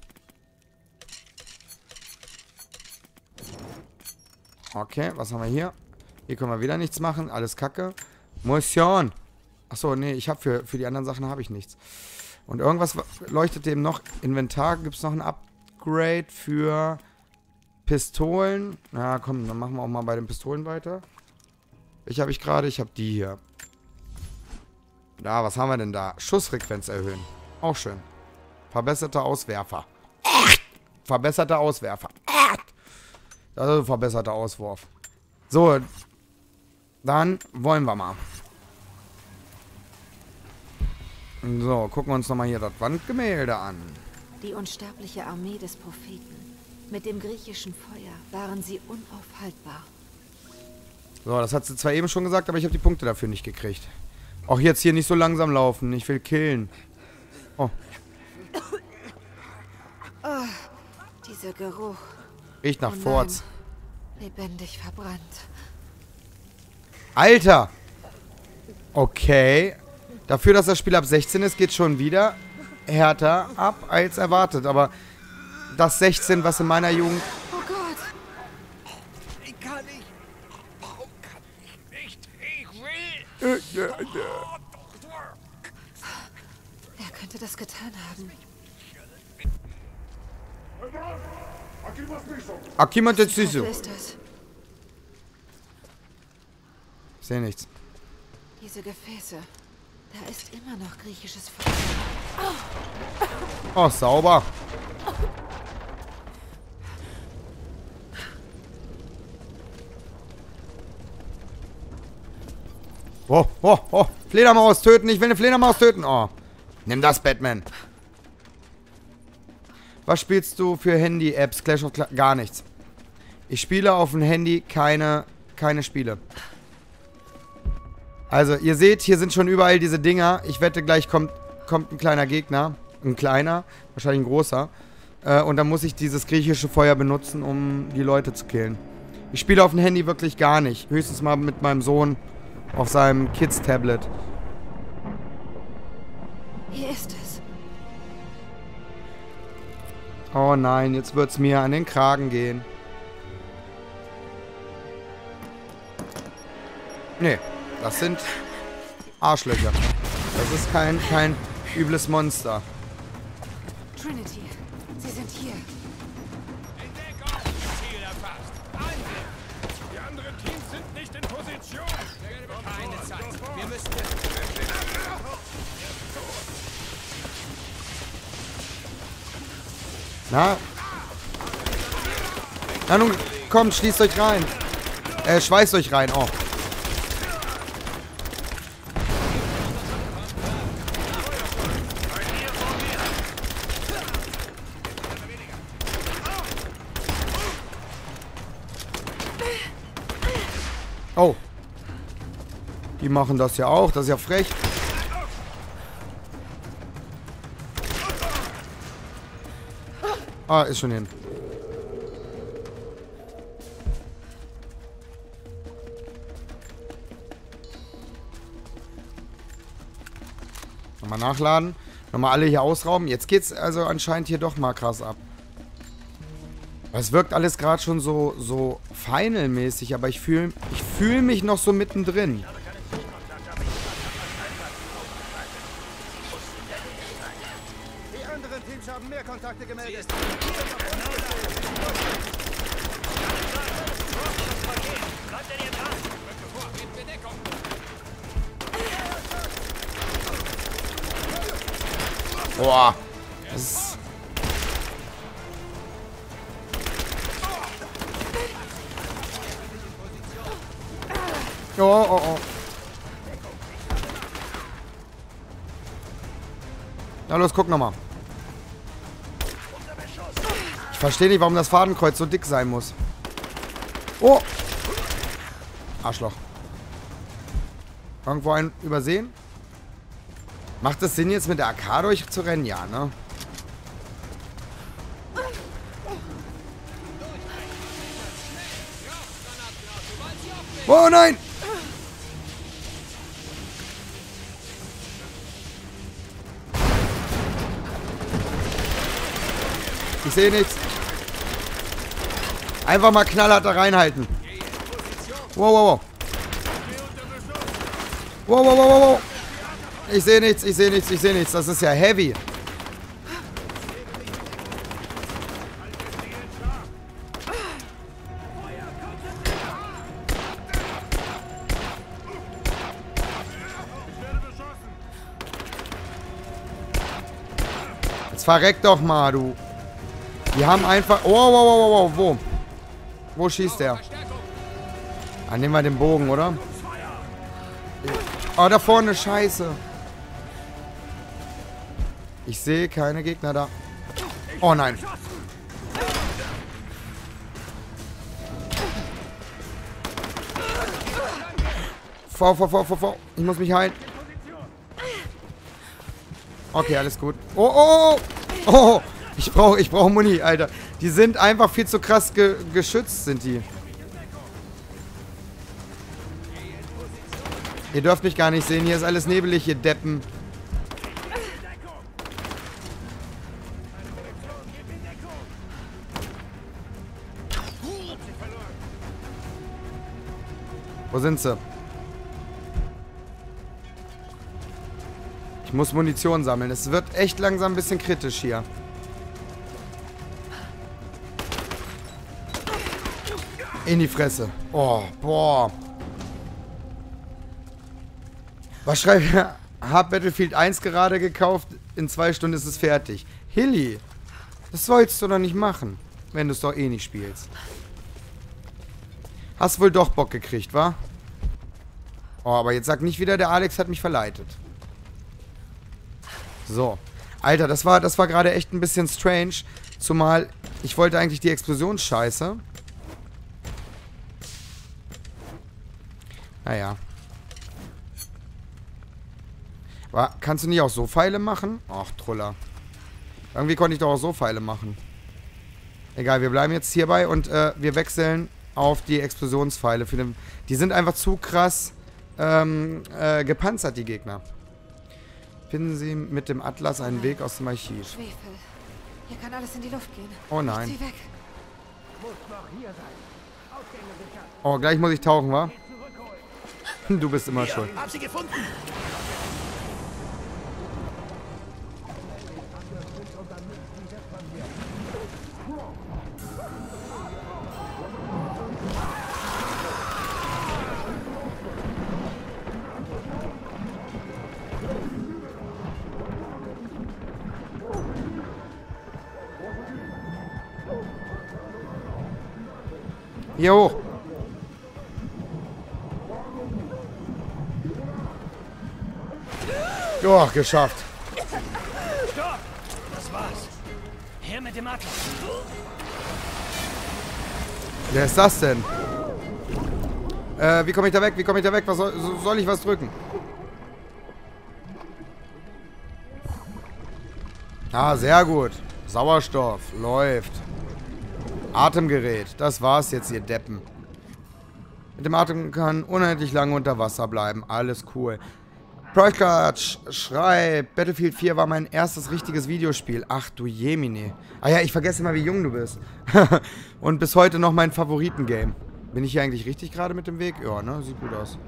Okay, was haben wir hier? Hier können wir wieder nichts machen. Alles Kacke. Munition. Achso, nee, ich habe für, für die anderen Sachen habe ich nichts. Und irgendwas leuchtet dem noch. Inventar, gibt es noch ein Upgrade für Pistolen. Na komm, dann machen wir auch mal bei den Pistolen weiter. Welche habe ich gerade? Ich habe die hier. Da, was haben wir denn da? Schussfrequenz erhöhen. Auch schön. Verbesserter Auswerfer. Verbesserter Auswerfer. Das ist ein verbesserter Auswurf. So. Dann wollen wir mal. So, gucken wir uns nochmal hier das Wandgemälde an. Die unsterbliche Armee des Propheten. Mit dem griechischen Feuer waren sie unaufhaltbar. So, das hat sie zwar eben schon gesagt, aber ich habe die Punkte dafür nicht gekriegt. Auch jetzt hier nicht so langsam laufen. Ich will killen. Oh. Oh, dieser Geruch. Riecht nach Oh nein. Furz. Lebendig verbrannt. Alter! Okay. Dafür, dass das Spiel ab sechzehn ist, geht schon wieder härter ab als erwartet. Aber das sechzehn, was in meiner Jugend... Oh Gott! Ich kann nicht. Warum kann ich nicht? Ich will. Wer könnte das getan haben? Akima Was Tetsuzu. ist das? Ich sehe nichts. Diese Gefäße. Da ist immer noch griechisches Feuer. Oh, sauber. Oh, oh, oh. Fledermaus töten. Ich will eine Fledermaus töten. Oh. Nimm das, Batman. Was spielst du für Handy-Apps? Clash of Clans? Gar nichts. Ich spiele auf dem Handy keine, keine Spiele. Also, ihr seht, hier sind schon überall diese Dinger. Ich wette, gleich kommt, kommt ein kleiner Gegner. Ein kleiner, wahrscheinlich ein großer. Äh, und dann muss ich dieses griechische Feuer benutzen, um die Leute zu killen. Ich spiele auf dem Handy wirklich gar nicht. Höchstens mal mit meinem Sohn auf seinem Kids-Tablet. Hier ist es. Oh nein, jetzt wird's mir an den Kragen gehen. Nee, das sind Arschlöcher. Das ist kein, kein übles Monster. Trinity, Sie sind hier. Ziel erfasst. Angriff! Die anderen Teams sind nicht in Position. Keine Zeit. Wir müssen... Na? Na nun, kommt, schließt euch rein. Äh, schweißt euch rein, oh. Oh. Die machen das ja auch, das ist ja frech. Ah, ist schon hin. Nochmal nachladen. Nochmal alle hier ausrauben. Jetzt geht's also anscheinend hier doch mal krass ab. Es wirkt alles gerade schon so, so Final-mäßig, aber ich fühle ich fühl mich noch so mittendrin. Die anderen Teams haben mehr Kontakte gemeldet. Boah. Das ist... Oh, oh, oh. Na los, guck nochmal. Ich verstehe nicht, warum das Fadenkreuz so dick sein muss. Oh! Arschloch. Irgendwo einen übersehen? Macht es Sinn, jetzt mit der A K durchzurennen? Ja, ne? Oh nein! Ich sehe nichts. Einfach mal knallhart da reinhalten. Wow, wow, wow. Wow, wow, wow, wow. Ich sehe nichts, ich sehe nichts, ich sehe nichts. Das ist ja heavy. Jetzt verreck doch mal, du. Die haben einfach... Oh, wow, wow, wow, wow, wo? Wo schießt der? Ah, nehmen wir den Bogen, oder? Oh, da vorne, scheiße. Ich sehe keine Gegner da. Oh nein. V, V, V, V, V. Ich muss mich heilen. Okay, alles gut. Oh, oh, oh. Oh, Ich brauche ich brauch Muni, Alter. Die sind einfach viel zu krass ge geschützt, sind die. Ihr dürft mich gar nicht sehen. Hier ist alles nebelig, ihr Deppen. Wo sind sie? Ich muss Munition sammeln. Es wird echt langsam ein bisschen kritisch hier. In die Fresse. Oh, boah. Was schreibt er? Hab Battlefield eins gerade gekauft. In zwei Stunden ist es fertig. Hilly, das sollst du doch nicht machen, wenn du es doch eh nicht spielst. Hast wohl doch Bock gekriegt, wa? Oh, aber jetzt sag nicht wieder, der Alex hat mich verleitet. So. Alter, das war, das war gerade echt ein bisschen strange. Zumal, ich wollte eigentlich die Explosionsscheiße. Naja. Aber kannst du nicht auch so Pfeile machen? Ach, Truller. Irgendwie konnte ich doch auch so Pfeile machen. Egal, wir bleiben jetzt hierbei und äh, wir wechseln auf die Explosionspfeile. Für den, die sind einfach zu krass ähm, äh, gepanzert, die Gegner. Finden Sie mit dem Atlas einen Weg aus dem Archiv. Schwefel. Hier kann alles in die Luft gehen. Oh nein. Ich zieh weg. Oh, gleich muss ich tauchen, wa? Du bist immer schuld. Hab sie gefunden. Hier hoch. Oh, geschafft. Stopp! Das war's. Her mit dem Atlas. Wer ist das denn? Äh, wie komme ich da weg? Wie komme ich da weg? Was soll, soll ich was drücken? Ah, sehr gut. Sauerstoff. Läuft. Atemgerät. Das war's jetzt, ihr Deppen. Mit dem Atem kann unendlich lange unter Wasser bleiben. Alles cool. Project schreibt, Battlefield vier war mein erstes richtiges Videospiel. Ach du Jemine. Ah ja, ich vergesse immer, wie jung du bist. Und bis heute noch mein Favoritengame. Bin ich hier eigentlich richtig gerade mit dem Weg? Ja, ne? Sieht gut aus.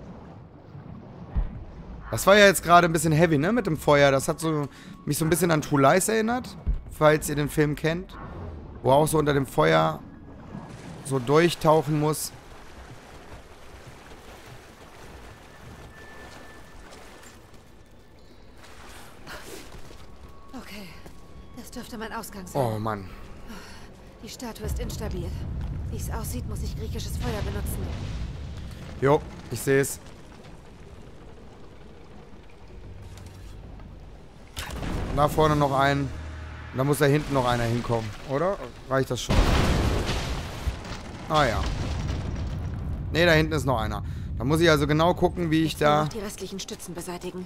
Das war ja jetzt gerade ein bisschen heavy, ne? Mit dem Feuer. Das hat so, mich so ein bisschen an True Lies erinnert. Falls ihr den Film kennt. Wo er auch so unter dem Feuer so durchtauchen muss. Okay, das dürfte mein Ausgang sein. Oh Mann. Die Statue ist instabil. Wie es aussieht, muss ich griechisches Feuer benutzen. Jo, ich sehe es. Da vorne noch ein. Und da muss da hinten noch einer hinkommen, oder? Reicht das schon? Ah ja. Ne, da hinten ist noch einer. Da muss ich also genau gucken, wie ich Jetzt da... noch die restlichen Stützen beseitigen.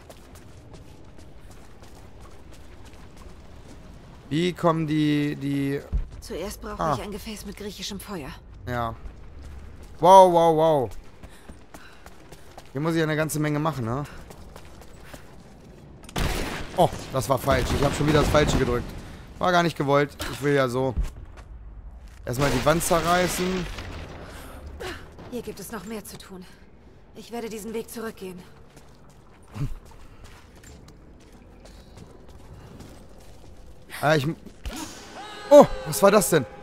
Wie kommen die... die... Zuerst brauche ah. ich ein Gefäß mit griechischem Feuer. Ja. Wow, wow, wow. Hier muss ich eine ganze Menge machen, ne? Oh, das war falsch. Ich habe schon wieder das Falsche gedrückt. War gar nicht gewollt. Ich will ja so... Erstmal die Wand zerreißen. Hier gibt es noch mehr zu tun. Ich werde diesen Weg zurückgehen. Ah, ich... Oh, was war das denn?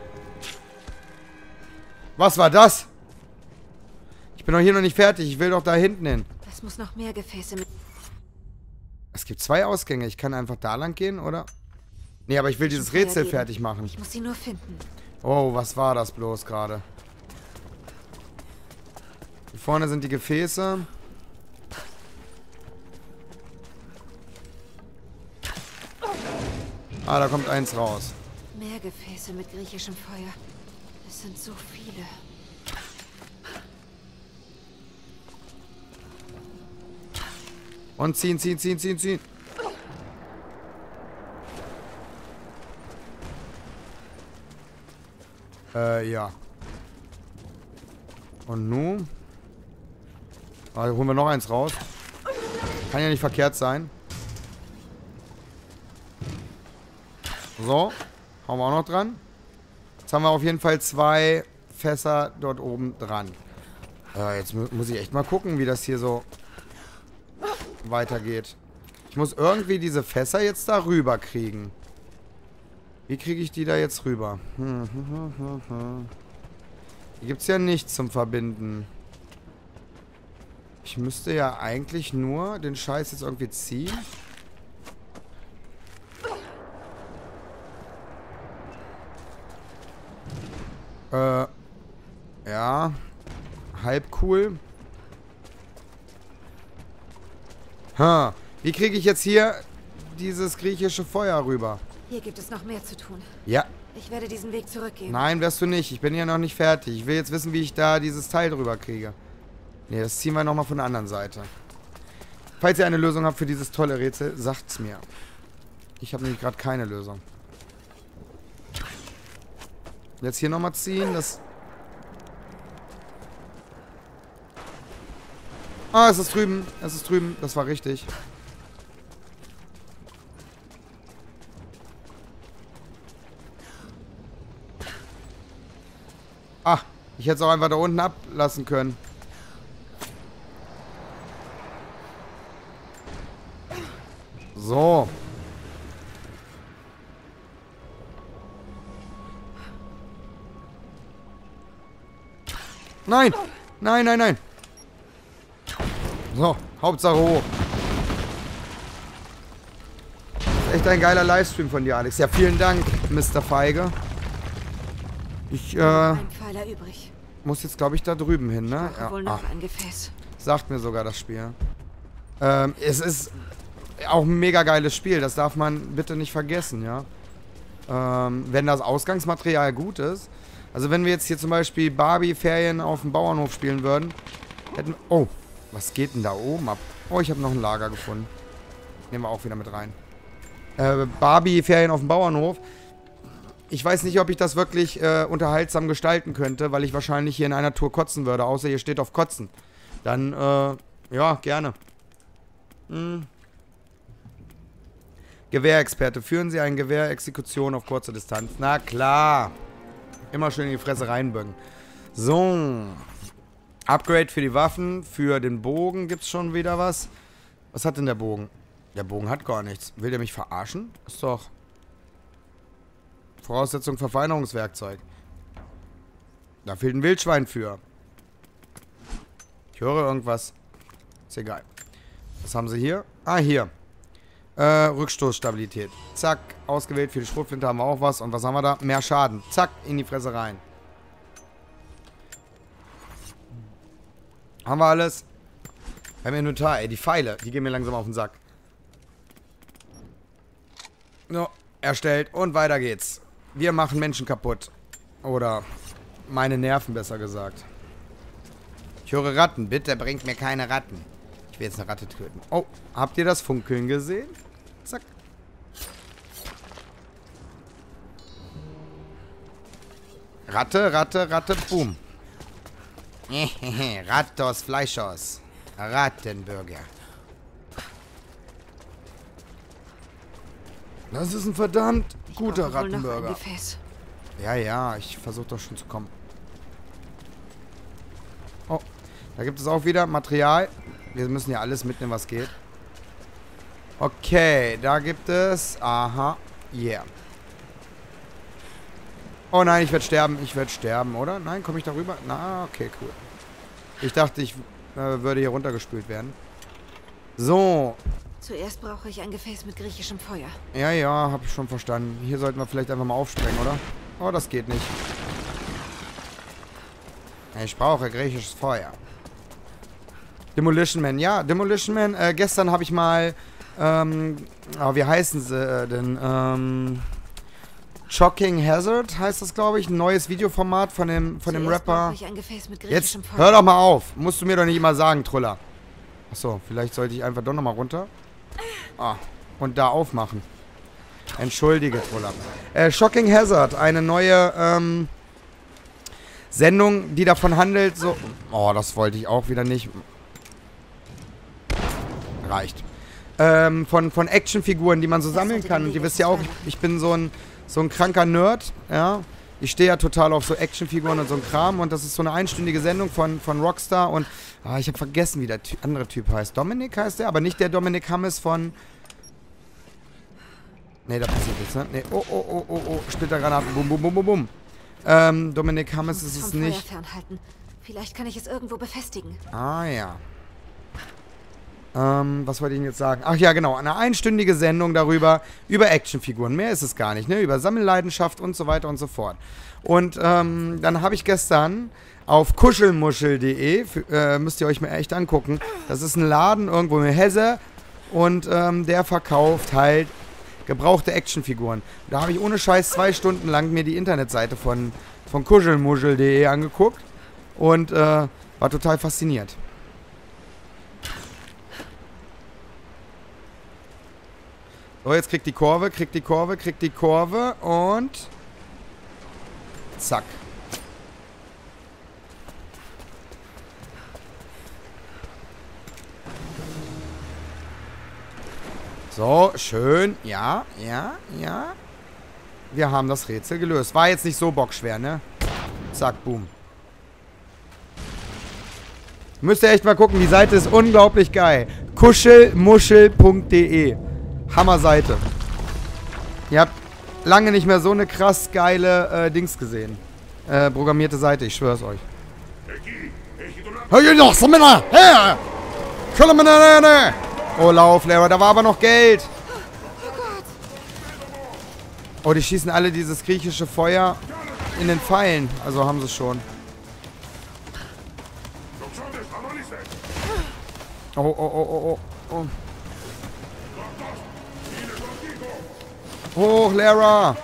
Was war das? Ich bin doch hier noch nicht fertig. Ich will doch da hinten hin. Es muss noch mehr Gefäße mit... Es gibt zwei Ausgänge. Ich kann einfach da lang gehen, oder? Nee, aber ich will dieses Rätsel fertig machen. Ich muss sie nur finden. Oh, was war das bloß gerade? Hier vorne sind die Gefäße. Ah, da kommt eins raus. Mehr Gefäße mit griechischem Feuer. Es sind so viele. Und ziehen, ziehen, ziehen, ziehen, ziehen. Äh, ja. Und nun? Ah, holen wir noch eins raus. Kann ja nicht verkehrt sein. So. Hauen wir auch noch dran. Jetzt haben wir auf jeden Fall zwei Fässer dort oben dran. Äh, jetzt mu muss ich echt mal gucken, wie das hier so weitergeht. Ich muss irgendwie diese Fässer jetzt da rüber kriegen. Wie kriege ich die da jetzt rüber? Hm, hm, hm, hm, hm. Hier gibt es ja nichts zum Verbinden. Ich müsste ja eigentlich nur den Scheiß jetzt irgendwie ziehen. Äh, ja. Halb cool. Ha. Wie kriege ich jetzt hier dieses griechische Feuer rüber? Hier gibt es noch mehr zu tun. Ja. Ich werde diesen Weg zurückgehen. Nein, wirst du nicht. Ich bin ja noch nicht fertig. Ich will jetzt wissen, wie ich da dieses Teil drüber kriege. Ne, das ziehen wir nochmal von der anderen Seite. Falls ihr eine Lösung habt für dieses tolle Rätsel, sagt's mir. Ich habe nämlich gerade keine Lösung. Jetzt hier nochmal ziehen. Das... Ah, es ist drüben. Es ist drüben. Das war richtig. Ah, ich hätte es auch einfach da unten ablassen können. So. Nein! Nein, nein, nein! So, Hauptsache hoch. Echt ein geiler Livestream von dir, Alex. Ja, vielen Dank, Mister Feige. Ich, äh... Ein Pfeiler übrig. muss jetzt, glaube ich, da drüben hin, ne? Ich brauche wohl noch ein Gefäß. Sagt mir sogar das Spiel. Ähm, es ist auch ein mega geiles Spiel. Das darf man bitte nicht vergessen, ja? Ähm, wenn das Ausgangsmaterial gut ist. Also wenn wir jetzt hier zum Beispiel Barbie-Ferien auf dem Bauernhof spielen würden, hätten... Oh, was geht denn da oben ab? Oh, ich habe noch ein Lager gefunden. Nehmen wir auch wieder mit rein. Äh, Barbie-Ferien auf dem Bauernhof. Ich weiß nicht, ob ich das wirklich äh, unterhaltsam gestalten könnte, weil ich wahrscheinlich hier in einer Tour kotzen würde. Außer hier steht auf Kotzen. Dann, äh, ja, gerne. Hm. Gewehrexperte. Führen Sie eine Gewehrexekution auf kurze Distanz? Na klar. Immer schön in die Fresse reinbücken. So. Upgrade für die Waffen. Für den Bogen gibt es schon wieder was. Was hat denn der Bogen? Der Bogen hat gar nichts. Will der mich verarschen? Ist doch... Voraussetzung Verfeinerungswerkzeug. Da fehlt ein Wildschwein für. Ich höre irgendwas. Ist egal. Was haben sie hier? Ah, hier. Äh, Rückstoßstabilität. Zack. Ausgewählt. Für die Schrotflinte haben wir auch was. Und was haben wir da? Mehr Schaden. Zack. In die Fresse rein. Haben wir alles? Beim Inventar. Ey, die Pfeile. Die gehen mir langsam auf den Sack. So. Erstellt. Und weiter geht's. Wir machen Menschen kaputt. Oder meine Nerven, besser gesagt. Ich höre Ratten. Bitte bringt mir keine Ratten. Ich will jetzt eine Ratte töten. Oh, habt ihr das Funkeln gesehen? Zack. Ratte, Ratte, Ratte, boom. Rattos, Fleischos. Rattenburger. Das ist ein verdammt guter Rattenburger. Ja, ja, ich versuche doch schon zu kommen. Oh, da gibt es auch wieder Material. Wir müssen ja alles mitnehmen, was geht. Okay, da gibt es... Aha, yeah. Oh nein, ich werde sterben. Ich werde sterben, oder? Nein, komme ich da rüber? Na, okay, cool. Ich dachte, ich äh, würde hier runtergespült werden. So. Zuerst brauche ich ein Gefäß mit griechischem Feuer. Ja, ja, habe ich schon verstanden. Hier sollten wir vielleicht einfach mal aufsprengen, oder? Oh, das geht nicht. Ich brauche griechisches Feuer. Demolition Man, ja, Demolition Man. Äh, gestern habe ich mal, ähm, oh, wie heißen sie äh, denn? Ähm, Shocking Hazard heißt das, glaube ich. Ein neues Videoformat von dem, von dem Rapper. Ich ein Gefäß mit Jetzt, Feuer. hör doch mal auf. Musst du mir doch nicht immer sagen, Truller. Achso, vielleicht sollte ich einfach doch nochmal runter. Ah, und da aufmachen. Entschuldige, Truller. Äh, Shocking Hazard, eine neue, ähm, Sendung, die davon handelt, so... Oh, das wollte ich auch wieder nicht. Reicht. Ähm, von, von Actionfiguren, die man so sammeln kann. Und ihr wisst ja auch, ich, ich bin so ein, so ein kranker Nerd, ja. Ich stehe ja total auf so Actionfiguren und so ein Kram. Und das ist so eine einstündige Sendung von, von Rockstar. Und ah, ich habe vergessen, wie der Ty- andere Typ heißt. Dominik heißt der, aber nicht der Dominik Hammes von... Ne, da passiert nichts, ne? Ne, oh, oh, oh, oh, oh. Splittergranaten. Bum, bum, bum, bum, bum. Ähm, Dominik Hammes ist es nicht. Fernhalten. Vielleicht kann ich es irgendwo befestigen. Ah, ja. Ähm, was wollte ich denn jetzt sagen? Ach ja, genau. Eine einstündige Sendung darüber, über Actionfiguren. Mehr ist es gar nicht, ne? Über Sammelleidenschaft und so weiter und so fort. Und, ähm, dann habe ich gestern auf kuschelmuschel punkt de, äh, müsst ihr euch mal echt angucken. Das ist ein Laden irgendwo in Hesse und, ähm, der verkauft halt gebrauchte Actionfiguren. Da habe ich ohne Scheiß zwei Stunden lang mir die Internetseite von, von kuschelmuschel punkt de angeguckt und äh, war total fasziniert. So, jetzt kriegt die Kurve, kriegt die Kurve, kriegt die Kurve und zack. So, schön. Ja, ja, ja. Wir haben das Rätsel gelöst. War jetzt nicht so bockschwer, ne? Zack, boom. Müsst ihr echt mal gucken. Die Seite ist unglaublich geil. kuschelmuschel punkt de. Hammer-Seite. Ihr habt lange nicht mehr so eine krass geile äh, Dings gesehen. Äh, programmierte Seite, ich schwör's euch. Oh, lauf, Lara, da war aber noch Geld. Oh, die schießen alle dieses griechische Feuer in den Pfeilen. Also haben sie es schon. Oh, oh, oh, oh, oh. Hoch, Lara!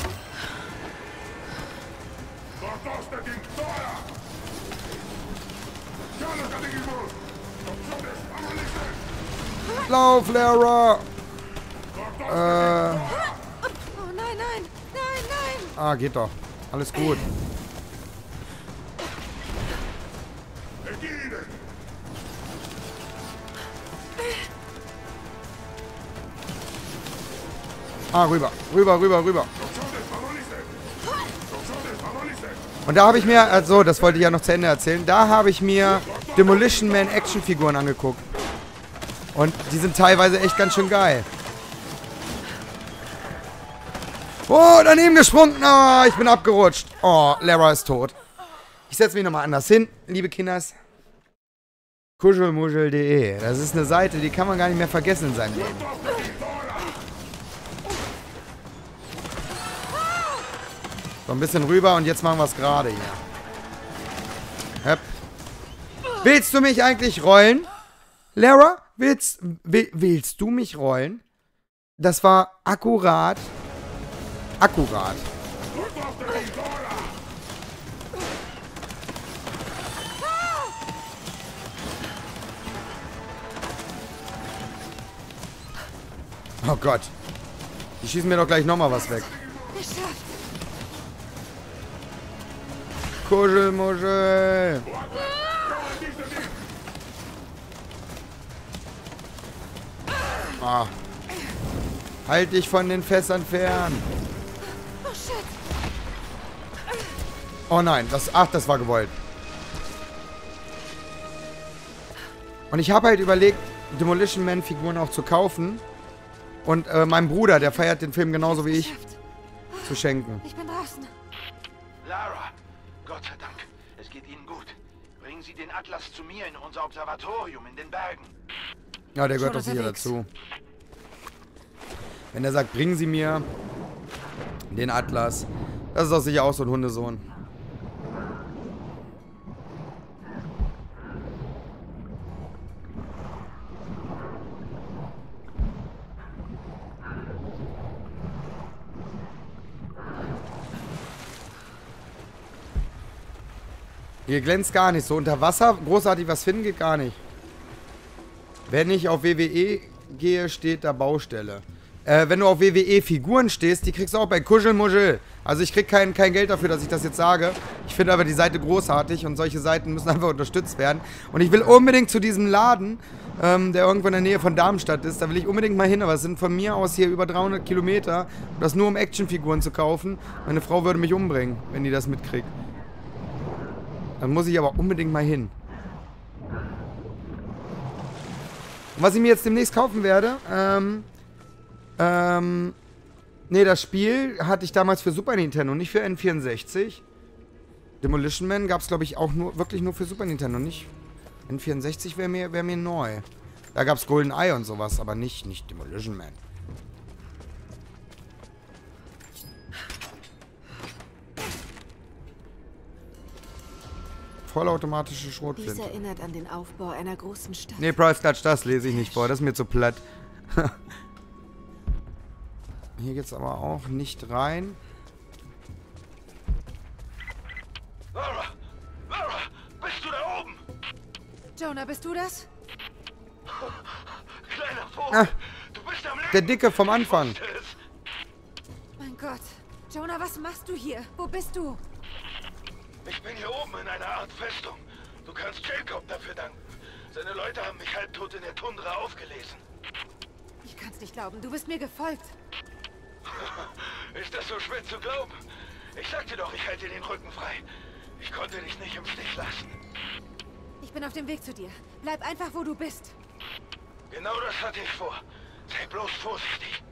Lauf, Lara! Äh. Oh nein, nein, nein, nein! Ah, geht doch. Alles gut. Ah, rüber, rüber, rüber, rüber. Und da habe ich mir, also das wollte ich ja noch zu Ende erzählen, da habe ich mir Demolition Man Actionfiguren angeguckt. Und die sind teilweise echt ganz schön geil. Oh, daneben gesprungen. Oh, ich bin abgerutscht. Oh, Lara ist tot. Ich setze mich nochmal anders hin, liebe Kinders. kuschelmuschel punkt de. Das ist eine Seite, die kann man gar nicht mehr vergessen in seinem Leben. So, ein bisschen rüber und jetzt machen wir es gerade hier. Höp. Willst du mich eigentlich rollen? Lara, willst, will, willst du mich rollen? Das war akkurat. Akkurat. Oh Gott. Die schießen mir doch gleich nochmal was weg. Kuschelmuschel. Ah. Halt dich von den Fässern fern. Oh nein, das, ach, das war gewollt. Und ich habe halt überlegt, Demolition Man Figuren auch zu kaufen. Und äh, meinem Bruder, der feiert den Film genauso wie ich, zu schenken. Ich bin draußen. Lara, Gott sei Dank, es geht Ihnen gut. Bringen Sie den Atlas zu mir in unser Observatorium in den Bergen. Ja, der gehört doch sicher dazu. Wenn er sagt, bringen Sie mir den Atlas. Das ist doch sicher auch so ein Hundesohn. Hier glänzt gar nicht. So unter Wasser großartig was finden geht gar nicht. Wenn ich auf W W E gehe, steht da Baustelle. Äh, wenn du auf W W E-Figuren stehst, die kriegst du auch bei Kuschelmuschel. Also ich krieg kein, kein Geld dafür, dass ich das jetzt sage. Ich finde aber die Seite großartig und solche Seiten müssen einfach unterstützt werden. Und ich will unbedingt zu diesem Laden, ähm, der irgendwo in der Nähe von Darmstadt ist, da will ich unbedingt mal hin. Aber es sind von mir aus hier über dreihundert Kilometer. Das nur um Actionfiguren zu kaufen. Meine Frau würde mich umbringen, wenn die das mitkriegt. Dann muss ich aber unbedingt mal hin. Und was ich mir jetzt demnächst kaufen werde, ähm, ähm, nee, das Spiel hatte ich damals für Super Nintendo, nicht für N vierundsechzig. Demolition Man gab es, glaube ich, auch nur, wirklich nur für Super Nintendo, nicht. N vierundsechzig wäre mir, wär mir neu. Da gab es Golden Eye und sowas, aber nicht, nicht Demolition Man. Vollautomatische Schrotflinte. Dies erinnert an den Aufbau einer großen Stadt. Nee, Price Clutch, das lese ich nicht vor. Das ist mir zu platt. Hier geht's aber auch nicht rein. Lara! Lara! Bist du da oben? Jonah, bist du das? Kleiner Vogel! Ah, du bist am Leben! der Dicke vom Anfang. Mein Gott. Jonah, was machst du hier? Wo bist du? Ich bin hier oben in einer Art Festung. Du kannst Jacob dafür danken. Seine Leute haben mich halbtot in der Tundra aufgelesen. Ich kann's nicht glauben. Du bist mir gefolgt. Ist das so schwer zu glauben? Ich sagte doch, ich halte dir den Rücken frei. Ich konnte dich nicht im Stich lassen. Ich bin auf dem Weg zu dir. Bleib einfach, wo du bist. Genau das hatte ich vor. Sei bloß vorsichtig.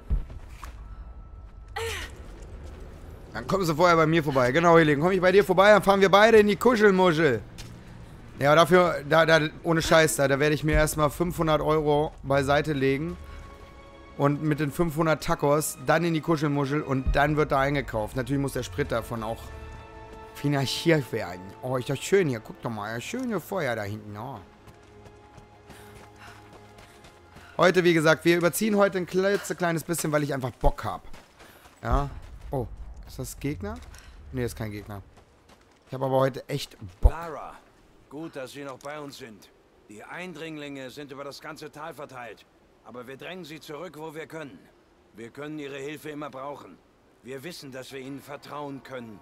Dann kommst du vorher bei mir vorbei. Genau, hier liegen. Komm ich bei dir vorbei, dann fahren wir beide in die Kuschelmuschel. Ja, dafür, da, da, ohne Scheiß, da, da werde ich mir erstmal fünfhundert Euro beiseite legen. Und mit den fünfhundert Tacos dann in die Kuschelmuschel und dann wird da eingekauft. Natürlich muss der Sprit davon auch finanziert werden. Oh, ist das schön hier. Guck doch mal, das schöne Feuer da hinten. Oh. Heute, wie gesagt, wir überziehen heute ein klitzekleines bisschen, weil ich einfach Bock habe. Ja. Oh, ist das Gegner? Nee, ist kein Gegner. Ich habe aber heute echt Bock. Lara, gut, dass Sie noch bei uns sind. Die Eindringlinge sind über das ganze Tal verteilt. Aber wir drängen sie zurück, wo wir können. Wir können ihre Hilfe immer brauchen. Wir wissen, dass wir ihnen vertrauen können.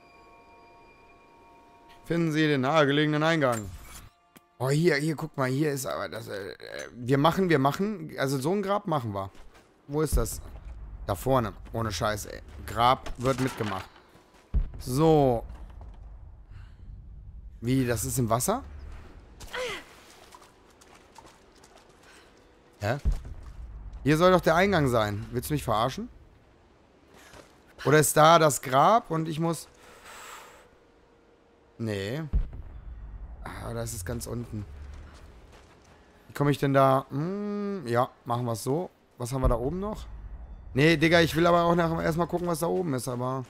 Finden Sie den nahegelegenen Eingang. Oh, hier, hier, guck mal, hier ist aber das. Äh, wir machen, wir machen. Also so ein Grab machen wir. Wo ist das? Da vorne. Ohne Scheiß, ey. Grab wird mitgemacht. So. Wie, das ist im Wasser? Hä? Hier soll doch der Eingang sein. Willst du mich verarschen? Oder ist da das Grab und ich muss... Nee. Ah, das ist ganz unten. Wie komme ich denn da... Hm, ja, machen wir es so. Was haben wir da oben noch? Nee, Digga, ich will aber auch nachher erstmal gucken, was da oben ist, aber...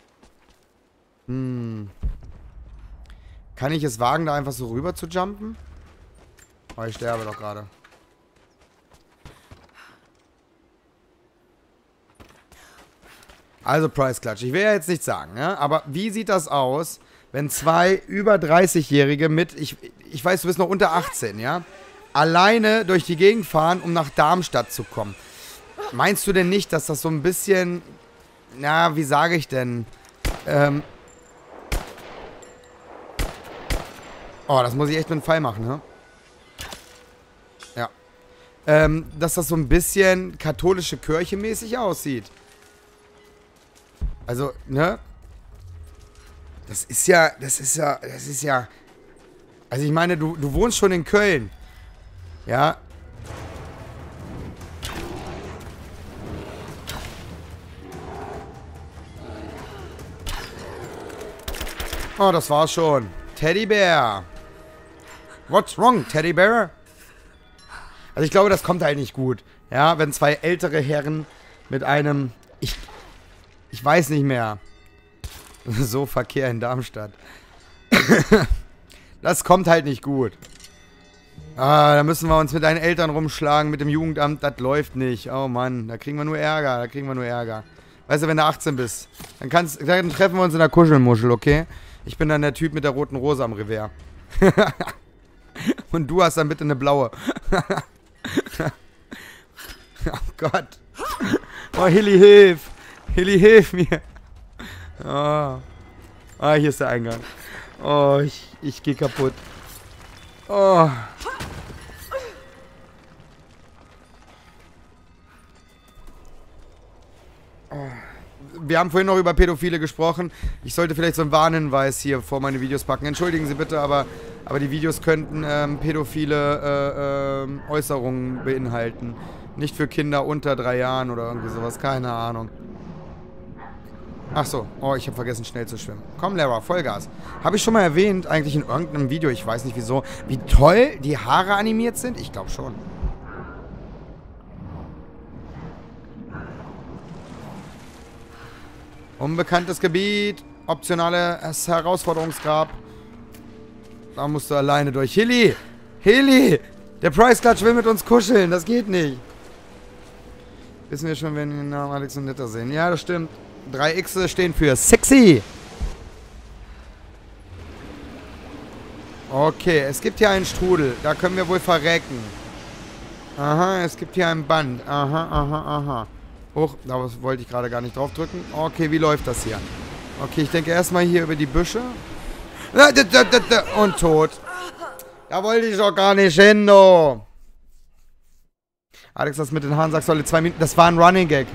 Hm. Kann ich es wagen, da einfach so rüber zu jumpen? Oh, ich sterbe doch gerade. Also Price Clutch, ich will ja jetzt nichts sagen, ja? Aber wie sieht das aus, wenn zwei über dreißigjährige mit, ich, ich weiß, du bist noch unter achtzehn, ja? Alleine durch die Gegend fahren, um nach Darmstadt zu kommen. Meinst du denn nicht, dass das so ein bisschen, na, wie sage ich denn, ähm, oh, das muss ich echt mit einem Pfeil machen, ne? Ja. Ähm, dass das so ein bisschen katholische Kirche mäßig aussieht. Also, ne? Das ist ja, das ist ja, das ist ja... Also ich meine, du, du wohnst schon in Köln. Ja. Oh, das war's schon. Teddybär. What's wrong, Teddybär? Also ich glaube, das kommt halt nicht gut. Ja, wenn zwei ältere Herren mit einem... Ich... Ich weiß nicht mehr. So Verkehr in Darmstadt. Das kommt halt nicht gut. Ah, da müssen wir uns mit deinen Eltern rumschlagen, mit dem Jugendamt. Das läuft nicht. Oh Mann, da kriegen wir nur Ärger. Da kriegen wir nur Ärger. Weißt du, wenn du achtzehn bist, dann, kannst, dann treffen wir uns in der Kuschelmuschel, okay? Ich bin dann der Typ mit der roten Rose am Revers. Und du hast dann bitte eine blaue. Oh Gott. Oh, Hilly, hilf! Hilly, hilf mir! Oh. Ah, hier ist der Eingang. Oh, ich, ich gehe kaputt. Oh. Oh. Wir haben vorhin noch über Pädophile gesprochen. Ich sollte vielleicht so einen Warnhinweis hier vor meine Videos packen. Entschuldigen Sie bitte, aber, aber die Videos könnten ähm, pädophile äh, äh, Äußerungen beinhalten. Nicht für Kinder unter drei Jahren oder irgendwie sowas. Keine Ahnung. Ach so. Oh, ich habe vergessen, schnell zu schwimmen. Komm, Lara, Vollgas. Habe ich schon mal erwähnt, eigentlich in irgendeinem Video, ich weiß nicht wieso, wie toll die Haare animiert sind? Ich glaube schon. Unbekanntes Gebiet. Optionales Herausforderungsgrab. Da musst du alleine durch. Hilly! Hilly! Der Price Clutch will mit uns kuscheln. Das geht nicht. Wissen wir schon, wenn wir den Namen Alex und Netta sehen. Ja, das stimmt. drei X stehen für sexy. Okay, es gibt hier einen Strudel. Da können wir wohl verrecken. Aha, es gibt hier ein Band. Aha, aha, aha. Hoch, da wollte ich gerade gar nicht drauf drücken. Okay, wie läuft das hier? Okay, ich denke erstmal hier über die Büsche. Und tot. Da wollte ich doch gar nicht hin, du. Alex, das mit den Haaren sagt, solle zwei Minuten. Das war ein Running Gag.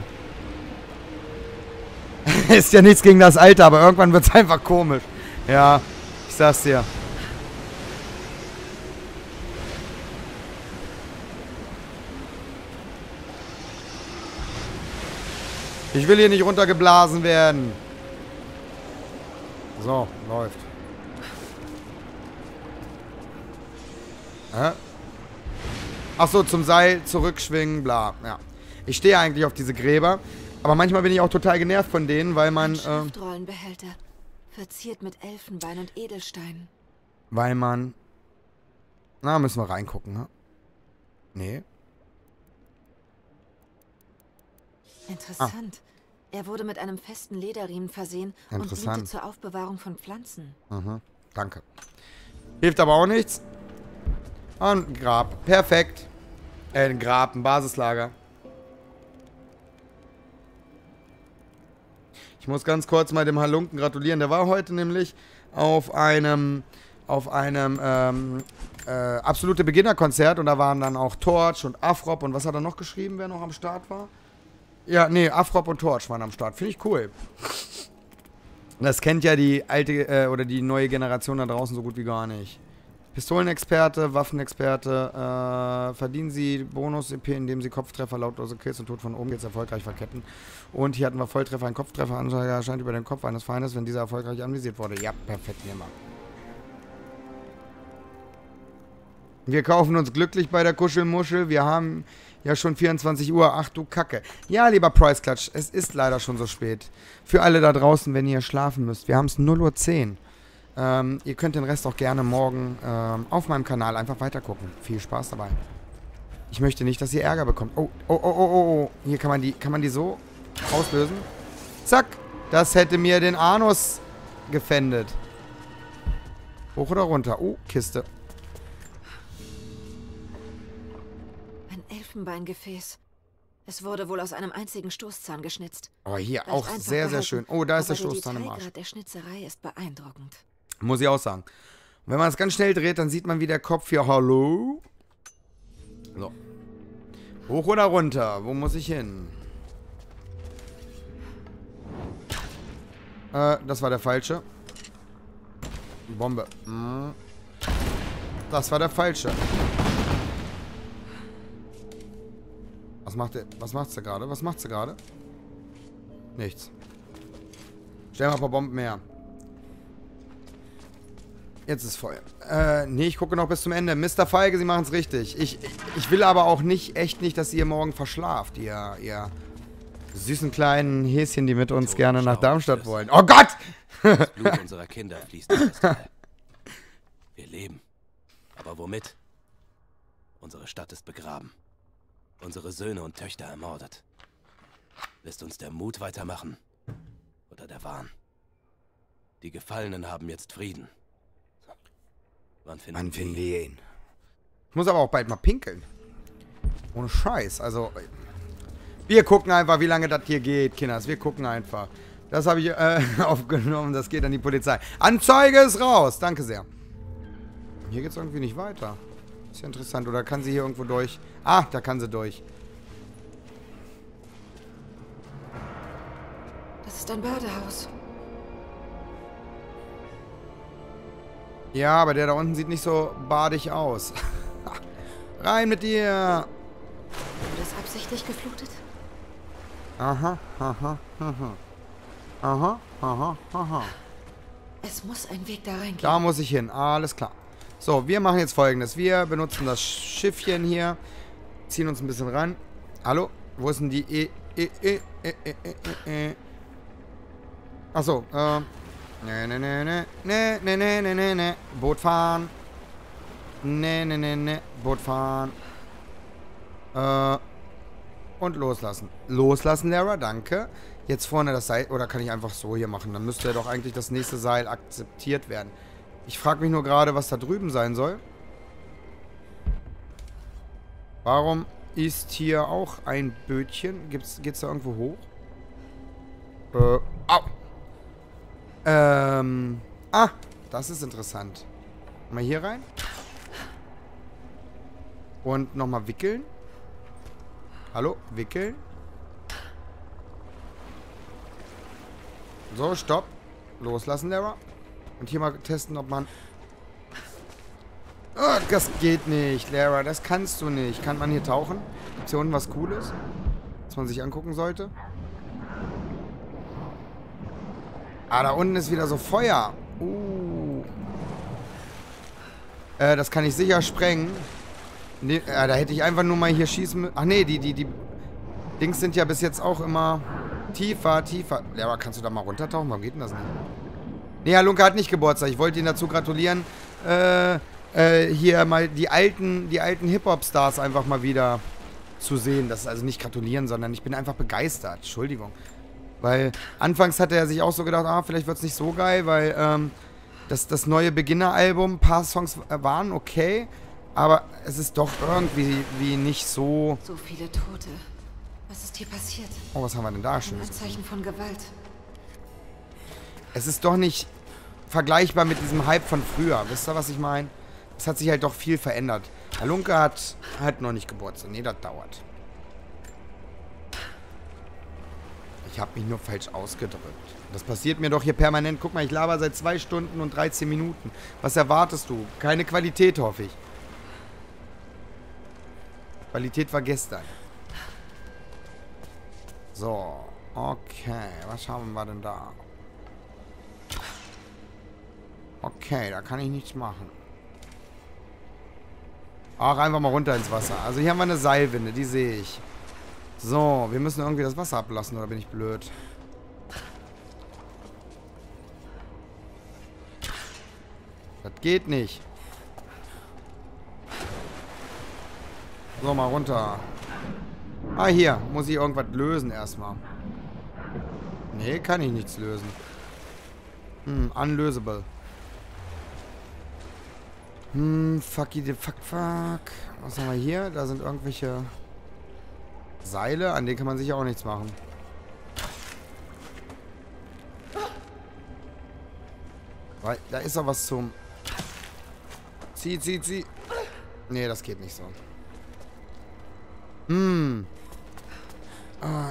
Ist ja nichts gegen das Alter, aber irgendwann wird es einfach komisch. Ja, ich sag's dir. Ich will hier nicht runtergeblasen werden. So, läuft. Hä? Ach so, zum Seil zurückschwingen, bla. Ja. Ich stehe eigentlich auf diese Gräber. Aber manchmal bin ich auch total genervt von denen, weil man... Ein Schriftrollenbehälter, verziert mit Elfenbein und Edelsteinen. Weil man... Na, müssen wir reingucken, ne? Nee. Interessant. Ah. Er wurde mit einem festen Lederriemen versehen und diente zur Aufbewahrung von Pflanzen. Mhm, danke. Hilft aber auch nichts. Und ein Grab. Perfekt. Äh, ein Grab, ein Basislager. Ich muss ganz kurz mal dem Halunken gratulieren. Der war heute nämlich auf einem auf einem ähm, äh, absolute Beginnerkonzert und da waren dann auch Torch und Afrop und was hat er noch geschrieben, wer noch am Start war? Ja, nee, Afrop und Torch waren am Start. Finde ich cool. Das kennt ja die alte äh, oder die neue Generation da draußen so gut wie gar nicht. Pistolenexperte, Waffenexperte, äh, verdienen Sie Bonus-E P, indem Sie Kopftreffer, lautlose Kills und Tod von oben jetzt erfolgreich verketten. Und hier hatten wir Volltreffer, ein Kopftreffer, Anzeige erscheint über den Kopf eines Feindes, wenn dieser erfolgreich anvisiert wurde. Ja, perfekt, nehmen wir. Wir kaufen uns glücklich bei der Kuschelmuschel. Wir haben ja schon vierundzwanzig Uhr. Ach du Kacke. Ja, lieber Price Clutch, es ist leider schon so spät. Für alle da draußen, wenn ihr schlafen müsst. Wir haben es null Uhr zehn. Ähm, ihr könnt den Rest auch gerne morgen ähm, auf meinem Kanal einfach weitergucken. Viel Spaß dabei. Ich möchte nicht, dass ihr Ärger bekommt. Oh, oh, oh, oh, oh. Hier kann man die, kann man die so auslösen. Zack. Das hätte mir den Anus gefändet. Hoch oder runter? Oh, Kiste. Ein Elfenbeingefäß. Es wurde wohl aus einem einzigen Stoßzahn geschnitzt. Oh, hier Vielleicht auch sehr, sehr schön. Oh, da ist der Stoßzahn im Arsch. Der Schnitzerei ist beeindruckend. Muss ich auch sagen. Und wenn man es ganz schnell dreht, dann sieht man, wie der Kopf hier... Hallo? So. Hoch oder runter? Wo muss ich hin? Äh, das war der falsche. Bombe. Hm. Das war der falsche. Was macht der? Was macht sie gerade? Was macht sie gerade? Nichts. Stell mal ein paar Bomben mehr. Jetzt ist voll. Äh, nee, ich gucke noch bis zum Ende. Mister Feige, Sie machen es richtig. Ich, ich will aber auch nicht, echt nicht, dass ihr morgen verschlaft, ihr, ihr süßen kleinen Häschen, die mit uns gerne nach Darmstadt wollen. Oh Gott! Das Blut unserer Kinder fließt in das Tal. Wir leben. Aber womit? Unsere Stadt ist begraben. Unsere Söhne und Töchter ermordet. Lässt uns der Mut weitermachen? Oder der Wahn? Die Gefallenen haben jetzt Frieden. Wann finden, Wann finden wir ihn? Ich muss aber auch bald mal pinkeln. Ohne Scheiß. Also, Wir gucken einfach, wie lange das hier geht, Kinders. Wir gucken einfach. Das habe ich äh, aufgenommen. Das geht an die Polizei. Anzeige ist raus. Danke sehr. Hier geht es irgendwie nicht weiter. Ist ja interessant. Oder kann sie hier irgendwo durch? Ah, da kann sie durch. Das ist ein Badehaus. Ja, aber der da unten sieht nicht so badig aus. Rein mit dir! Wurde es absichtlich geflutet? Aha, aha, aha. Aha, aha, aha. Es muss ein Weg da reingehen. Da muss ich hin. Alles klar. So, wir machen jetzt Folgendes. Wir benutzen das Schiffchen hier. Ziehen uns ein bisschen ran. Hallo? Wo ist denn die E... E... E... E... E... E... E... Achso, äh... Ne, ne, ne, ne, ne, ne, ne, ne, ne, ne. Boot fahren. Ne, ne, ne, ne. Boot fahren. Äh. Und loslassen. Loslassen, Lara, danke. Jetzt vorne das Seil. Oder kann ich einfach so hier machen? Dann müsste ja doch eigentlich das nächste Seil akzeptiert werden. Ich frage mich nur gerade, was da drüben sein soll. Warum ist hier auch ein Bötchen? Gibt's, geht's da irgendwo hoch? Äh. Au! Ähm. Ah, das ist interessant. Mal hier rein. Und nochmal wickeln. Hallo, wickeln. So, stopp. Loslassen, Lara. Und hier mal testen, ob man... Oh, das geht nicht, Lara. Das kannst du nicht. Kann man hier tauchen? Gibt's hier unten was Cooles? Was man sich angucken sollte? Ah, da unten ist wieder so Feuer. Uh. Äh, das kann ich sicher sprengen. Nee, äh, da hätte ich einfach nur mal hier schießen müssen. Ach nee, die, die, die Dings sind ja bis jetzt auch immer tiefer, tiefer. Lara, kannst du da mal runtertauchen? Warum geht denn das nicht? Nee, Herr Lunke hat nicht Geburtstag. Ich wollte Ihnen dazu gratulieren. Äh, äh, hier mal die alten, die alten Hip-Hop-Stars einfach mal wieder zu sehen. Das ist also nicht gratulieren, sondern ich bin einfach begeistert. Entschuldigung. Weil anfangs hatte er sich auch so gedacht, ah, vielleicht wird es nicht so geil, weil ähm, das, das neue Beginner-Album, ein paar Songs waren okay, aber es ist doch irgendwie wie nicht so... So viele Tote. Was ist hier passiert? Oh, was haben wir denn da schon? Ein Zeichen von Gewalt. Es ist doch nicht vergleichbar mit diesem Hype von früher. Wisst ihr, was ich meine? Es hat sich halt doch viel verändert. Herr Lunke hat halt noch nicht Geburtstag. Nee, das dauert. Ich habe mich nur falsch ausgedrückt. Das passiert mir doch hier permanent. Guck mal, ich laber seit zwei Stunden und dreizehn Minuten. Was erwartest du? Keine Qualität, hoffe ich. Qualität war gestern. So, okay. Was haben wir denn da? Okay, da kann ich nichts machen. Ach, einfach mal runter ins Wasser. Also hier haben wir eine Seilwinde, die sehe ich. So, wir müssen irgendwie das Wasser ablassen, oder bin ich blöd? Das geht nicht. So, mal runter. Ah, hier. Muss ich irgendwas lösen erstmal. Nee, kann ich nichts lösen. Hm, unlösable. Hm, fucky the fuck fuck. Was haben wir hier? Da sind irgendwelche Seile. An denen kann man sicher auch nichts machen. Weil, da ist doch was zum... Zieh, zieh, zieh. Nee, das geht nicht so. Hm. Ah.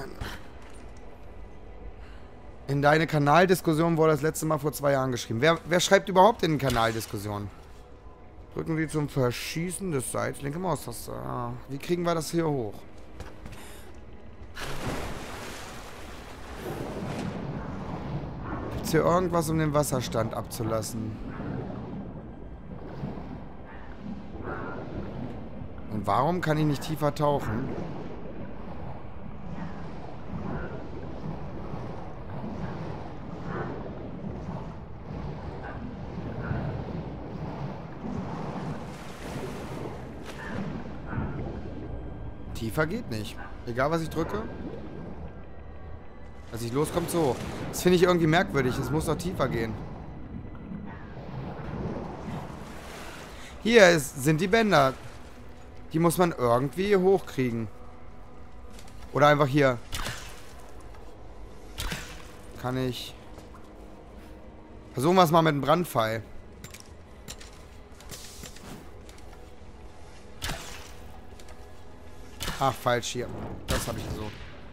In deine Kanaldiskussion wurde das letzte Mal vor zwei Jahren geschrieben. Wer, wer schreibt überhaupt in Kanaldiskussionen? Drücken Sie zum Verschießen des Seils. Linke Maustaste. Ah. Wie kriegen wir das hier hoch? Gibt es hier irgendwas, um den Wasserstand abzulassen? Und warum kann ich nicht tiefer tauchen? Tiefer geht nicht. Egal, was ich drücke. Als ich los, kommt so. Das finde ich irgendwie merkwürdig. Es muss doch tiefer gehen. Hier ist, sind die Bänder. Die muss man irgendwie hochkriegen. Oder einfach hier. Kann ich... Versuchen wir es mal mit einem Brandpfeil. Ach, falsch hier. Das habe ich gesucht.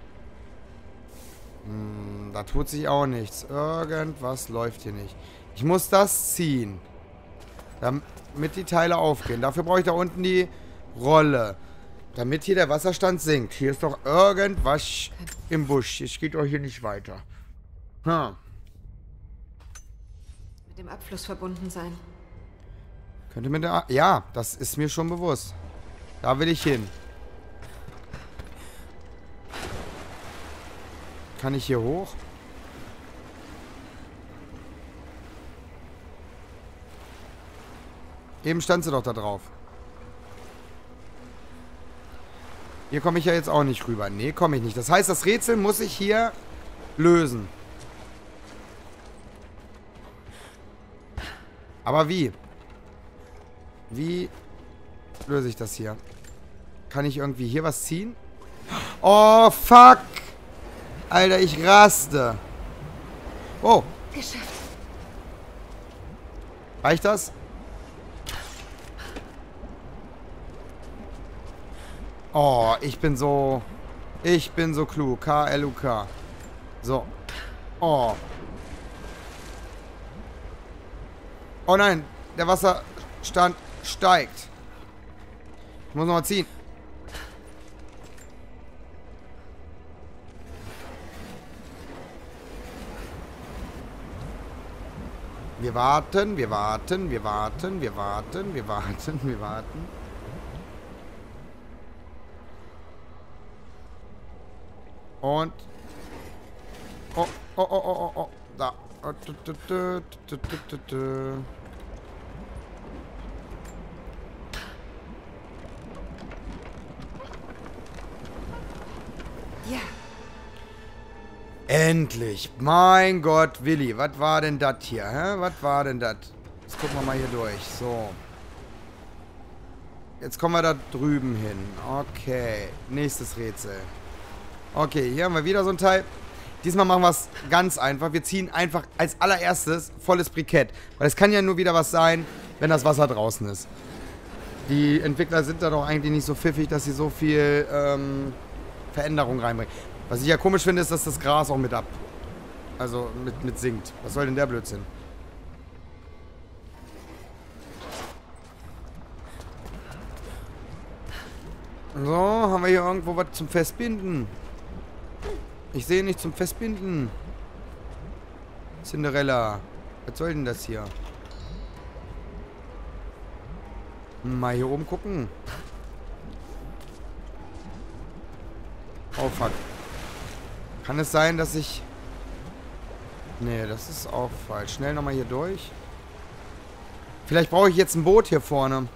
Hm, da tut sich auch nichts. Irgendwas läuft hier nicht. Ich muss das ziehen. Damit die Teile aufgehen. Dafür brauche ich da unten die Rolle. Damit hier der Wasserstand sinkt. Hier ist doch irgendwas im Busch. Es geht doch hier nicht weiter. Hm. Mit dem Abfluss verbunden sein. Könnte mit der... A ja, das ist mir schon bewusst. Da will ich hin. Kann ich hier hoch? Eben stand sie doch da drauf. Hier komme ich ja jetzt auch nicht rüber. Nee, komme ich nicht. Das heißt, das Rätsel muss ich hier lösen. Aber wie? Wie löse ich das hier? Kann ich irgendwie hier was ziehen? Oh, fuck! Alter, ich raste. Oh. Geschafft. Reicht das? Oh, ich bin so... Ich bin so klug. K L U K. So. Oh. Oh nein. Der Wasserstand steigt. Ich muss nochmal ziehen. Wir warten, wir warten, wir warten, wir warten, wir warten, wir warten. Und. Oh, oh, oh, oh, oh, oh. Da. Ja. Endlich. Mein Gott, Willi. Was war denn das hier? Hä? Was war denn das? Jetzt gucken wir mal hier durch. So. Jetzt kommen wir da drüben hin. Okay. Nächstes Rätsel. Okay, hier haben wir wieder so ein Teil. Diesmal machen wir es ganz einfach. Wir ziehen einfach als allererstes volles Brikett. Weil es kann ja nur wieder was sein, wenn das Wasser draußen ist. Die Entwickler sind da doch eigentlich nicht so pfiffig, dass sie so viel ähm, Veränderung reinbringen. Was ich ja komisch finde, ist, dass das Gras auch mit ab... Also mit, mit sinkt. Was soll denn der Blödsinn? So, haben wir hier irgendwo was zum Festbinden? Ich sehe nicht zum Festbinden. Cinderella. Was soll denn das hier? Mal hier oben gucken. Oh, fuck. Kann es sein, dass ich... Nee, das ist auch falsch. Schnell nochmal hier durch. Vielleicht brauche ich jetzt ein Boot hier vorne.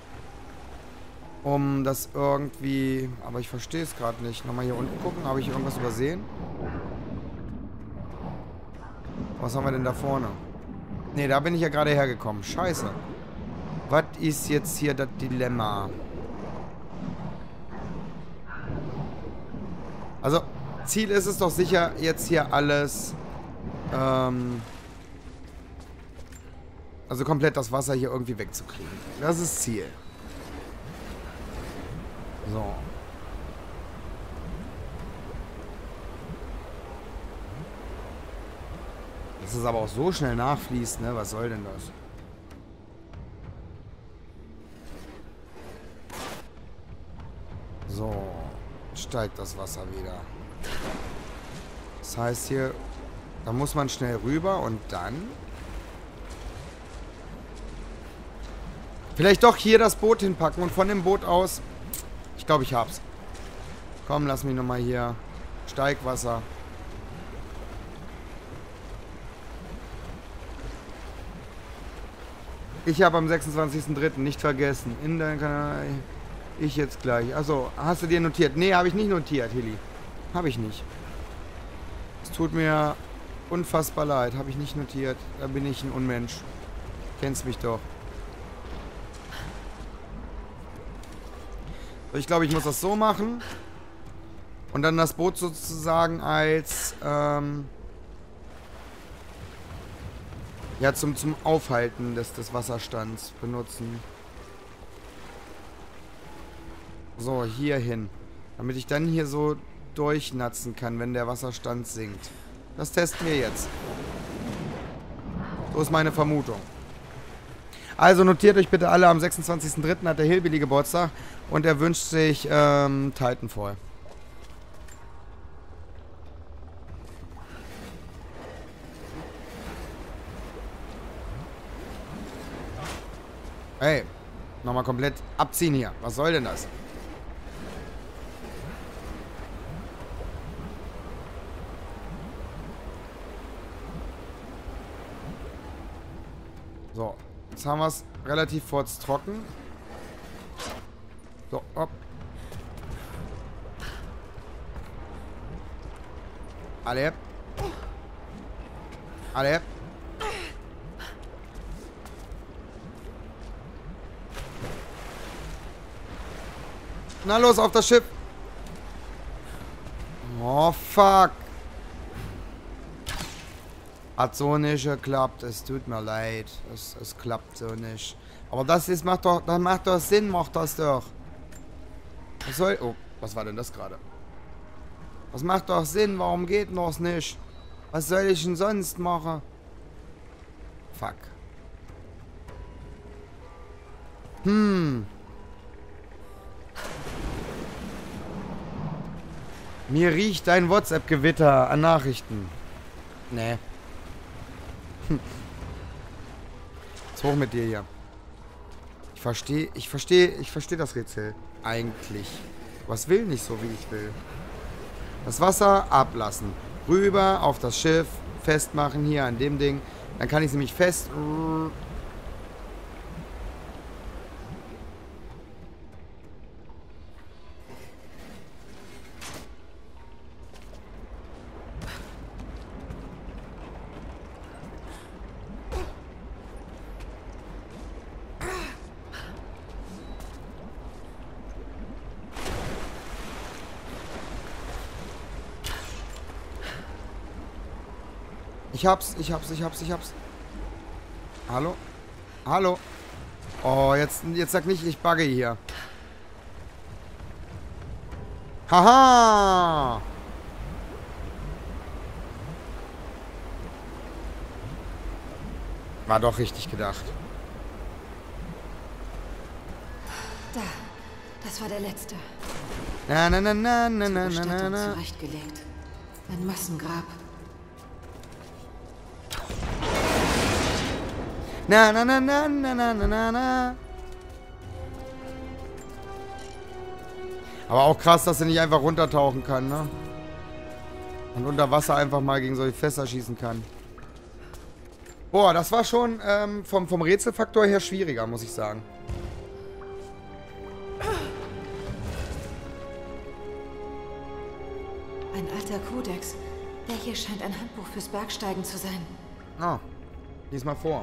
Um das irgendwie... Aber ich verstehe es gerade nicht. Nochmal hier unten gucken. Habe ich irgendwas übersehen? Was haben wir denn da vorne? Ne, da bin ich ja gerade hergekommen. Scheiße. Was ist jetzt hier das Dilemma? Also, Ziel ist es doch sicher, jetzt hier alles... Ähm... Also komplett das Wasser hier irgendwie wegzukriegen. Das ist Ziel. So. Dass es aber auch so schnell nachfließt, ne? Was soll denn das? So. Steigt das Wasser wieder. Das heißt hier, da muss man schnell rüber und dann... Vielleicht doch hier das Boot hinpacken und von dem Boot aus... Ich glaube, ich hab's. Komm, lass mich nochmal hier. Steigwasser. Ich habe am sechsundzwanzigsten dritten nicht vergessen. In deinem Kanal. Ich jetzt gleich. Achso, hast du dir notiert? Nee, habe ich nicht notiert, Hilly. Habe ich nicht. Es tut mir unfassbar leid. Habe ich nicht notiert. Da bin ich ein Unmensch. Kennst mich doch. Ich glaube, ich muss das so machen. Und dann das Boot sozusagen als, ähm, ja, zum, zum Aufhalten des, des Wasserstands benutzen. So, hier hin. Damit ich dann hier so durchnatzen kann, wenn der Wasserstand sinkt. Das testen wir jetzt. So ist meine Vermutung. Also notiert euch bitte alle, am sechsundzwanzigsten dritten hat der Hillbilly Geburtstag und er wünscht sich ähm, Titanfall. Hey, nochmal komplett abziehen hier. Was soll denn das? So, jetzt haben wir es relativ furztrocken. So, hopp. Alle. Alle. Na los, auf das Schiff. Oh, fuck. Hat so nicht geklappt. Es tut mir leid. Es, es klappt so nicht. Aber das ist, macht doch, das macht doch Sinn, macht das doch. Was soll... Oh, was war denn das gerade? Das macht doch Sinn. Warum geht das nicht? Was soll ich denn sonst machen? Fuck. Hm. Mir riecht ein WhatsApp-Gewitter an Nachrichten. Nee. Hm. Jetzt hoch mit dir hier. Ich verstehe, ich verstehe, ich verstehe das Rätsel. Eigentlich. Was will nicht so, wie ich will. Das Wasser ablassen. Rüber auf das Schiff. Festmachen hier an dem Ding. Dann kann ich es nämlich fest... Ich hab's, ich hab's, ich hab's, ich hab's. Hallo? Hallo? Oh, jetzt, jetzt sag nicht, ich bugge hier. Haha! War doch richtig gedacht. Da, das war der letzte. Na, na, na, na, na, na, Zur na, Bestattung na. zurechtgelegt. Ein Massengrab. Na, na, na, na, na, na, na, na, na. Aber auch krass, dass er nicht einfach runtertauchen kann, ne? Und unter Wasser einfach mal gegen solche Fässer schießen kann. Boah, das war schon ähm, vom, vom Rätselfaktor her schwieriger, muss ich sagen. Ein alter Kodex. Der hier scheint ein Handbuch fürs Bergsteigen zu sein. Ah, lies mal vor.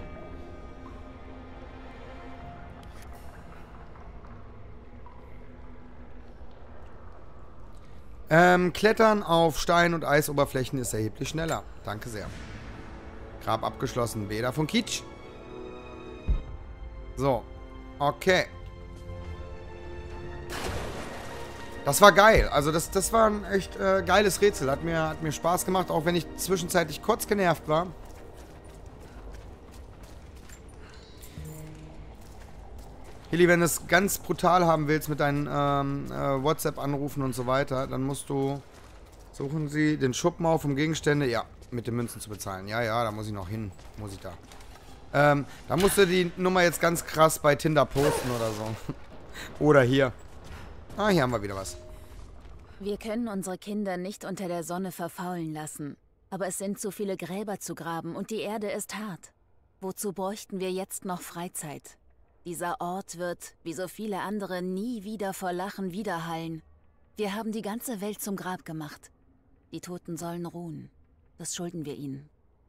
Ähm, Klettern auf Stein- und Eisoberflächen ist erheblich schneller. Danke sehr. Grab abgeschlossen. Beda von Kitsch. So. Okay. Das war geil. Also das, das war ein echt äh, geiles Rätsel. Hat mir, hat mir Spaß gemacht, auch wenn ich zwischenzeitlich kurz genervt war. Hilly, wenn du es ganz brutal haben willst mit deinen ähm, äh, WhatsApp-Anrufen und so weiter, dann musst du... Suchen Sie den Schuppen auf, um Gegenstände... Ja, mit den Münzen zu bezahlen. Ja, ja, da muss ich noch hin. Muss ich da. Ähm, da musst du die Nummer jetzt ganz krass bei Tinder posten oder so. Oder hier. Ah, hier haben wir wieder was. Wir können unsere Kinder nicht unter der Sonne verfaulen lassen. Aber es sind zu viele Gräber zu graben und die Erde ist hart. Wozu bräuchten wir jetzt noch Freizeit? Dieser Ort wird, wie so viele andere, nie wieder vor Lachen widerhallen. Wir haben die ganze Welt zum Grab gemacht. Die Toten sollen ruhen. Das schulden wir ihnen.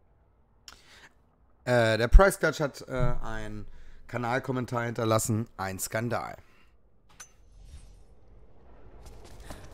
Äh, der Price Clutch hat äh, einen Kanalkommentar hinterlassen. Ein Skandal.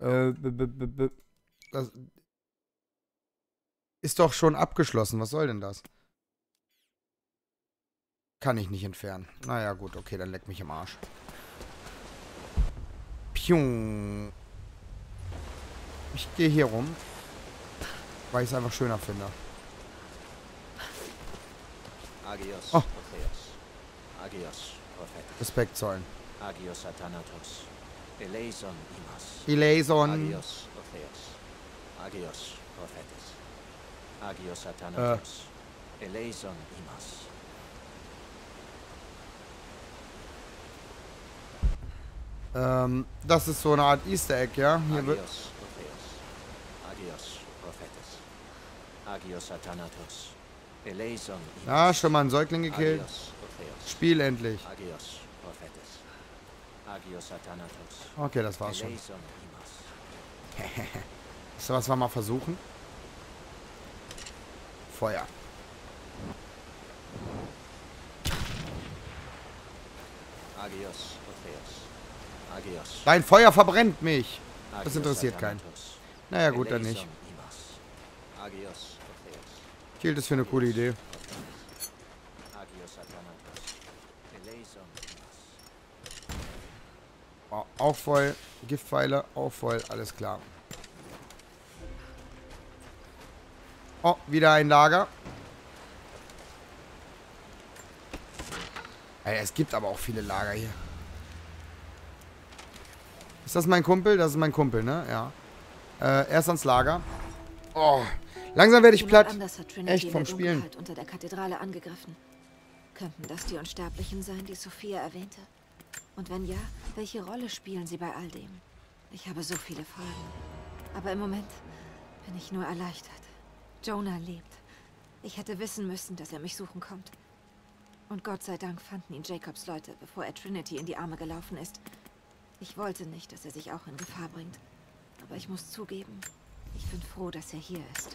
Äh, b -b -b -b das ist doch schon abgeschlossen. Was soll denn das? Kann ich nicht entfernen. Naja, gut, okay, dann leck mich im Arsch. Pium. Ich gehe hier rum, weil ich es einfach schöner finde. Agios, Oh. Agios, Prophetis. Respekt zollen. Agios Athanatos. Eleison imas. Eleison. Agios, Orpheus. Agios, Prophetis. Agios Athanatos. Äh. Eleison imas. Ähm, das ist so eine Art Easter Egg, ja? Hier wird Agios, Orpheus. Agios, Prophetis. Agios Athanatos. Eleison imas. Ja, schon mal einen Säugling gekillt. Agios, Orpheus. Spiel endlich. Agios, Prophetis. Agios Athanatos. Okay, das war's schon. Eleison imas. Ist das, was wir mal versuchen? Feuer. Agios, Orpheus. Agios. Dein Feuer verbrennt mich. Das Agios interessiert keinen. Athanatos. Naja, gut, dann nicht. Eleison imas. Agios, Orpheus. Ich hielt es für eine coole Idee. Agios Athanatos. Eleison imas. Oh, auch voll. Giftpfeile, auch voll. Alles klar. Oh, wieder ein Lager. Ey, es gibt aber auch viele Lager hier. Ist das mein Kumpel? Das ist mein Kumpel, ne? Ja. Äh, erst ans Lager. Oh, langsam werde ich platt. Echt vom Spielen. Unter der Kathedrale angegriffen. Könnten das die Unsterblichen sein, die Sophia erwähnte? Und wenn ja, welche Rolle spielen sie bei all dem? Ich habe so viele Fragen. Aber im Moment bin ich nur erleichtert. Jonah lebt. Ich hätte wissen müssen, dass er mich suchen kommt. Und Gott sei Dank fanden ihn Jacobs Leute, bevor er Trinity in die Arme gelaufen ist. Ich wollte nicht, dass er sich auch in Gefahr bringt. Aber ich muss zugeben, ich bin froh, dass er hier ist.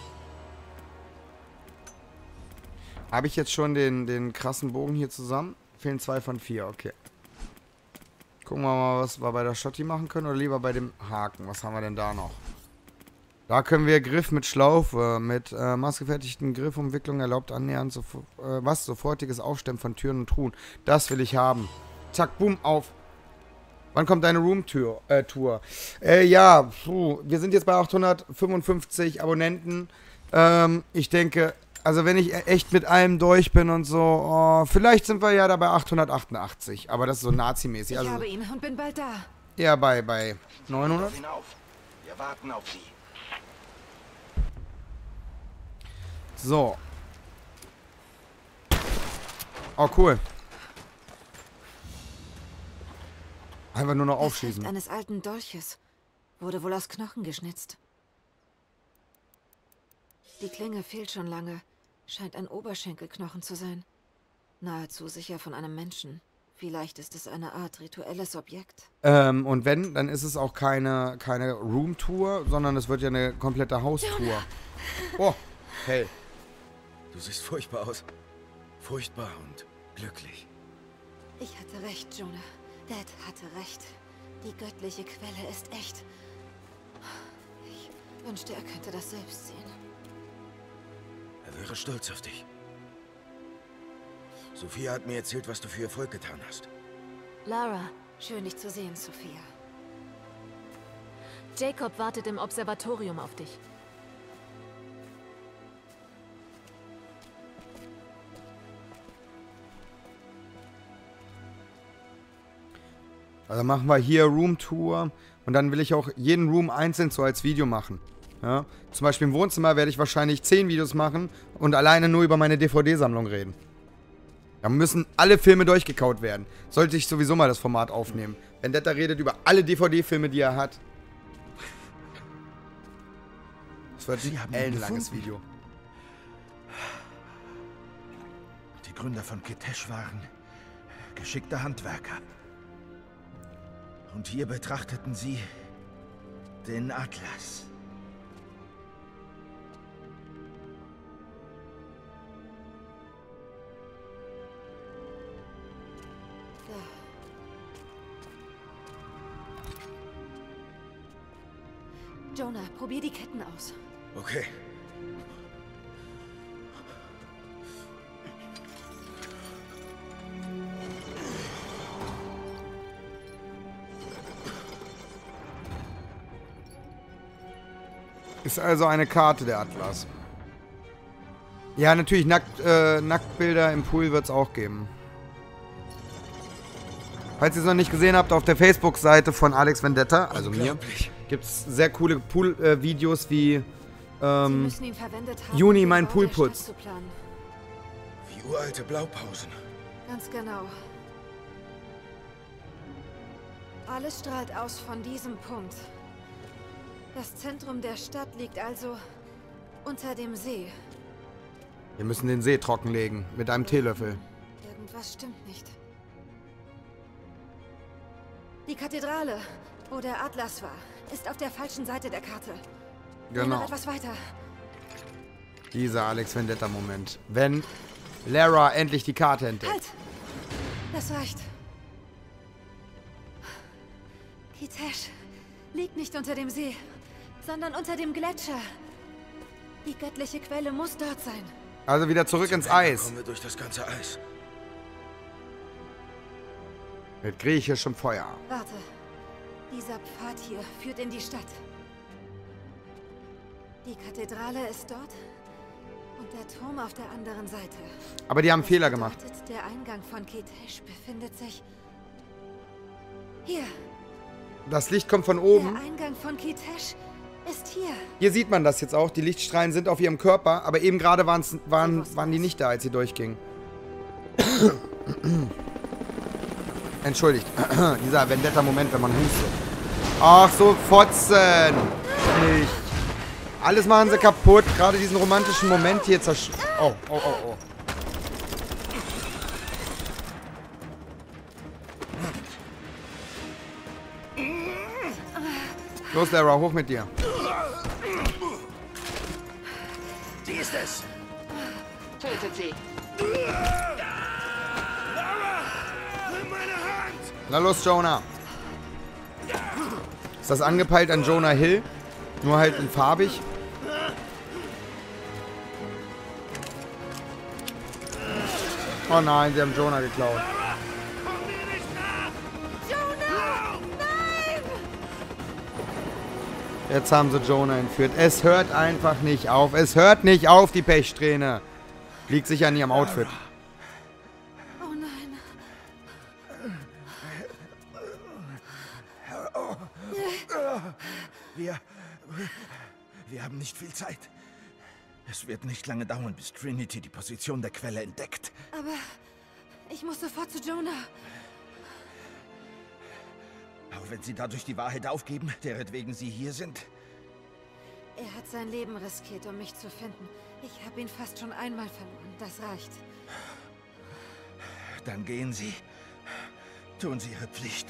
Habe ich jetzt schon den, den krassen Bogen hier zusammen? Fehlen zwei von vier, okay. Gucken wir mal, was wir bei der Schotti machen können. Oder lieber bei dem Haken. Was haben wir denn da noch? Da können wir Griff mit Schlaufe, mit äh, maßgefertigten Griffumwicklung erlaubt annähernd sofo äh, was? Sofortiges Aufstemmen von Türen und Truhen. Das will ich haben. Zack, boom, auf. Wann kommt deine Roomtour? Äh, Tour? Äh, ja, puh, wir sind jetzt bei achthundertfünfundfünfzig Abonnenten. Ähm, ich denke, also wenn ich echt mit allem durch bin und so, oh, vielleicht sind wir ja da bei achthundertachtundachtzig. Aber das ist so nazimäßig. Ich also, habe ihn und bin bald da. Ja, bei, bei neunhundert. Hinauf. Wir warten auf Sie. So. Oh, cool. Einfach nur noch aufschießen. Das Heft eines alten Dolches. Wurde wohl aus Knochen geschnitzt. Die Klinge fehlt schon lange. Scheint ein Oberschenkelknochen zu sein. Nahezu sicher von einem Menschen. Vielleicht ist es eine Art rituelles Objekt. Ähm, und wenn, dann ist es auch keine, keine Roomtour, sondern es wird ja eine komplette Haustour. Oh, hey. Du siehst furchtbar aus. Furchtbar und glücklich. Ich hatte recht, Jonah. Dad hatte recht. Die göttliche Quelle ist echt. Ich wünschte, er könnte das selbst sehen. Er wäre stolz auf dich. Sophia hat mir erzählt, was du für ihr Volk getan hast. Lara. Schön, dich zu sehen, Sophia. Jacob wartet im Observatorium auf dich. Also machen wir hier Roomtour und dann will ich auch jeden Room einzeln so als Video machen. Ja? Zum Beispiel im Wohnzimmer werde ich wahrscheinlich zehn Videos machen und alleine nur über meine D V D-Sammlung reden. Da müssen alle Filme durchgekaut werden. Sollte ich sowieso mal das Format aufnehmen. Vendetta redet über alle D V D-Filme, die er hat. Das wird ein ellenlanges Video. Die Gründer von Kitesh waren geschickte Handwerker. Und hier betrachteten sie den Atlas. Jonah, probier die Ketten aus. Okay. Ist also eine Karte der Atlas. Ja, natürlich, Nackt, äh, Nacktbilder im Pool wird es auch geben. Falls ihr es noch nicht gesehen habt, auf der Facebook-Seite von Alex Vendetta, also mir, gibt es sehr coole Pool-Videos äh, wie ähm, Juni, mein Poolputz. Wie uralte Blaupausen. Ganz genau. Alles strahlt aus von diesem Punkt. Das Zentrum der Stadt liegt also unter dem See. Wir müssen den See trockenlegen, mit einem Teelöffel. Irgendwas stimmt nicht. Die Kathedrale, wo der Atlas war, ist auf der falschen Seite der Karte. Genau. Noch etwas weiter. Dieser Alex Vendetta-Moment. Wenn Lara endlich die Karte entdeckt. Halt! Das reicht. Kitesh liegt nicht unter dem See, sondern unter dem Gletscher. Die göttliche Quelle muss dort sein. Also wieder zurück ins Eis. Kommen wir durch das ganze Eis. Mit griechischem Feuer. Warte. Dieser Pfad hier führt in die Stadt. Die Kathedrale ist dort und der Turm auf der anderen Seite. Aber die haben Das Fehler gemacht. bedeutet, der Eingang von Kitesh befindet sich hier. Das Licht kommt von oben. Der Eingang von Kitesh ist hier. Hier sieht man das jetzt auch. Die Lichtstrahlen sind auf ihrem Körper, aber eben gerade waren, waren die nicht da, als sie durchgingen. Entschuldigt. Dieser Vendetta-Moment, wenn man hustet. Ach so, Fotzen. Nicht. Alles machen sie kaputt. Gerade diesen romantischen Moment hier zersch... Oh, oh, oh, oh. Los, Lara, hoch mit dir. Sie ist es. Tötet sie. Na los, Jonah. Ist das angepeilt an Jonah Hill? Nur halt in farbig. Oh nein, sie haben Jonah geklaut. Jetzt haben sie Jonah entführt. Es hört einfach nicht auf. Es hört nicht auf, die Pechsträhne. Liegt sicher an ihrem Outfit. Oh nein. Wir... Wir haben nicht viel Zeit. Es wird nicht lange dauern, bis Trinity die Position der Quelle entdeckt. Aber ich muss sofort zu Jonah. Auch wenn sie dadurch die Wahrheit aufgeben, deretwegen sie hier sind. Er hat sein Leben riskiert, um mich zu finden. Ich habe ihn fast schon einmal verloren. Das reicht. Dann gehen Sie. Tun Sie Ihre Pflicht.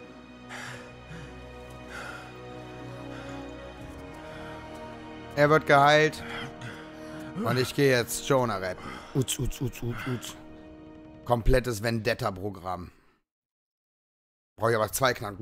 Er wird geheilt. Und ich gehe jetzt Jonah retten. Uts, uts, uts, uts, uts. Komplettes Vendetta-Programm. Brauche ich aber zwei Knacken.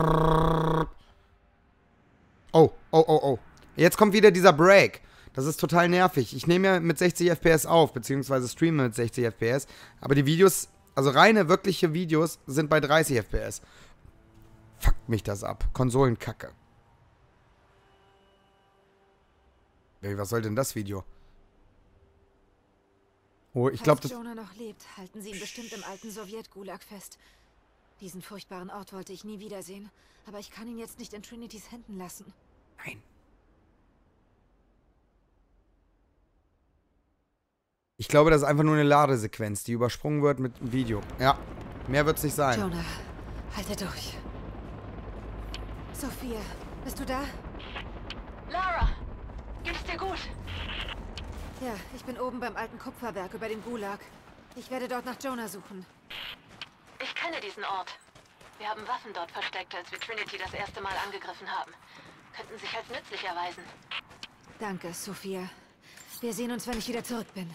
Oh, oh, oh, oh. Jetzt kommt wieder dieser Break. Das ist total nervig. Ich nehme ja mit sechzig F P S auf, beziehungsweise streame mit sechzig F P S. Aber die Videos, also reine, wirkliche Videos, sind bei dreißig F P S. Fuckt mich das ab. Konsolenkacke. Was soll denn das Video? Oh, ich glaube, das... Falls Jonah noch lebt, halten sie ihn bestimmt im alten Sowjet-Gulag fest. Diesen furchtbaren Ort wollte ich nie wiedersehen. Aber ich kann ihn jetzt nicht in Trinitys Händen lassen. Nein. Ich glaube, das ist einfach nur eine Ladesequenz, die übersprungen wird mit dem Video. Ja, mehr wird es nicht sein. Jonah, halte durch. Sophia, bist du da? Lara, geht's dir gut? Ja, ich bin oben beim alten Kupferwerk über dem Gulag. Ich werde dort nach Jonah suchen. Ich kenne diesen Ort. Wir haben Waffen dort versteckt, als wir Trinity das erste Mal angegriffen haben. Könnten sich als nützlich erweisen. Danke, Sophia. Wir sehen uns, wenn ich wieder zurück bin.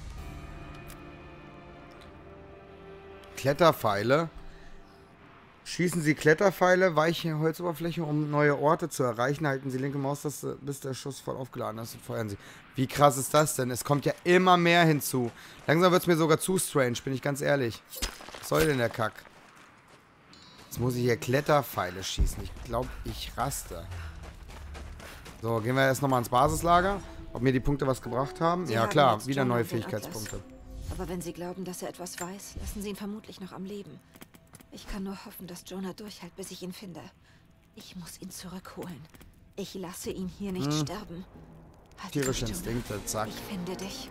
Kletterpfeile. Schießen Sie Kletterpfeile, weiche Holzoberfläche, um neue Orte zu erreichen. Halten Sie linke Maustaste, bis der Schuss voll aufgeladen ist und feuern Sie. Wie krass ist das denn? Es kommt ja immer mehr hinzu. Langsam wird es mir sogar zu strange, bin ich ganz ehrlich. Was soll denn der Kack? Jetzt muss ich hier Kletterpfeile schießen. Ich glaube, ich raste. So, gehen wir erst nochmal ins Basislager. Ob mir die Punkte was gebracht haben? Sie ja haben klar, jetzt wieder John neue und den Fähigkeitspunkte. Atlas. Aber wenn Sie glauben, dass er etwas weiß, lassen Sie ihn vermutlich noch am Leben. Ich kann nur hoffen, dass Jonah durchhält, bis ich ihn finde. Ich muss ihn zurückholen. Ich lasse ihn hier nicht hm. sterben. Halt Tierische durch, Jonah. Instinkte, zack. Ich finde dich.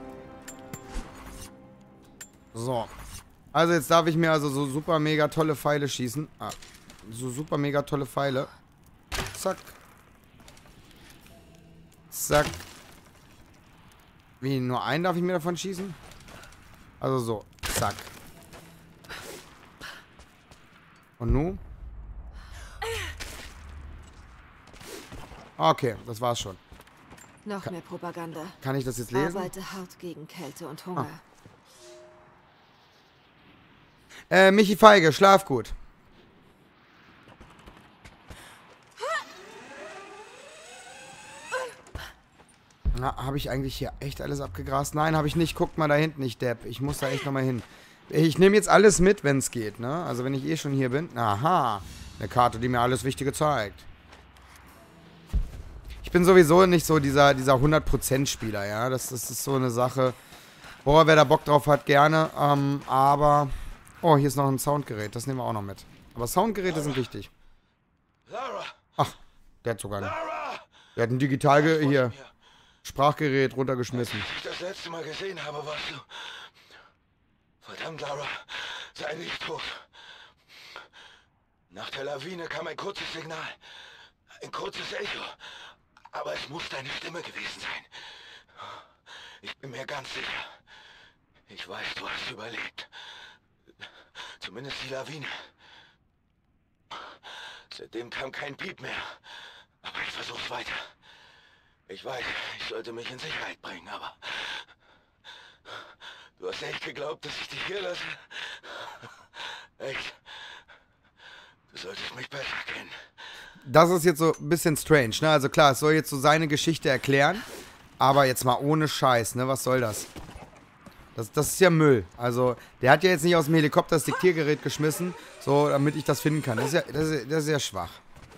So. Also jetzt darf ich mir also so super mega tolle Pfeile schießen. Ah, so super mega tolle Pfeile. Zack. Zack. Wie, nur einen darf ich mir davon schießen? Also so. Zack. Und nun? Okay, das war's schon. Noch Ka mehr Propaganda. Kann ich das jetzt lesen? Arbeite hart gegen Kälte und Hunger. Ah. Äh, Michi Feige, schlaf gut. Na, habe ich eigentlich hier echt alles abgegrast? Nein, habe ich nicht. Guckt mal da hinten, ich Depp. Ich muss da echt nochmal hin. Ich nehme jetzt alles mit, wenn es geht, ne? Also wenn ich eh schon hier bin. Aha, eine Karte, die mir alles Wichtige zeigt. Ich bin sowieso nicht so dieser, dieser hundert Prozent Spieler, ja? Das, das ist so eine Sache. Boah, wer da Bock drauf hat, gerne. Ähm, aber... Oh, hier ist noch ein Soundgerät. Das nehmen wir auch noch mit. Aber Soundgeräte sind wichtig. Ach, der hat sogar einen. Der hat ein Digital... Hier. Sprachgerät runtergeschmissen. Als ich das letzte Mal gesehen habe, warst du... Verdammt, Lara. Sei nicht tot. Nach der Lawine kam ein kurzes Signal. Ein kurzes Echo. Aber es muss deine Stimme gewesen sein. Ich bin mir ganz sicher. Ich weiß, du hast überlebt. Zumindest die Lawine. Seitdem kam kein Piep mehr. Aber ich versuch's weiter. Ich weiß, ich sollte mich in Sicherheit bringen, aber... Du hast echt geglaubt, dass ich dich hier lasse? Echt? Du solltest mich besser kennen. Das ist jetzt so ein bisschen strange, ne? Also klar, es soll jetzt so seine Geschichte erklären. Aber jetzt mal ohne Scheiß, ne? Was soll das? Das, das ist ja Müll. Also, der hat ja jetzt nicht aus dem Helikopter das Diktiergerät geschmissen, so, damit ich das finden kann. Das ist ja, das ist, das ist ja schwach.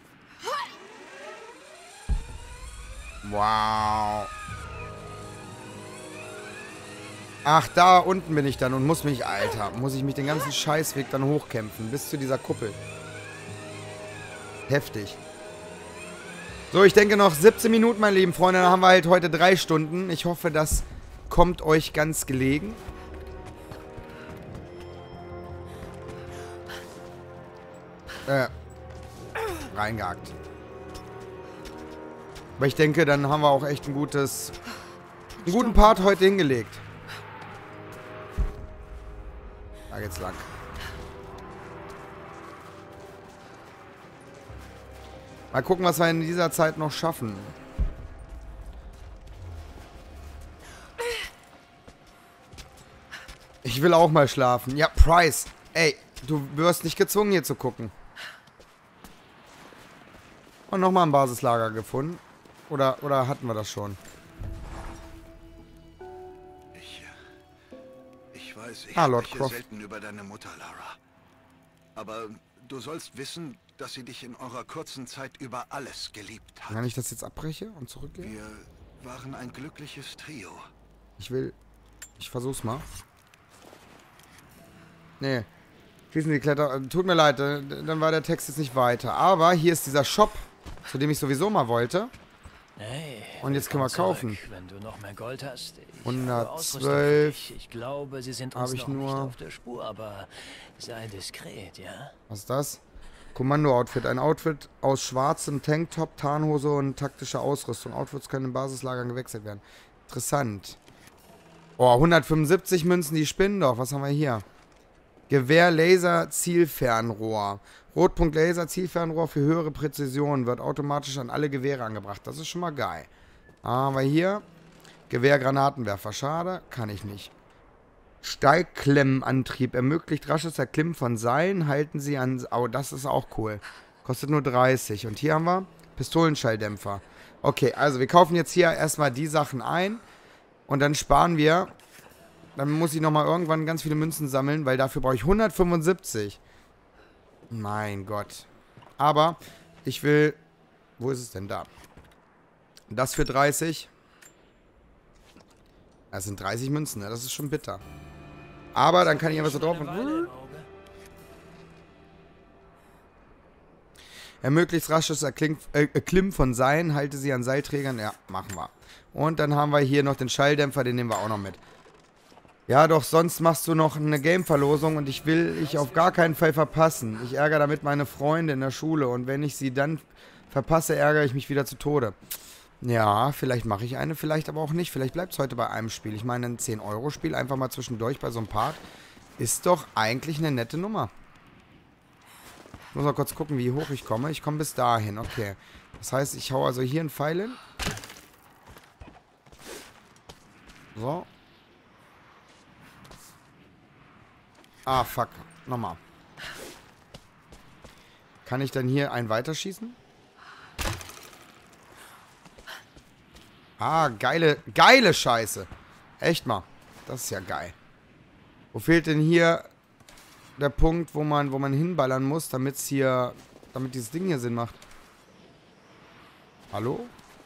Wow. Ach, da unten bin ich dann und muss mich, Alter, muss ich mich den ganzen Scheißweg dann hochkämpfen, bis zu dieser Kuppel. Heftig. So, ich denke noch siebzehn Minuten, meine lieben Freunde, dann haben wir halt heute drei Stunden. Ich hoffe, das kommt euch ganz gelegen. Äh, reingehakt. Aber ich denke, dann haben wir auch echt ein gutes, einen guten Part heute hingelegt. Da geht's lang. Mal gucken, was wir in dieser Zeit noch schaffen. Ich will auch mal schlafen. Ja, Price. Ey, du wirst nicht gezwungen, hier zu gucken. Und nochmal ein Basislager gefunden. Oder, oder hatten wir das schon? Ich, ich weiß, ich ah, Lord spreche Croft. selten über deine Mutter, Lara. Aber du sollst wissen, dass sie dich in eurer kurzen Zeit über alles geliebt hat. Wenn ich das jetzt abbreche und zurückgehe? Wir waren ein glückliches Trio. Ich will... Ich versuch's mal. Nee. Schließen die Kletter... Tut mir leid, dann war der Text jetzt nicht weiter. Aber hier ist dieser Shop, zu dem ich sowieso mal wollte. Hey, und jetzt können wir kaufen. Zurück, wenn du noch mehr Gold hast. Ich hundertzwölf. Ich glaube, sie sind uns ich noch nur nicht auf der Spur, aber sei diskret, ja? Was ist das? Kommando-Outfit. Ein Outfit aus schwarzem Tanktop, Tarnhose und taktischer Ausrüstung. Outfits können in Basislagern gewechselt werden. Interessant. Oh, hundertfünfundsiebzig Münzen, die spinnen doch. Was haben wir hier? Gewehr, Laser, Zielfernrohr. Rotpunkt Laser, Zielfernrohr für höhere Präzision. Wird automatisch an alle Gewehre angebracht. Das ist schon mal geil. Aber hier, Gewehr, Granatenwerfer. Schade, kann ich nicht. Steigklemmenantrieb. Ermöglicht rasches Erklimmen von Seilen. Halten Sie an... Oh, das ist auch cool. Kostet nur dreißig. Und hier haben wir Pistolenschalldämpfer. Okay, also wir kaufen jetzt hier erstmal die Sachen ein. Und dann sparen wir... Dann muss ich nochmal irgendwann ganz viele Münzen sammeln, weil dafür brauche ich hundertfünfundsiebzig. Mein Gott. Aber ich will... Wo ist es denn da? Das für dreißig. Das sind dreißig Münzen, ne? Das ist schon bitter. Aber dann kann ich einfach so drauf und... Ermöglicht rasches Erklimmen von Seilen. Halte sie an Seilträgern. Ja, machen wir. Und dann haben wir hier noch den Schalldämpfer. Den nehmen wir auch noch mit. Ja, doch, sonst machst du noch eine Game-Verlosung und ich will ich auf gar keinen Fall verpassen. Ich ärgere damit meine Freunde in der Schule und wenn ich sie dann verpasse, ärgere ich mich wieder zu Tode. Ja, vielleicht mache ich eine, vielleicht aber auch nicht. Vielleicht bleibt es heute bei einem Spiel. Ich meine, ein zehn Euro Spiel einfach mal zwischendurch bei so einem Part ist doch eigentlich eine nette Nummer. Ich muss mal kurz gucken, wie hoch ich komme. Ich komme bis dahin, okay. Das heißt, ich hau also hier einen Pfeil hin. So. Ah, fuck. Nochmal. Kann ich dann hier einen weiterschießen? Ah, geile, geile Scheiße. Echt mal. Das ist ja geil. Wo fehlt denn hier der Punkt, wo man, wo man hinballern muss, damit es hier, damit dieses Ding hier Sinn macht? Hallo?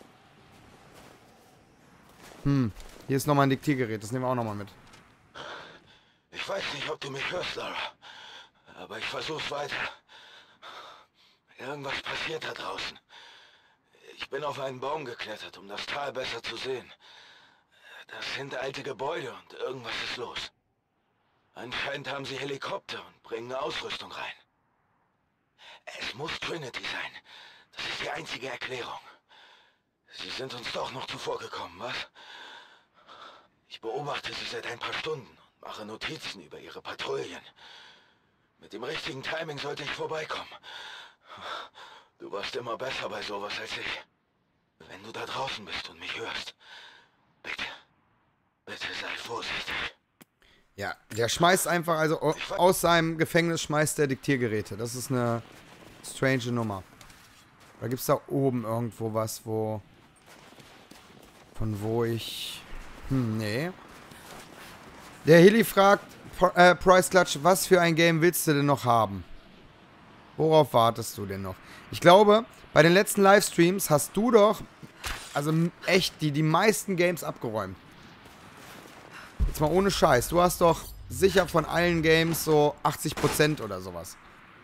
Hm. Hier ist nochmal ein Diktiergerät. Das nehmen wir auch nochmal mit. Ich weiß nicht, ob du mich hörst, Lara. Aber ich versuch's weiter. Irgendwas passiert da draußen. Ich bin auf einen Baum geklettert, um das Tal besser zu sehen. Das sind alte Gebäude und irgendwas ist los. Anscheinend haben sie Helikopter und bringen Ausrüstung rein. Es muss Trinity sein. Das ist die einzige Erklärung. Sie sind uns doch noch zuvor gekommen, was? Ich beobachte sie seit ein paar Stunden und mache Notizen über ihre Patrouillen. Mit dem richtigen Timing sollte ich vorbeikommen. Du warst immer besser bei sowas als ich. Wenn du da draußen bist und mich hörst, bitte, bitte sei vorsichtig. Ja, der schmeißt einfach, also aus seinem Gefängnis schmeißt der Diktiergeräte. Das ist eine strange Nummer. Oder gibt es da oben irgendwo was, wo... Von wo ich... Hm, nee. Der Hilly fragt, äh, Price Clutch, was für ein Game willst du denn noch haben? Worauf wartest du denn noch? Ich glaube, bei den letzten Livestreams hast du doch, also echt, die, die meisten Games abgeräumt. Jetzt mal ohne Scheiß. Du hast doch sicher von allen Games so achtzig Prozent oder sowas.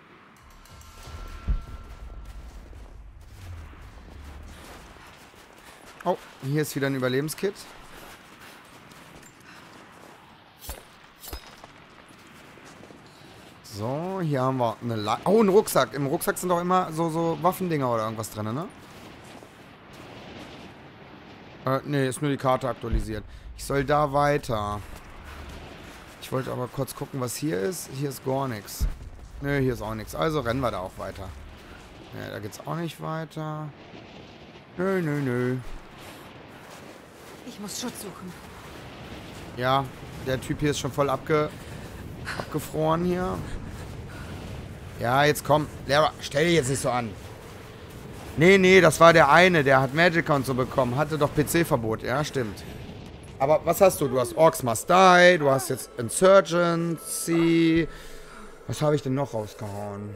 Oh, hier ist wieder ein Überlebenskit. So, hier haben wir eine La Oh, ein Rucksack. Im Rucksack sind doch immer so, so Waffendinger oder irgendwas drin, ne? Äh, ne, ist nur die Karte aktualisiert. Ich soll da weiter. Ich wollte aber kurz gucken, was hier ist. Hier ist gar nichts. Nö, hier ist auch nichts. Also rennen wir da auch weiter. Ne, da geht's auch nicht weiter. Nö, nö, nö. Ich muss Schutz suchen. Ja, der Typ hier ist schon voll abge abgefroren hier. Ja, jetzt komm. Lehrer, stell dich jetzt nicht so an. Nee, nee, das war der eine. Der hat Magicka und so bekommen. Hatte doch P C-Verbot. Ja, stimmt. Aber was hast du? Du hast Orcs Must Die. Du hast jetzt Insurgency. Was habe ich denn noch rausgehauen?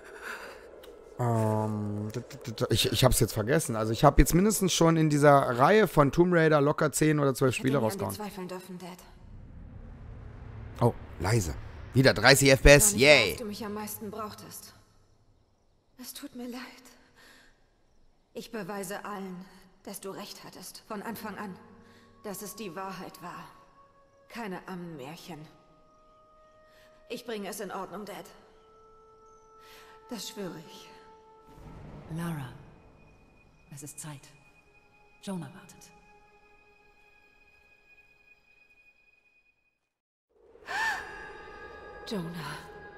Ähm, ich, ich habe es jetzt vergessen. Also ich habe jetzt mindestens schon in dieser Reihe von Tomb Raider locker zehn oder zwölf Spiele rausgehauen. Zweifeln dürfen, Dad. Oh, leise. Wieder dreißig F P S. Yay. Du mich am meisten brauchtest. Es tut mir leid. Ich beweise allen, dass du recht hattest. Von Anfang an. Dass es die Wahrheit war. Keine Ammenmärchen. Ich bringe es in Ordnung, Dad. Das schwöre ich. Lara, es ist Zeit. Jonah wartet. Jonah.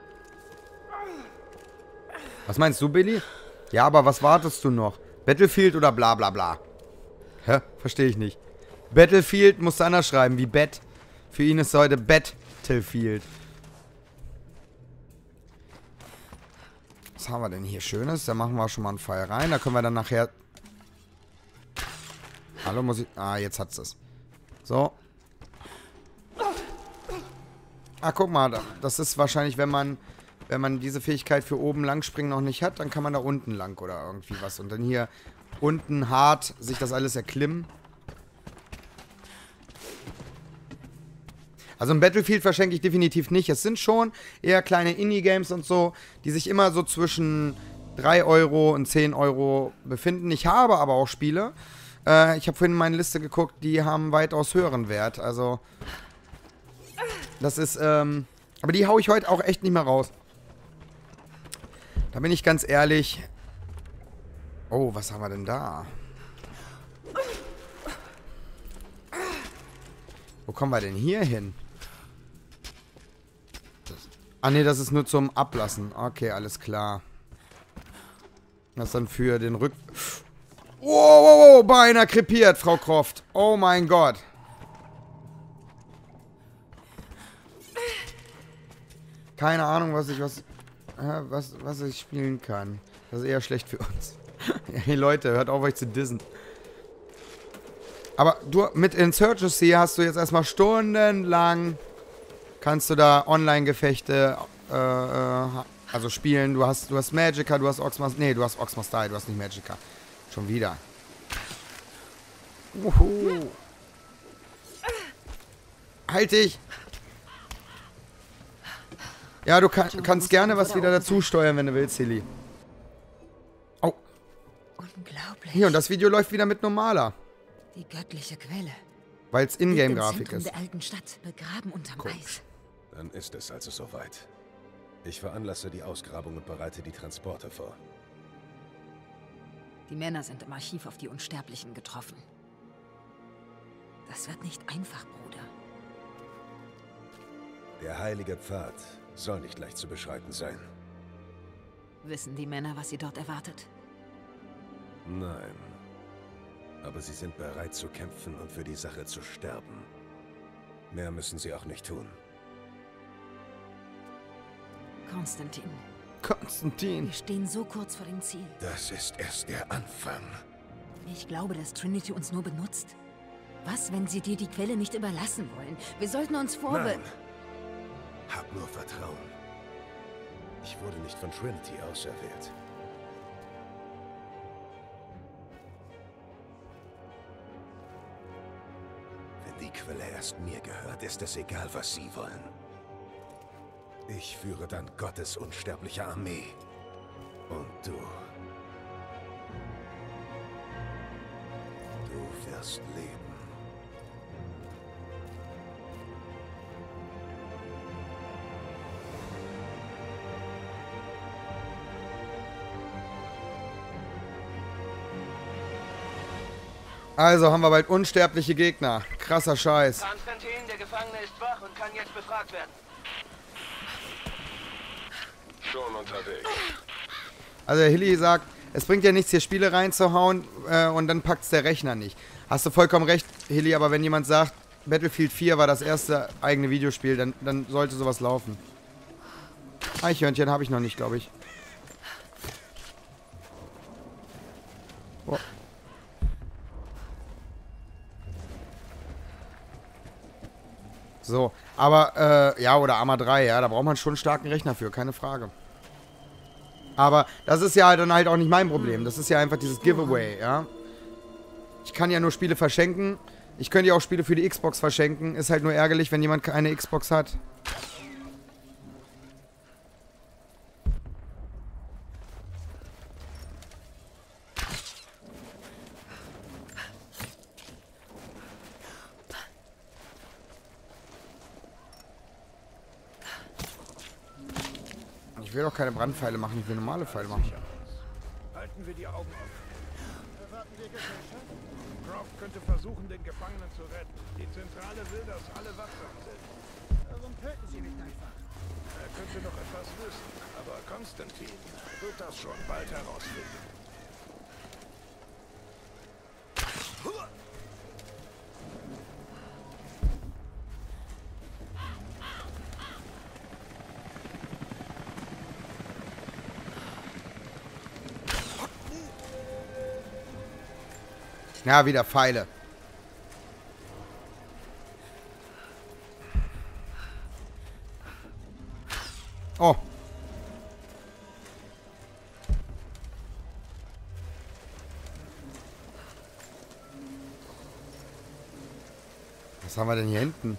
Was meinst du, Billy? Ja, aber was wartest du noch? Battlefield oder bla bla bla? Hä? Verstehe ich nicht. Battlefield musst du anders schreiben, wie Bett. Für ihn ist heute Battlefield. Was haben wir denn hier Schönes? Da machen wir schon mal einen Pfeil rein. Da können wir dann nachher... Hallo, muss ich... Ah, jetzt hat's das. So. Ah, guck mal. Das ist wahrscheinlich, wenn man... Wenn man diese Fähigkeit für oben langspringen noch nicht hat, dann kann man da unten lang oder irgendwie was. Und dann hier unten hart sich das alles erklimmen. Also ein Battlefield verschenke ich definitiv nicht. Es sind schon eher kleine Indie-Games und so, die sich immer so zwischen drei Euro und zehn Euro befinden. Ich habe aber auch Spiele. Äh, ich habe vorhin in meine Liste geguckt, die haben weitaus höheren Wert. Also das ist, ähm... aber die haue ich heute auch echt nicht mehr raus. Da bin ich ganz ehrlich. Oh, was haben wir denn da? Wo kommen wir denn hier hin? Das, ah ne, das ist nur zum Ablassen. Okay, alles klar. Das ist dann für den Rück... Wow, wow, wow, beinahe krepiert, Frau Croft. Oh mein Gott. Keine Ahnung, was ich... was Was, was ich spielen kann. Das ist eher schlecht für uns. Hey Leute, hört auf euch zu dissen. Aber du, mit Insurgency hast du jetzt erstmal stundenlang, kannst du da Online-Gefechte äh, äh, also spielen. Du hast, du hast Magicka, du hast Oxmas, nee, du hast Oxmas Die, du hast nicht Magicka. Schon wieder. Uhu. Halt dich! Ja, du kann, kannst gerne was wieder dazu steuern, wenn du willst, Hilly. Oh. Unglaublich. Hier, und das Video läuft wieder mit normaler. Die göttliche Quelle. Weil es Ingame-Grafik ist. Der alten Stadt, begraben unterm Guck. Eis. Dann ist es also soweit. Ich veranlasse die Ausgrabung und bereite die Transporte vor. Die Männer sind im Archiv auf die Unsterblichen getroffen. Das wird nicht einfach, Bruder. Der heilige Pfad soll nicht leicht zu beschreiten sein. Wissen die Männer, was sie dort erwartet? Nein. Aber sie sind bereit zu kämpfen und für die Sache zu sterben. Mehr müssen sie auch nicht tun. Konstantin. Konstantin. Wir stehen so kurz vor dem Ziel. Das ist erst der Anfang. Ich glaube, dass Trinity uns nur benutzt. Was, wenn sie dir die Quelle nicht überlassen wollen? Wir sollten uns vorbe... Nein. Hab nur Vertrauen. Ich wurde nicht von Trinity auserwählt. Wenn die Quelle erst mir gehört, ist es egal, was sie wollen. Ich führe dann Gottes unsterbliche Armee. Und du... Du wirst leben. Also haben wir bald unsterbliche Gegner. Krasser Scheiß. Konstantin, der Gefangene ist wach und kann jetzt befragt werden. Schon unterwegs. Also Hilly sagt, es bringt ja nichts, hier Spiele reinzuhauen äh, und dann packt's der Rechner nicht. Hast du vollkommen recht, Hilly, aber wenn jemand sagt, Battlefield vier war das erste eigene Videospiel, dann, dann sollte sowas laufen. Eichhörnchen habe ich noch nicht, glaube ich. Oh. So, aber, äh, ja, oder Arma drei, ja, da braucht man schon einen starken Rechner für, keine Frage. Aber das ist ja dann halt auch nicht mein Problem. Das ist ja einfach dieses Giveaway, ja. Ich kann ja nur Spiele verschenken. Ich könnte ja auch Spiele für die Xbox verschenken. Ist halt nur ärgerlich, wenn jemand keine Xbox hat. Ich will doch keine Brandpfeile machen, ich will normale Pfeile machen. Halten wir die Augen offen. Erwarten wir Gesellschaft? Croft könnte versuchen, den Gefangenen zu retten. Die Zentrale will, dass alle wachsam sind. Warum töten Sie nicht einfach? Er könnte noch etwas wissen, aber Konstantin wird das schon bald herausfinden. Ja, wieder Pfeile. Oh. Was haben wir denn hier hinten?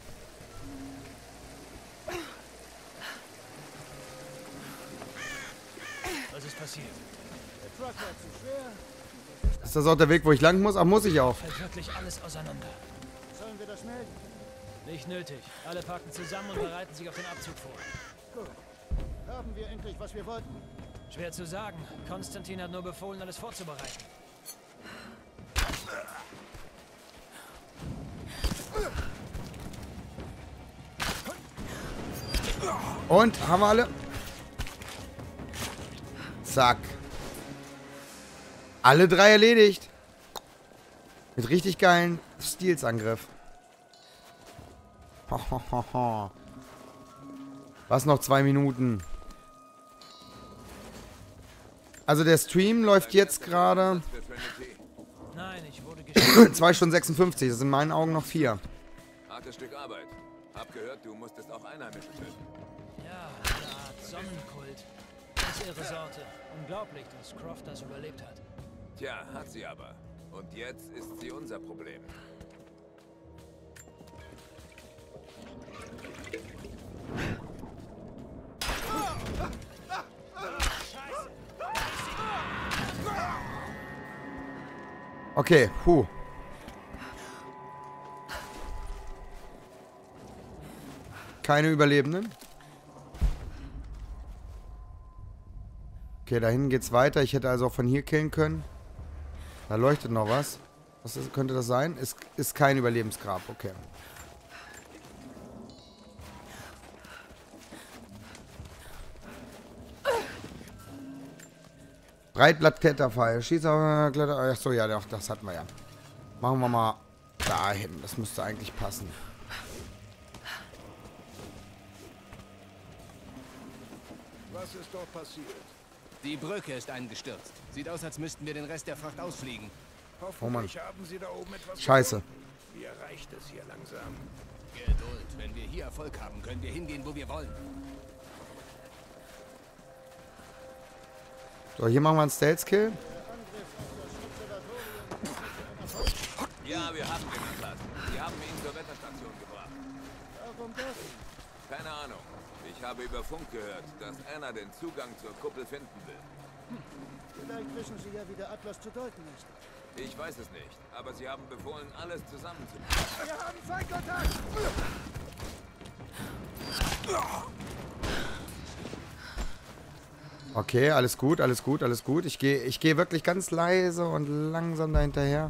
Was ist passiert? Der Truck war zu schwer. Ist das auch der Weg, wo ich lang muss? Ach, muss ich auch. Fällt wirklich alles auseinander. Sollen wir das melden? Nicht nötig. Alle packen zusammen und bereiten sich auf den Abzug vor. Gut. Haben wir endlich, was wir wollten? Schwer zu sagen. Konstantin hat nur befohlen, alles vorzubereiten. Und, haben wir alle? Zack. Alle drei erledigt. Mit richtig geilen Stilsangriff. Was noch zwei Minuten? Also der Stream läuft jetzt gerade Nein, ich wurde zwei Stunden sechsundfünfzig. Das sind in meinen Augen noch vier. Hartes Stück Arbeit. Hab gehört, du musstest auch Einheimische töten. Ja, eine Art Sonnenkult. Ganz irre Sorte. Unglaublich, dass Croft das überlebt hat. Tja, hat sie aber. Und jetzt ist sie unser Problem. Okay, puh. Keine Überlebenden. Okay, da hinten geht's weiter. Ich hätte also auch von hier killen können. Da leuchtet noch was. Was ist, könnte das sein? Ist, ist kein Überlebensgrab. Okay. Breitblattkletterpfeil. Schieß auf Kletter. Achso, ja, doch, das hatten wir ja. Machen wir mal dahin. Das müsste eigentlich passen. Was ist dort passiert? Die Brücke ist eingestürzt. Sieht aus, als müssten wir den Rest der Fracht ausfliegen. Oh Mann. Haben Sie da oben etwas Scheiße. gefunden? Mir reicht es hier langsam. Geduld. Wenn wir hier Erfolg haben, können wir hingehen, wo wir wollen. So, hier machen wir einen Stealth-Kill. Ja, wir haben den Atlas. Sie haben ihn zur Wetterstation gebracht. Warum das? Keine Ahnung. Ich habe über Funk gehört, dass Anna den Zugang zur Kuppel finden will. Hm. Vielleicht wissen Sie ja, wie der Atlas zu deuten ist. Ich weiß es nicht, aber sie haben befohlen, alles zusammenzunehmen. Wir haben Feindkontakt! Okay, alles gut, alles gut, alles gut. Ich gehe ich gehe wirklich ganz leise und langsam dahinterher.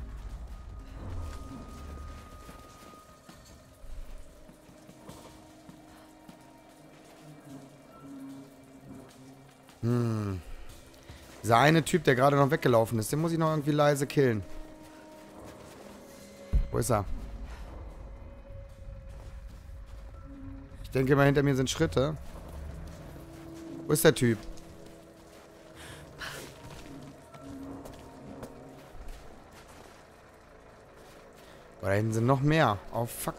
Hm. Dieser eine Typ, der gerade noch weggelaufen ist, den muss ich noch irgendwie leise killen. Wo ist er? Ich denke mal, hinter mir sind Schritte. Wo ist der Typ? Oh, da hinten sind noch mehr. Oh, fuck.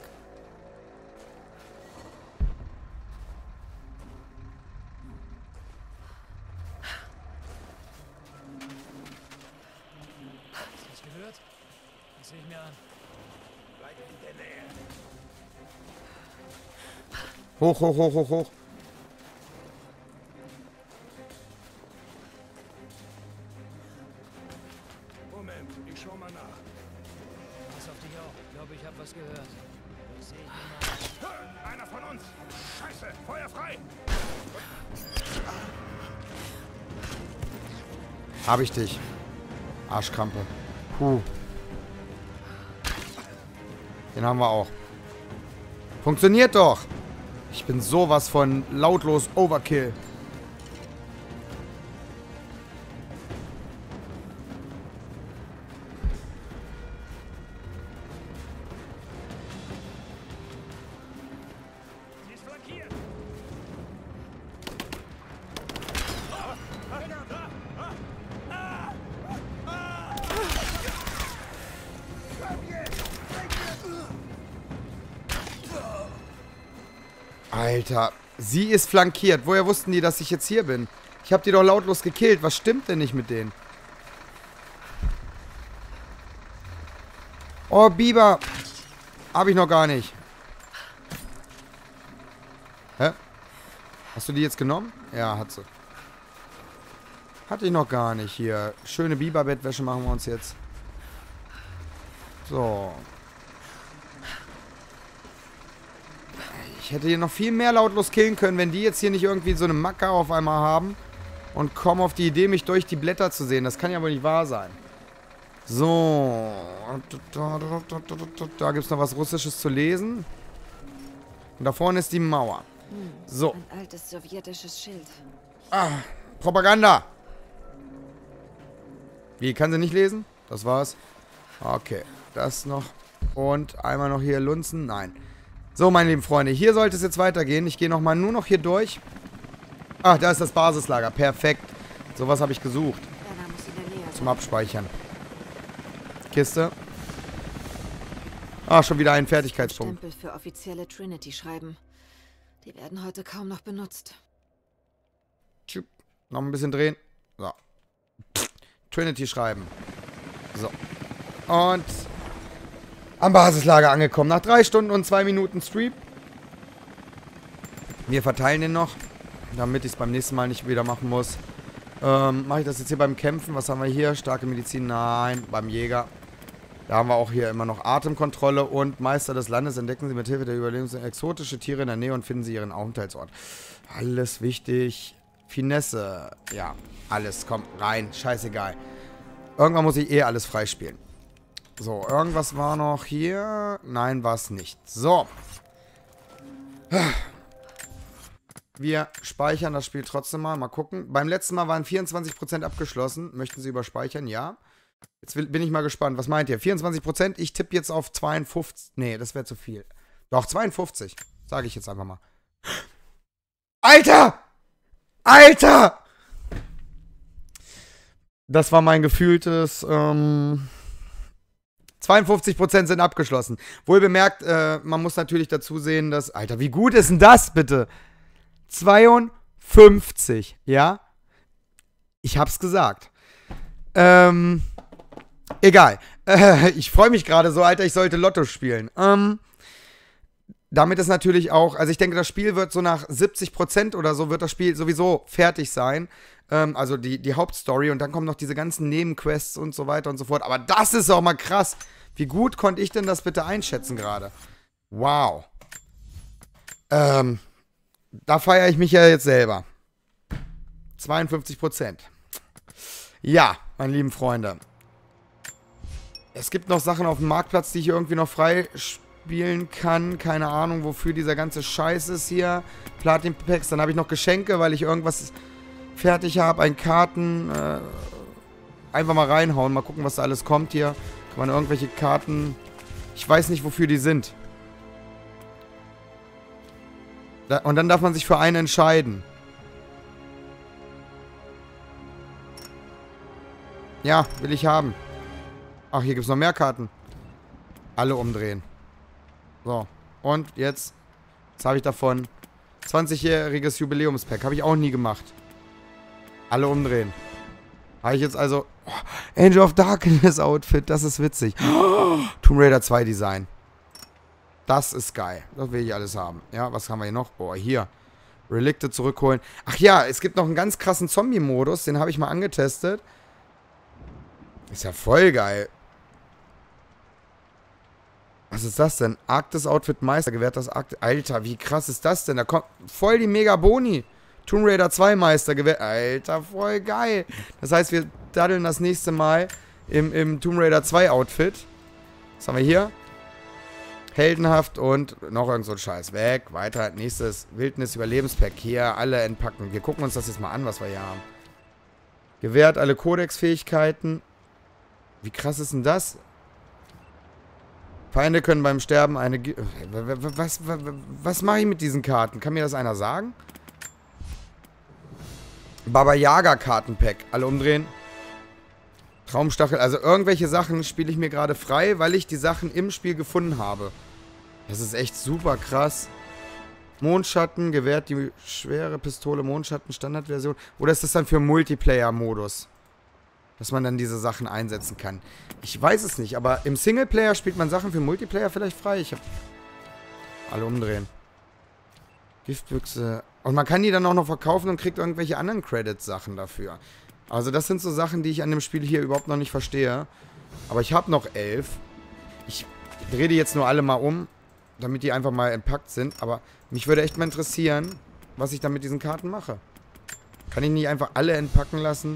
Hast du das gehört? Das sehe ich mir an. Bleib in der Nähe. Hoch, hoch, hoch, hoch, hoch. Moment, ich schau mal nach. Pass auf dich auf. Ich glaube, ich habe was gehört. Das sehe ich mir mal an. Einer von uns! Scheiße! Feuer frei! Hab ich dich. Arschkrampe. Puh. Den haben wir auch. Funktioniert doch! Ich bin sowas von lautlos Overkill. Sie ist flankiert! Alter, sie ist flankiert. Woher wussten die, dass ich jetzt hier bin? Ich hab die doch lautlos gekillt. Was stimmt denn nicht mit denen? Oh, Biber. Hab ich noch gar nicht. Hä? Hast du die jetzt genommen? Ja, hat sie. Hatte ich noch gar nicht hier. Schöne Biberbettwäsche machen wir uns jetzt. So. Ich hätte hier noch viel mehr lautlos killen können, wenn die jetzt hier nicht irgendwie so eine Macke auf einmal haben und kommen auf die Idee, mich durch die Blätter zu sehen. Das kann ja wohl nicht wahr sein. So. Da gibt es noch was Russisches zu lesen. Und da vorne ist die Mauer. So. Ein altes sowjetisches Schild. Ah, Propaganda. Wie, kann sie nicht lesen? Das war's. Okay, das noch. Und einmal noch hier lunzen. Nein. So, meine lieben Freunde, hier sollte es jetzt weitergehen. Ich gehe nochmal nur noch hier durch. Ach, da ist das Basislager. Perfekt. Sowas habe ich gesucht. Zum Abspeichern. Kiste. Ah, schon wieder ein Fertigkeitspunkt. Stempel für offizielle Trinity schreiben. Die werden heute kaum noch benutzt. Tschüpp. Noch ein bisschen drehen. So. Trinity schreiben. So. Und am Basislager angekommen. Nach drei Stunden und zwei Minuten Stream. Wir verteilen den noch, damit ich es beim nächsten Mal nicht wieder machen muss. Ähm, mache ich das jetzt hier beim Kämpfen? Was haben wir hier? Starke Medizin? Nein. Beim Jäger. Da haben wir auch hier immer noch Atemkontrolle und Meister des Landes. Entdecken Sie mit Hilfe der Überlebens exotische Tiere in der Nähe und finden Sie Ihren Aufenthaltsort. Alles wichtig. Finesse. Ja, alles. Komm, rein. Scheißegal. Irgendwann muss ich eh alles freispielen. So, irgendwas war noch hier. Nein, war es nicht. So. Wir speichern das Spiel trotzdem mal. Mal gucken. Beim letzten Mal waren vierundzwanzig Prozent abgeschlossen. Möchten Sie überspeichern? Ja. Jetzt will, bin ich mal gespannt. Was meint ihr? vierundzwanzig Prozent? Ich tippe jetzt auf zweiundfünfzig. Nee, das wäre zu viel. Doch, zweiundfünfzig. Sage ich jetzt einfach mal. Alter! Alter! Das war mein gefühltes, ähm... zweiundfünfzig Prozent sind abgeschlossen. Wohl bemerkt, äh, man muss natürlich dazu sehen, dass... Alter, wie gut ist denn das, bitte? zweiundfünfzig, ja? Ich hab's gesagt. Ähm... Egal. Äh, ich freue mich gerade so, Alter, ich sollte Lotto spielen. Ähm... Damit ist natürlich auch, also ich denke, das Spiel wird so nach siebzig Prozent oder so, wird das Spiel sowieso fertig sein. Ähm, also die, die Hauptstory und dann kommen noch diese ganzen Nebenquests und so weiter und so fort. Aber das ist auch mal krass. Wie gut konnte ich denn das bitte einschätzen gerade? Wow. Ähm, da feiere ich mich ja jetzt selber. zweiundfünfzig Prozent. Ja, meine lieben Freunde. Es gibt noch Sachen auf dem Marktplatz, die ich irgendwie noch frei spielen kann. Keine Ahnung, wofür dieser ganze Scheiß ist hier. Platin-Packs. Dann habe ich noch Geschenke, weil ich irgendwas fertig habe. Ein Karten. Äh, einfach mal reinhauen. Mal gucken, was da alles kommt hier. Kann man irgendwelche Karten... Ich weiß nicht, wofür die sind. Da, und dann darf man sich für eine entscheiden. Ja, will ich haben. Ach, hier gibt es noch mehr Karten. Alle umdrehen. So, und jetzt, jetzt habe ich davon zwanzigjähriges Jubiläumspack. Habe ich auch nie gemacht. Alle umdrehen. Habe ich jetzt also... Oh, Angel of Darkness Outfit, das ist witzig. Oh, Tomb Raider zwei Design. Das ist geil. Das will ich alles haben. Ja, was haben wir hier noch? Oh, hier. Relikte zurückholen. Ach ja, es gibt noch einen ganz krassen Zombie-Modus. Den habe ich mal angetestet. Ist ja voll geil. Was ist das denn? Arktis-Outfit Meister, gewährt das Arktis... Alter, wie krass ist das denn? Da kommt voll die Mega-Boni. Tomb Raider zwei Meister gewährt... Alter, voll geil. Das heißt, wir daddeln das nächste Mal im, im Tomb Raider zwei Outfit. Was haben wir hier? Heldenhaft und noch irgend so ein Scheiß. Weg, weiter. Nächstes Wildnis-Überlebenspack. Hier, alle entpacken. Wir gucken uns das jetzt mal an, was wir hier haben. Gewährt alle Codex-Fähigkeiten. Wie krass ist denn das? Feinde können beim Sterben eine... Ge was, was, was mache ich mit diesen Karten? Kann mir das einer sagen? Baba Yaga Kartenpack. Alle umdrehen. Traumstachel. Also irgendwelche Sachen spiele ich mir gerade frei, weil ich die Sachen im Spiel gefunden habe. Das ist echt super krass. Mondschatten gewährt die schwere Pistole Mondschatten Standardversion. Oder ist das dann für Multiplayer-Modus? Dass man dann diese Sachen einsetzen kann. Ich weiß es nicht, aber im Singleplayer spielt man Sachen für Multiplayer vielleicht frei. Ich hab... Alle umdrehen. Giftbüchse. Und man kann die dann auch noch verkaufen und kriegt irgendwelche anderen Credits-Sachen dafür. Also das sind so Sachen, die ich an dem Spiel hier überhaupt noch nicht verstehe. Aber ich habe noch elf. Ich drehe die jetzt nur alle mal um, damit die einfach mal entpackt sind. Aber mich würde echt mal interessieren, was ich dann mit diesen Karten mache. Kann ich nicht einfach alle entpacken lassen?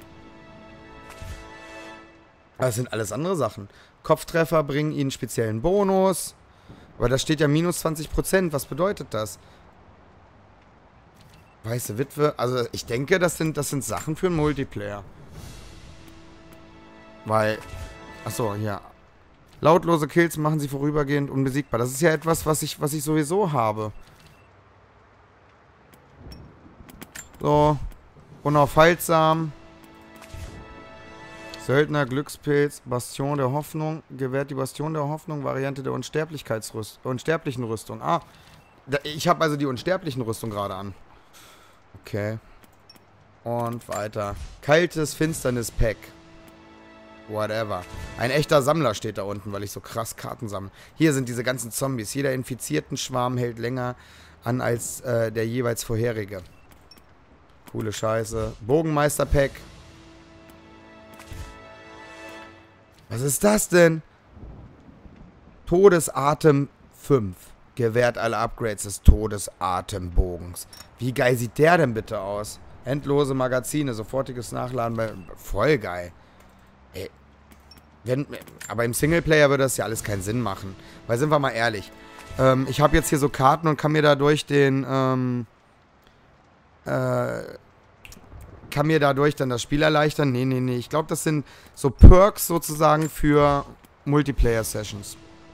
Das sind alles andere Sachen. Kopftreffer bringen ihnen speziellen Bonus. Aber da steht ja minus zwanzig Prozent. Was bedeutet das? Weiße Witwe. Also ich denke, das sind, das sind Sachen für einen Multiplayer. Weil... Achso, ja. Lautlose Kills machen sie vorübergehend unbesiegbar. Das ist ja etwas, was ich, was ich sowieso habe. So. Unaufhaltsam. Söldner, Glückspilz, Bastion der Hoffnung. Gewährt die Bastion der Hoffnung, Variante der Unsterblichkeitsrüstung. Unsterblichen Rüstung. Ah. Da, ich habe also die unsterblichen Rüstung gerade an. Okay. Und weiter. Kaltes Finsternis-Pack. Whatever. Ein echter Sammler steht da unten, weil ich so krass Karten sammle. Hier sind diese ganzen Zombies. Jeder infizierten Schwarm hält länger an als äh, der jeweils vorherige. Coole Scheiße. Bogenmeister-Pack. Was ist das denn? Todesatem fünf. Gewährt alle Upgrades des Todesatembogens. Wie geil sieht der denn bitte aus? Endlose Magazine, sofortiges Nachladen bei... Voll geil. Ey. Wenn, aber im Singleplayer würde das ja alles keinen Sinn machen. Weil, sind wir mal ehrlich, ähm, ich habe jetzt hier so Karten und kann mir dadurch den, ähm, äh, kann mir dadurch dann das Spiel erleichtern. Nee, nee, nee. Ich glaube, das sind so Perks sozusagen für Multiplayer-Sessions.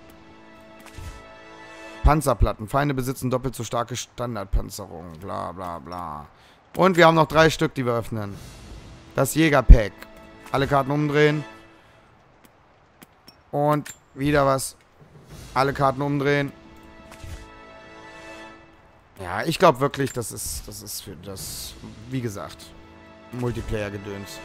Panzerplatten. Feinde besitzen doppelt so starke Standardpanzerung. Bla, bla, bla. Und wir haben noch drei Stück, die wir öffnen. Das Jägerpack. Alle Karten umdrehen. Und wieder was. Alle Karten umdrehen. Ja, ich glaube wirklich, das ist, das ist für das, wie gesagt, Multiplayer-Gedöns.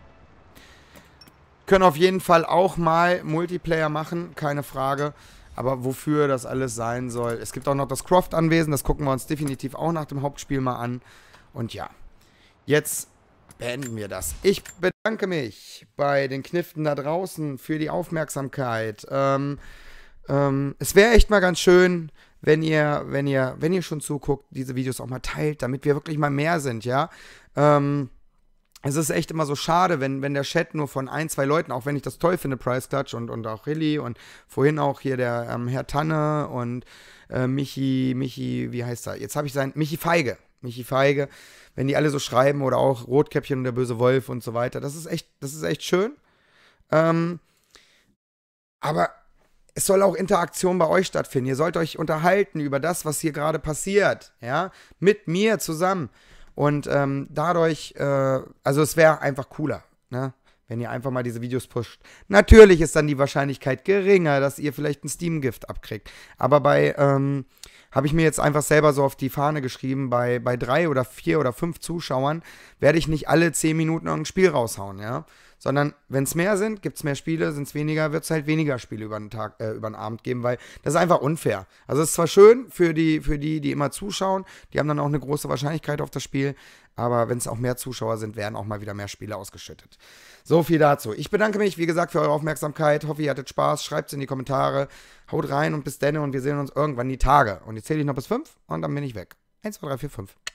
Können auf jeden Fall auch mal Multiplayer machen, keine Frage. Aber wofür das alles sein soll. Es gibt auch noch das Croft-Anwesen, das gucken wir uns definitiv auch nach dem Hauptspiel mal an. Und ja, jetzt beenden wir das. Ich bedanke mich bei den Kniften da draußen für die Aufmerksamkeit. Ähm, ähm, es wäre echt mal ganz schön, wenn ihr, wenn ihr, wenn ihr schon zuguckt, diese Videos auch mal teilt, damit wir wirklich mal mehr sind, ja. Ähm, es ist echt immer so schade, wenn, wenn der Chat nur von ein, zwei Leuten, auch wenn ich das toll finde, Price Clutch und, und auch Rilly und vorhin auch hier der ähm, Herr Tanne und äh, Michi, Michi, wie heißt er? Jetzt habe ich sein, Michi Feige. Michi Feige, wenn die alle so schreiben oder auch Rotkäppchen und der böse Wolf und so weiter. Das ist echt, das ist echt schön. Ähm, aber es soll auch Interaktion bei euch stattfinden. Ihr sollt euch unterhalten über das, was hier gerade passiert. Ja, mit mir zusammen. Und ähm, dadurch, äh, also es wäre einfach cooler, ne? Wenn ihr einfach mal diese Videos pusht. Natürlich ist dann die Wahrscheinlichkeit geringer, dass ihr vielleicht ein Steam-Gift abkriegt. Aber bei, ähm, habe ich mir jetzt einfach selber so auf die Fahne geschrieben, bei, bei drei oder vier oder fünf Zuschauern werde ich nicht alle zehn Minuten irgendein Spiel raushauen, ja. Sondern wenn es mehr sind, gibt es mehr Spiele, sind es weniger, wird es halt weniger Spiele über den Tag, äh, über den Abend geben, weil das ist einfach unfair. Also es ist zwar schön für die, für die, die immer zuschauen, die haben dann auch eine große Wahrscheinlichkeit auf das Spiel, aber wenn es auch mehr Zuschauer sind, werden auch mal wieder mehr Spiele ausgeschüttet. So viel dazu. Ich bedanke mich, wie gesagt, für eure Aufmerksamkeit. Hoffe, ihr hattet Spaß. Schreibt es in die Kommentare. Haut rein und bis dann und wir sehen uns irgendwann die Tage. Und jetzt zähle ich noch bis fünf und dann bin ich weg. eins, zwei, drei, vier, fünf.